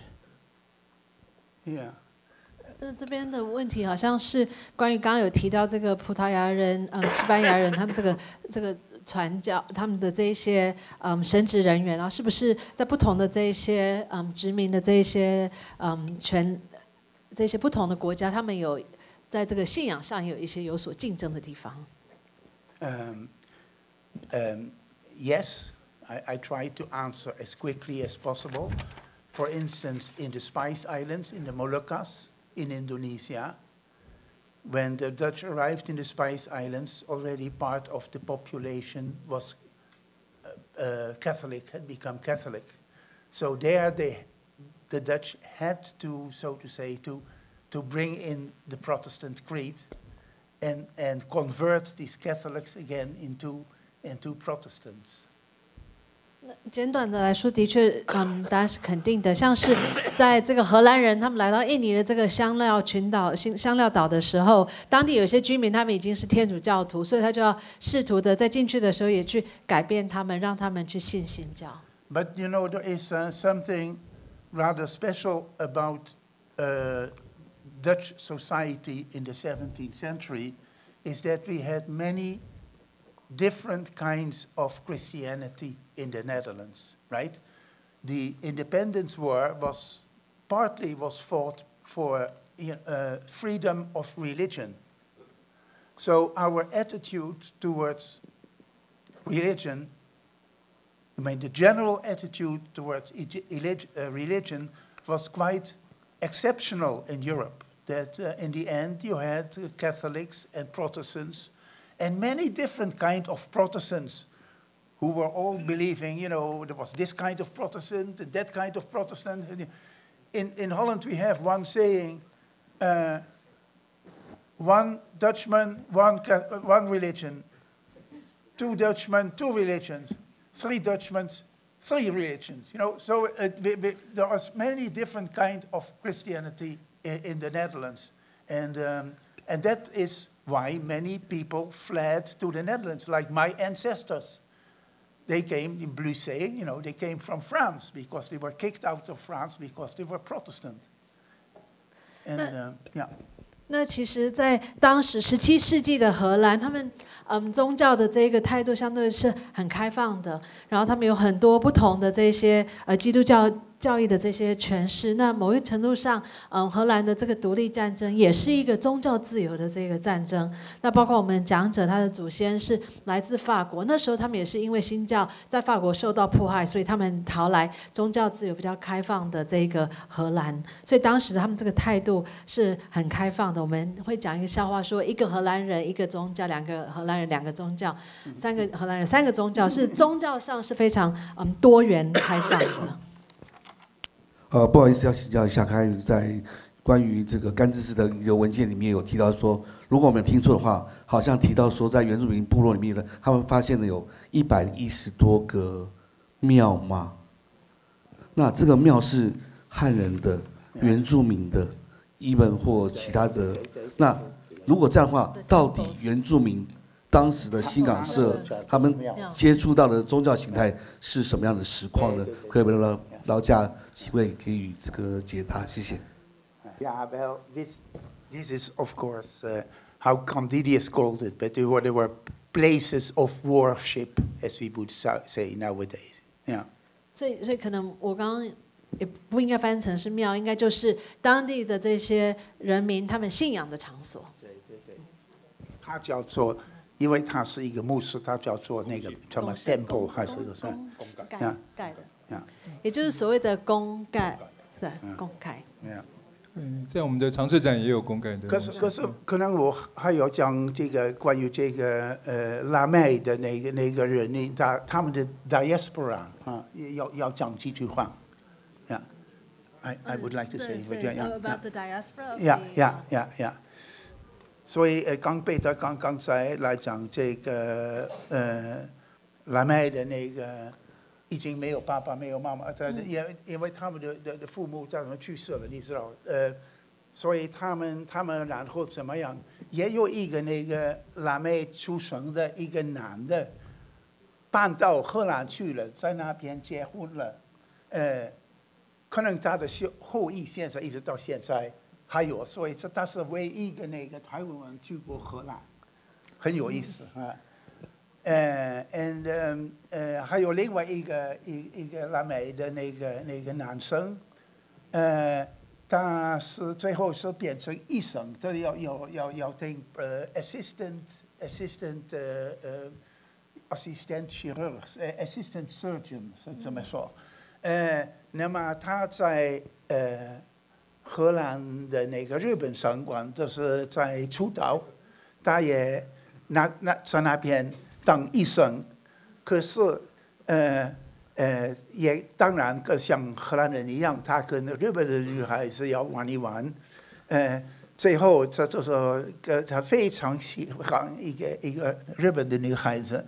Yeah. 那这边的问题好像是关于刚刚有提到这个葡萄牙人、嗯，西班牙人他们这个这个传教，他们的这一些嗯神职人员，然后是不是在不同的这一些嗯殖民的这一些嗯全这些不同的国家，他们有在这个信仰上有一些有所竞争的地方？ Um, um, yes, I, I try to answer as quickly as possible. For instance, in the Spice Islands, in the Moluccas, in Indonesia, when the Dutch arrived in the Spice Islands, already part of the population was uh, uh, Catholic, had become Catholic. So there they, the Dutch had to, so to say, to, to bring in the Protestant creed and, and convert these Catholics again into, into Protestants. 简短的来说，的确，嗯，答案是肯定的。像是在这个荷兰人他们来到印尼的这个香料群岛、香料岛的时候，当地有些居民他们已经是天主教徒，所以他就要试图的在进去的时候也去改变他们，让他们去信新教。 But you know, there is uh, something rather special about uh, Dutch society in the seventeenth century, is that we had many different kinds of Christianity in the Netherlands, right? The independence war was partly was fought for uh, freedom of religion. So our attitude towards religion, I mean, the general attitude towards uh, religion was quite exceptional in Europe. That uh, in the end you had uh, Catholics and Protestants, and many different kind of Protestants who were all believing, you know, there was this kind of Protestant and that kind of Protestant. In, in Holland we have one saying, uh, one Dutchman, one, one religion, two Dutchmen, two religions, three Dutchmen, three religions. You know, so uh, we, we, there are many different kind of Christianity in, in the Netherlands. And, um, and that is why many people fled to the Netherlands, like my ancestors. They came in Blussé, you know, they came from France because they were kicked out of France because they were Protestant. And, uh, yeah. 那其实，在当时十七世纪的荷兰，他们嗯宗教的这个态度相对是很开放的，然后他们有很多不同的这些呃基督教教义的这些诠释。那某一程度上，嗯，荷兰的这个独立战争也是一个宗教自由的这个战争。那包括我们讲者他的祖先是来自法国，那时候他们也是因为新教在法国受到迫害，所以他们逃来宗教自由比较开放的这个荷兰。所以当时他们这个态度是很开放的。我们会讲一个笑话，说一个荷兰人一个宗教，两个荷兰人两个宗教，三个荷兰人三个宗教，是宗教上是非常嗯多元开放的。 呃，不好意思，要请教一下开宇，在关于这个甘孜寺的一个文件里面有提到说，如果我们听错的话，好像提到说在原住民部落里面的，他们发现了有一百一十多个庙吗？那这个庙是汉人的、原住民的？ 一本或其他的，那如果这样的话，到底原住民当时的新港社他们接触到的宗教形态是什么样的实况呢？可以不劳劳驾几位给予这个解答，谢谢。 Yeah, well, this this is of course uh, how Candidius called it, but there were there were places of worship, as we would say nowadays. Yeah. 所以，所以可能我刚刚。 也不应该翻成是庙，应该就是当地的这些人民他们信仰的场所。 对对对，它叫做，因为它是一个牧师，它叫做那个什么 temple 还是什么？ 公盖盖的， 呀， 也就是所谓的公盖，对，公盖。 嗯，在我们的常设展也有公盖的。 可是可是，可能我还要讲这个关于这个呃拉美的那个那个人，你他他们的 diaspora 啊，要要讲几句话。 Yeah, I, I would like to say. But yeah, yeah, about the diaspora. Yeah, yeah, yeah, yeah. 所以呃，刚贝特刚刚才来讲这个呃，拉美的那个已经没有爸爸没有妈妈，他因为因为他们的的的父母在他们去世了，你知道，呃，所以他们他们然后怎么样？也有一个那个拉美出生的一个男的，搬到荷兰去了，在那边结婚了，呃。 可能他的后裔现在一直到现在还有，所以他是唯一一个那个台湾人去过荷兰，很有意思啊。呃，and 呃还有另外一个一一个拉美的那个那个男生，呃，他是最后是变成医生，他要要要要当呃 assistant assistant 呃呃 assistant chirurg assistant surgeon 是怎么说？ 呃，那么他在呃荷兰的那个日本商馆，就是在出道，他也那那在那边当医生，可是呃呃也当然跟像荷兰人一样，他跟日本的女孩子要玩一玩，呃，最后他就是呃他非常喜欢一个一个日本的女孩子。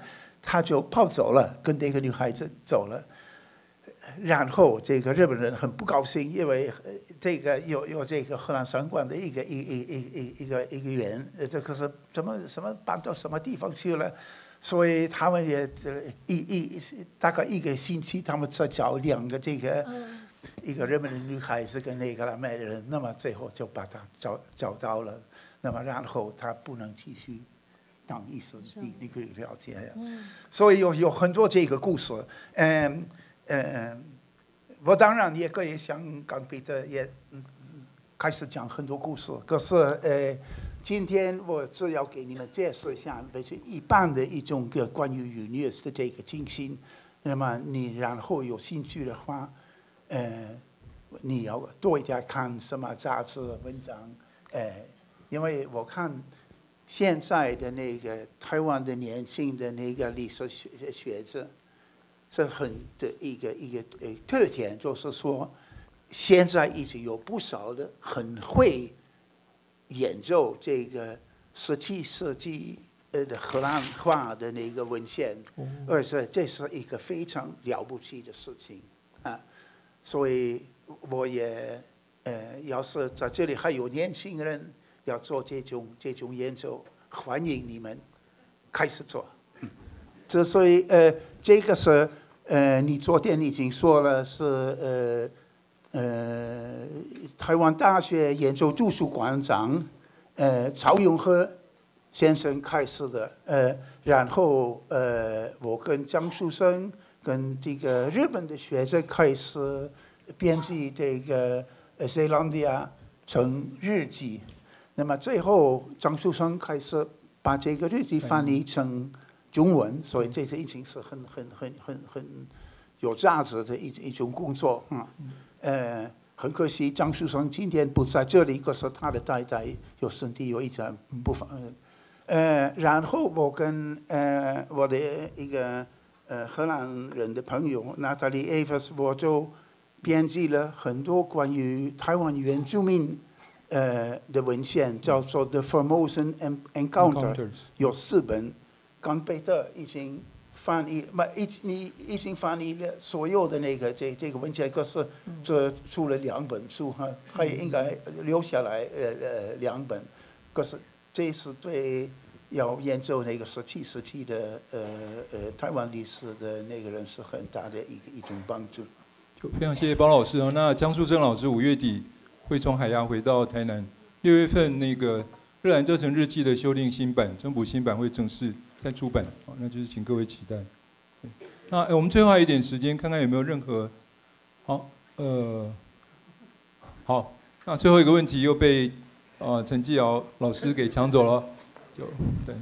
他就跑走了，跟这个女孩子走了。然后这个日本人很不高兴，因为这个有有这个荷兰商馆的一个一一一一个一个员，这可是怎么什么搬到什么地方去了？所以他们也一一大概一个星期，他们才找两个这个。一个日本的女孩子跟那个拉美人，那么最后就把她找找到了，那么然后她不能继续当医生，你你可以了解呀。嗯、所以有有很多这个故事，嗯嗯，我当然也可以像刚彼得也嗯开始讲很多故事，可是呃，今天我只要给你们介绍一下，就是一般的一种个关于 Unius 的这个精神，那么你然后有兴趣的话。呃，你要多一点看什么杂志文章，呃，因为我看现在的那个台湾的年轻的那个历史学学者，是很的一个一个呃特点，就是说，现在已经有不少的很会研究这个十七世纪呃的荷兰话的那个文献，而且这是一个非常了不起的事情啊。所以我也呃，要是在这里还有年轻人要做这种这种研究，欢迎你们开始做。之所以呃，这个是呃，你昨天已经说了是呃呃，台湾大学研究图书馆长呃曹永和先生开始的，呃，然后呃，我跟江树生。跟这个日本的学者开始编辑这个《塞兰迪亚》成日记，那么最后张树生开始把这个日记翻译成中文，所以这是已经是很很很很很有价值的一一种工作啊。呃，很可惜张树生今天不在这里，可是他的太太有身体有一点不方便。呃，然后我跟呃我的一个。呃，荷兰人的朋友 Natalie Evers， 我就编辑了很多关于台湾原住民呃的文献，叫做《The Formosan Encounter》，有四本。刚彼得已经翻译，嘛，已你已经翻译了所有的那个这这个文献，可是这出了两本书哈，还应该留下来呃呃两本，可是这是对。要研究那个十七世纪的呃呃台湾历史的那个人是很大的一个一种帮助。 非常谢谢包老师哦。那江树正老师五月底会从海牙回到台南，六月份那个《日兰遮城日记》的修订新版、增补新版会正式再出版，哦，那就是请各位期待。那我们最后还有一点时间，看看有没有任何好呃好，那最后一个问题又被呃陈继尧老师给抢走了。Uh,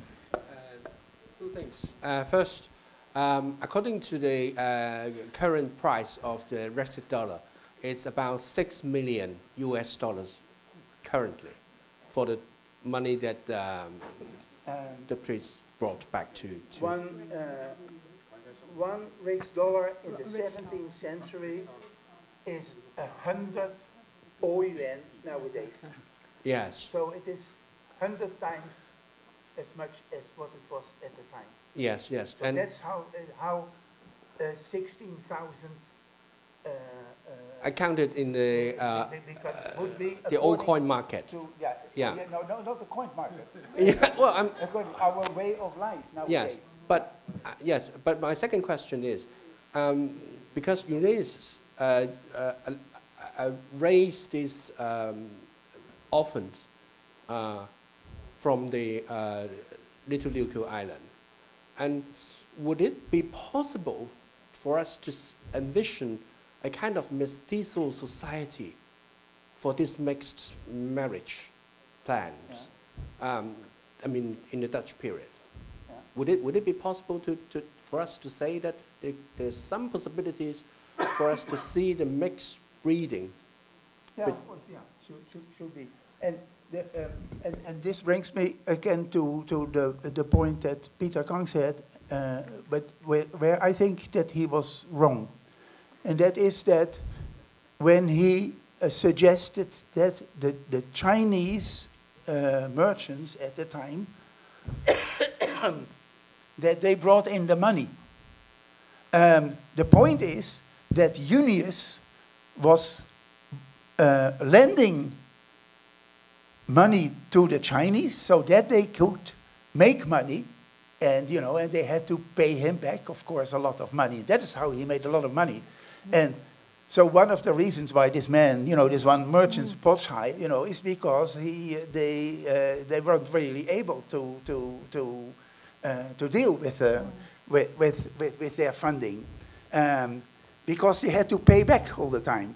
two things. Uh, first, um, according to the uh, current price of the Brexit dollar, it's about six million U S dollars currently for the money that um, um, the priest brought back to. to one uh, one Rex dollar in the seventeenth century is a hundred O yuan nowadays. Yes. So it is hundred times. As much as what it was at the time. Yes, yes. So and that's how uh, how uh, sixteen thousand. Uh, uh, I counted in the uh, would be the old coin market. To, yeah, yeah. yeah. No, no, not the coin market. Yeah. Well, I'm. According to our way of life nowadays. Yes, but uh, yes, but my second question is, um, because Eunice uh, uh, uh, raised these um, orphans. Uh, from the uh, Little Ryukyu Island. And would it be possible for us to envision a kind of mestizo society for these mixed marriage plans? Yeah. Um, I mean, in the Dutch period. Yeah. Would it, would it be possible to, to, for us to say that there, there's some possibilities for us to see the mixed breeding? Yeah, of course, yeah, should, should, should be. And The, um, and, and this brings me again to, to the, the point that Peter Kang said, uh, but where, where I think that he was wrong. And that is that when he uh, suggested that the, the Chinese uh, merchants at the time that they brought in the money. Um, the point is that Junius was uh, lending money to the Chinese so that they could make money, and you know, and they had to pay him back, of course, a lot of money. That is how he made a lot of money. And so one of the reasons why this man, you know, this one merchant, Potschai, you know, is because he, they, uh, they weren't really able to to to uh, to deal with, uh, with, with with with their funding, um, because they had to pay back all the time.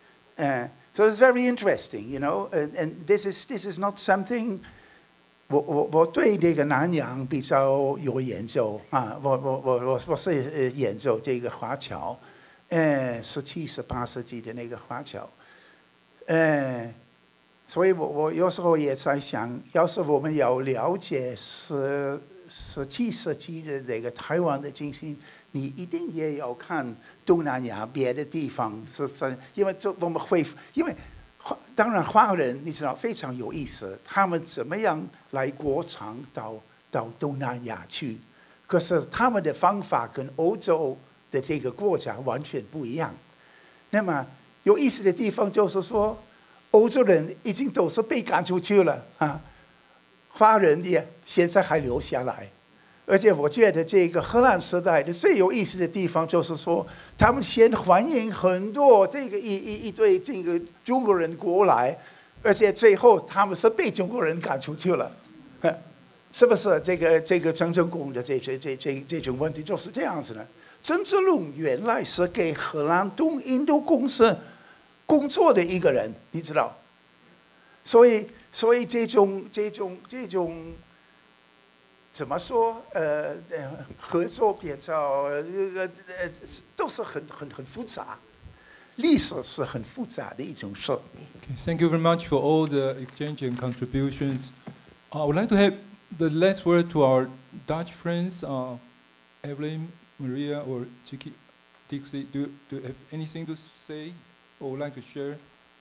Uh, so it's very interesting, you know, and, and this is this is not something. 我我我对这个南洋比较有研究啊，我我我我我是呃研究这个华侨，呃，十七、十八世纪的那个华侨，呃，所以我我有时候也在想，要是我们要了解十十七世纪的这个台湾的情形，你一定也要看东南亚别的地方是是，因为这我们会因为。 当然，华人你知道非常有意思，他们怎么样来过场到到东南亚去？可是他们的方法跟欧洲的这个国家完全不一样。那么有意思的地方就是说，欧洲人已经都是被赶出去了啊，华人也现在还留下来。 而且我觉得这个荷兰时代的最有意思的地方，就是说，他们先欢迎很多这个一一一堆这个中国人过来，而且最后他们是被中国人赶出去了，是不是？这个这个郑成功的这这这这这种问题就是这样子的。郑芝龙原来是给荷兰东印度公司工作的一个人，你知道？所以所以这种这种这种。 怎么说？呃，合作比较呃呃，都是很很很复杂，历史是很复杂的一种事。 Okay, thank you very much for all the exchange and contributions. Uh, I would like to have the last word to our Dutch friends, uh, Evelyn, Maria, or Chiki, Dixie. Do do you have anything to say or would like to share?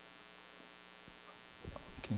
Okay.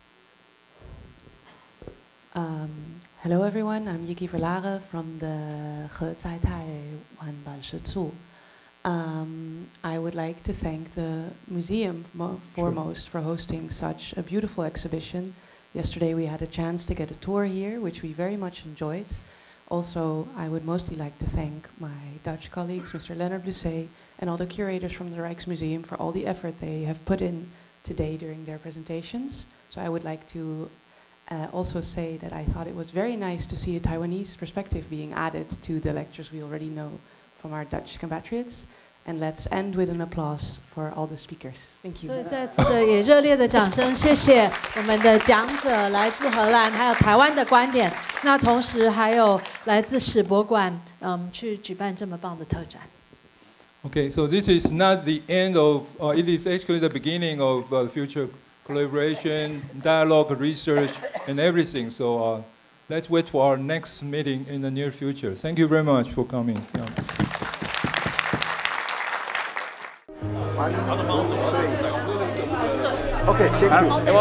Um, Hello everyone, I'm Yiki Verlare from the Ge Zai Tai Wan Ban Shi Zu. Um, I would like to thank the museum mo foremost sure. for hosting such a beautiful exhibition. Yesterday we had a chance to get a tour here, which we very much enjoyed. Also, I would mostly like to thank my Dutch colleagues, Mister Leonard Blusset, and all the curators from the Rijksmuseum for all the effort they have put in today during their presentations. So I would like to Uh, also say that I thought it was very nice to see a Taiwanese perspective being added to the lectures we already know from our Dutch compatriots. And let's end with an applause for all the speakers. Thank you. 所以再次的也热烈的掌声，谢谢我们的讲者来自荷兰，还有台湾的观点。那同时还有来自史博馆，嗯，去举办这么棒的特展。 Okay, so this is not the end of. Uh, it is actually the beginning of uh, future. Collaboration, dialogue, research, and everything. So uh, let's wait for our next meeting in the near future. Thank you very much for coming. Yeah. Okay, thank you.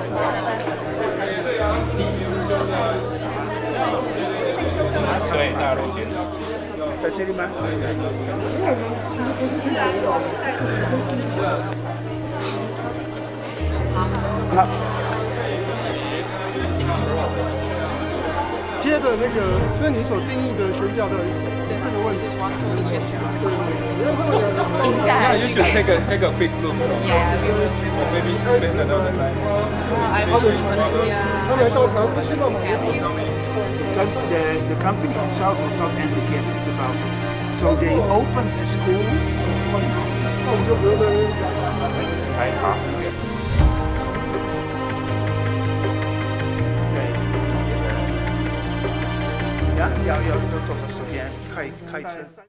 Uh, 在这里吗？ 其实不是去国外，就是好。 贴的那个，就是你所定义的宣教到底是什么？是这个问题。对，主要他们的应该。 You should take a take a quick look. Yeah, or maybe spend another time. 他的船只，他们来到台湾，去到马来西亚。 The, the company itself was not enthusiastic about it. So they opened a school. 那我们就不用在那边。 哎，好。对。要要要多少时间开开车？